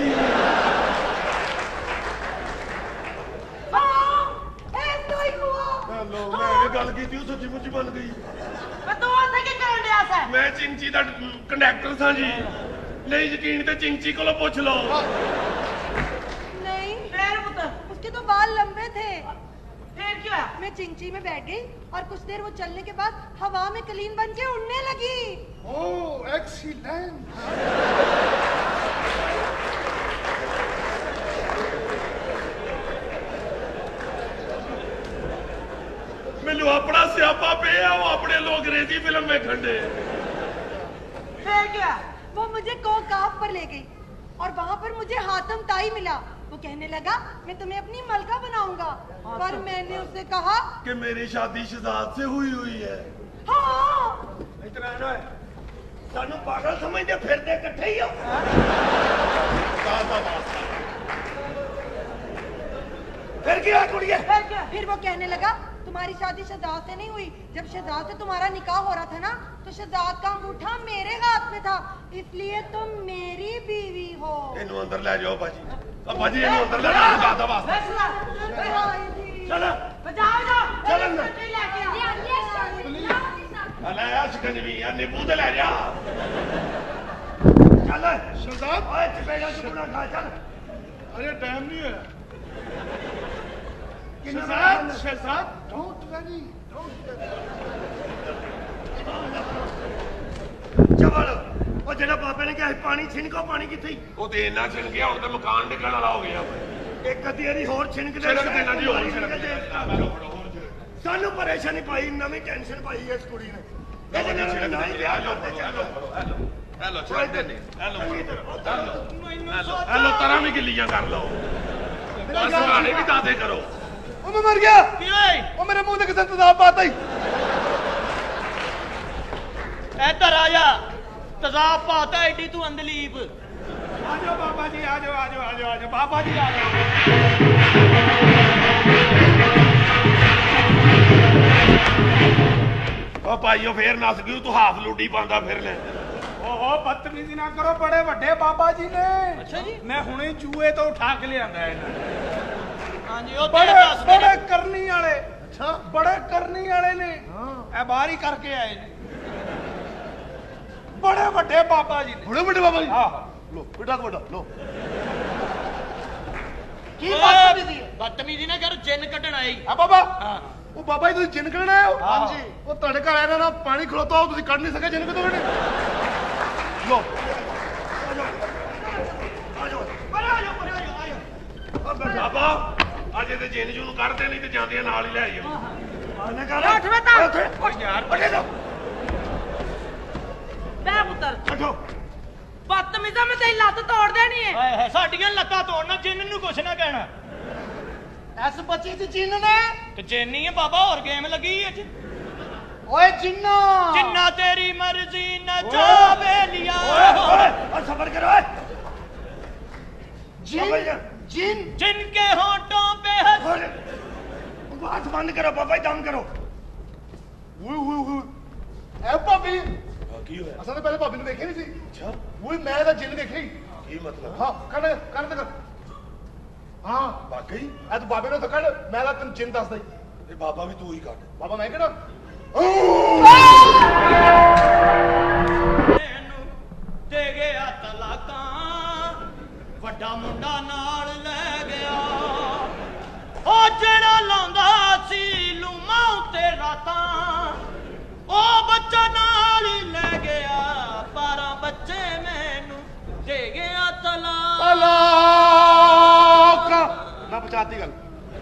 ऐसा ही हुआ लो मैं गल की थी सच्ची मुच्ची बन गई मैं तो आते के कर दिया सा मैं चिंची दा कंडक्टर था जी नहीं यकीन ते चिंची को पूछ लो नहीं फिर पुत्र उसके तो बाल लंबे थे फिर क्या मैं चिंची में बैठ गई और कुछ देर वो चलने के बाद हवा में कलीन बन के उड़ने लगी ओह एक्सीलेंट मैनू अपना स्यापा पे वो अपने लोग अंग्रेजी फिल्म वेखण दे फिर क्या वो मुझे कोकाफ पर ले गई और वहाँ पर मुझे हातम ताई मिला वो कहने लगा मैं तुम्हें अपनी मलका बनाऊंगा पर मैंने उससे कहा कि मेरी शादी शहजाद से हुई है हाँ इतना ना सानू पागल समझते फिरते इकट्ठे ही हो फिर क्या कुड़िए फिर वो कहने लगा तुम्हारी शादी शहजाद से नहीं हुई जब शहजाद से तुम्हारा निकाह हो रहा था ना तो शहजाद का अंगूठा मेरे हाथ में था इसलिए तुम मेरी बीवी हो इन्हों अंदर ले जाओ बाजी अब बाजी इन्हों अंदर ले जाओ दादा वास्ते चलो बजाओ जाओ चलो ना लेके अले शिकंजवी या नींबू ते ले जा चल शहजाद ओए चपेड़ा चुपना खा चल अरे टाइम नहीं है शहजाद डोंट वरी चवल वो जेड़ा बाबे ने कहा पानी छिनको पानी किथे ਉਹ ਤੇ ਇੰਨਾ ਛਿਣ ਗਿਆ ਹੁਣ ਤੇ ਮਕਾਨ ਡਿੱਗਣ ਵਾਲਾ ਹੋ ਗਿਆ एक अद्धी वारी होर छिनक दे ਛਿਣਕ ਦੇਣਾ ਜੀ ਹੋਰ ਛਿਣਕ ਦੇ सानू परेशानी पाई नवी टेंशन पाई इस कुड़ी ने ਇਹਦੇ ਨਾਲ ਨਾ ਹੀ ਵਿਆਹ ਕਰਦੇ ਚੱਲ हेलो छोड़ दे हेलो हेलो हेलो तरह भी गिल्लियां कर लो बस गाने भी दादे करो। ओ मैं मर गया। की होए? ओ मेरे मुंह से किसी तेजाब पाता ही। इधर आ जा। तेजाब पाता एडी तू अंधलीप। आ जाओ बाबा जी, आ जाओ आ जाओ आ जाओ आ जाओ बाबा जी आ जाओ। ओ भाईओ फिर नस गई तू हाफ लूडी पांदा फिर ले। ओहो बदतमीजी ना करो, बड़े ਵੱਡੇ बाबा जी ने। अच्छा जी मैं हुणे चूहे तो उठा के लियांदा है हां जी ओ बड़े बड़े करनी वाले। अच्छा बड़े करनी वाले ने ए बाहर ही करके आए ने बड़े ਵੱਡੇ बाबा जी ने। बड़े ਵੱਡੇ बाबा जी हां लो बेटा बेटा लो की बदतमीजी ना कर जिन कढण आई। हां बाबा हां ਉਹ ਬਾਬਾ ਜੀ ਤੁਸੀਂ ਜਿੰਨ ਕੱਢਣ ਆਏ ਹੋ ਹਾਂਜੀ ਉਹ ਤੁਹਾਡੇ ਘਰ ਆਇਆ ਨਾ ਪਾਣੀ ਖਲੋਤਾ ਹੋ ਤੁਸੀਂ ਕੱਢ ਨਹੀਂ ਸਕੇ ਜਿੰਨ ਕਿਦੋਂ ਕੱਢੇ ਲੋ ਬਾਬਾ ਅਜੇ ਤੇ ਜਿੰਨ ਜੂ ਨੂੰ ਕੱਢਦੇ ਨਹੀਂ ਤੇ ਜਾਂਦੇ ਨਾਲ ਹੀ ਲੈ ਆਇਓ। ਆਨੇ ਕਰ ਉੱਠ ਬੇਟਾ ਓ ਯਾਰ ਬੜੇ ਦੋ ਬੈ ਪੁੱਤਰ ਛੱਡੋ ਬਦਤਮੀਜ਼ਾ ਮੈਂ ਤੇਰੀ ਲੱਤ ਤੋੜ ਦੇਣੀ ਹੈ। ਹਾਏ ਹਾਏ ਸਾਡੀਆਂ ਲੱਤਾਂ ਤੋੜਨਾ ਜਿੰਨ ਨੂੰ ਕੁਛ ਨਾ ਕਹਿਣਾ। ਐਸ ਬੱਚੇ ਚ ਜਿੰਨ ਨੇ ਤੇ ਜਿੰਨੀ ਹੈ ਬਾਬਾ ਹੋਰ ਗੇਮ ਲੱਗੀ ਅੱਜ। ਓਏ ਜਿੰਨਾ ਜਿੰਨਾ ਤੇਰੀ ਮਰਜ਼ੀ ਨਾ ਜਾਵੇ ਲਿਆ। ਓਏ ਸਬਰ ਕਰੋ ਓਏ जिन जिनके होठों पे बात बंद करो बाबा दम करो। ਐ ਭਾਬੀ ਕੀ ਹੋਇਆ? ਅਸਾਂ ਤਾਂ ਪਹਿਲੇ ਭਾਬੀ ਨੂੰ ਦੇਖਿਆ ਨਹੀਂ ਸੀ। ਅੱਛਾ ਉਹ ਮੈਂ ਤਾਂ ਜਿੰਨ ਦੇਖਿਆ ਹੀ। ਕੀ ਮਤਲਬ? ਹਾਂ ਕੱਢ ਕੱਢ ਤੇ ਹਾਂ ਵਾਕਈ ਐ ਤੂੰ ਬਾਬੇ ਨੂੰ ਤਾਂ ਕੱਢ ਮੈਂ ਤਾਂ ਤੈਨੂੰ ਜਿੰਨ ਦੱਸਦਾ ਹੀ। ਇਹ ਬਾਬਾ ਵੀ ਤੂੰ ਹੀ ਕੱਢ। ਬਾਬਾ ਮੈਂ ਕਿਹੜਾ ਦੇ ਗਿਆ ਤਲਾਕਾਂ ਵੱਡਾ ਮੁੰਡਾ ਨਾਲ ਲੈ ਗਿਆ ਉਹ ਜਿਹੜਾ ਲਾਉਂਦਾ ਸੀ ਲੂਮਾ ਉੱਤੇ ਰਾਤਾਂ ਉਹ ਬੱਚਾ ਨਾਲ ਹੀ ਲੈ ਗਿਆ 12 ਬੱਚੇ ਮੈਨੂੰ ਦੇ ਗਿਆ ਤਲਾਕ। ਨਾ ਪਛਾਤੀ ਗੱਲ।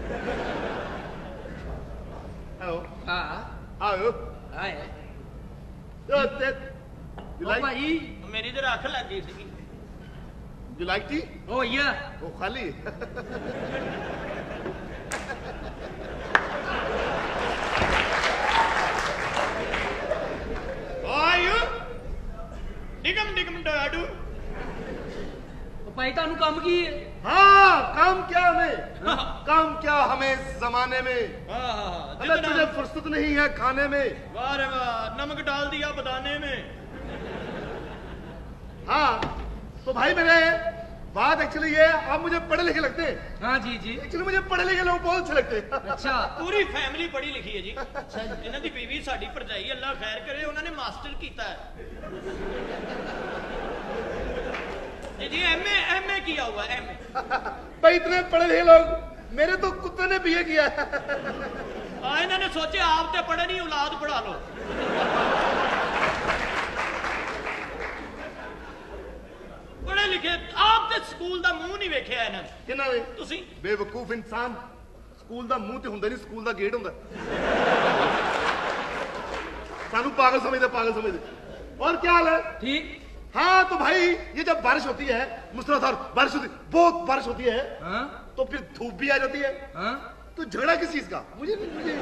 ਹੈਲੋ ਹਾਂ ਆਇਓ ਆਏ ਓ ਤੇ ਓ ਭਾਈ ਮੇਰੀ ਤੇ ਰੱਖ ਲੱਗੀ ਸੀਗੀ। You like tea? Oh yeah. Oh खाली ਆਇਓ ਨਿਗਮ ਡਾਡੂ। ਭਾਈ ਤੁਹਾਨੂੰ ਕੰਮ ਕੀ ਹੈ? हाँ काम क्या हमें काम क्या हमें इस जमाने में हमें तुझे फुर्सत नहीं है खाने में। वाह रे वाह नमक डाल दिया बदाने में। हाँ तो भाई मेरे बात एक्चुअली ये आप मुझे पढ़े लिखे लगते हैं। हाँ जी जी एक्चुअली मुझे पढ़े लिखे लोग बहुत अच्छे लगते हैं। अच्छा पूरी फैमिली पढ़ी लिखी है जी। अच्छा इन्हां दी बीवी साडी भरजाई अल्लाह खैर करे उन्होंने मास्टर कीता है जी। एमए किया हुआ एमए। भाई इतने पढ़े लिखे लोग मेरे तो कुत्ते ने बीए किया है। इन्होंने सोचे आप तो पढ़े नहीं औलाद पढ़ा लो। पढ़े लिखे आप तो स्कूल का मुंह नहीं वेख्या इन्होंने। बेवकूफ इंसान स्कूल का मुंह तो हुंदा नहीं स्कूल का गेट हुंदा। सानू पागल समझते। और क्या हाल है? ठीक। हाँ तो भाई ये जब बारिश होती है मूसलाधार बारिश होती बहुत बारिश होती है तो फिर धूप भी आ जाती है। तो झगड़ा किस चीज का मुझे नहीं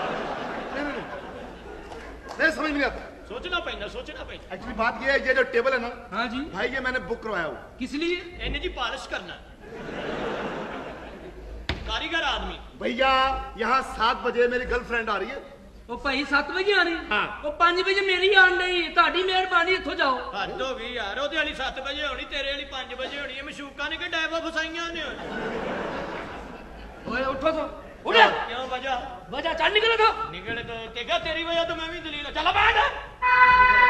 समझ नहीं आता। सोचना पैना एक्चुअली बात ये है ये जो टेबल है ना। हाँ जी भाई ये मैंने बुक करवाया हूँ। किस लिए? इन्हें जी पॉलिश करना कारीगर आदमी। भैया यहाँ 7 बजे मेरी गर्लफ्रेंड आ रही है। ਉਹ ਭਾਈ 7 ਵਜੇ ਆਣੀ ਉਹ 5 ਵਜੇ ਮੇਰੀ ਆਣ ਲਈ ਤੁਹਾਡੀ ਮਿਹਰਬਾਨੀ ਇੱਥੋਂ ਜਾਓ। ਹੱਦ ਹੋ ਗਈ ਯਾਰ ਉਹਦੇ ਵਾਲੀ 7 ਵਜੇ ਹੋਣੀ ਤੇਰੇ ਵਾਲੀ 5 ਵਜੇ ਹੋਣੀ ਹੈ। ਮਸ਼ੂਕਾਂ ਨੇ ਕਿ ਡੈਵਾ ਫਸਾਈਆਂ ਨੇ। ਓਏ ਉੱਠੋ ਸੋ उठा क्यों वजह वजह चल निकल तो निकल तो तेगा तेरी वजह तो मैं भी दलील चला बैठ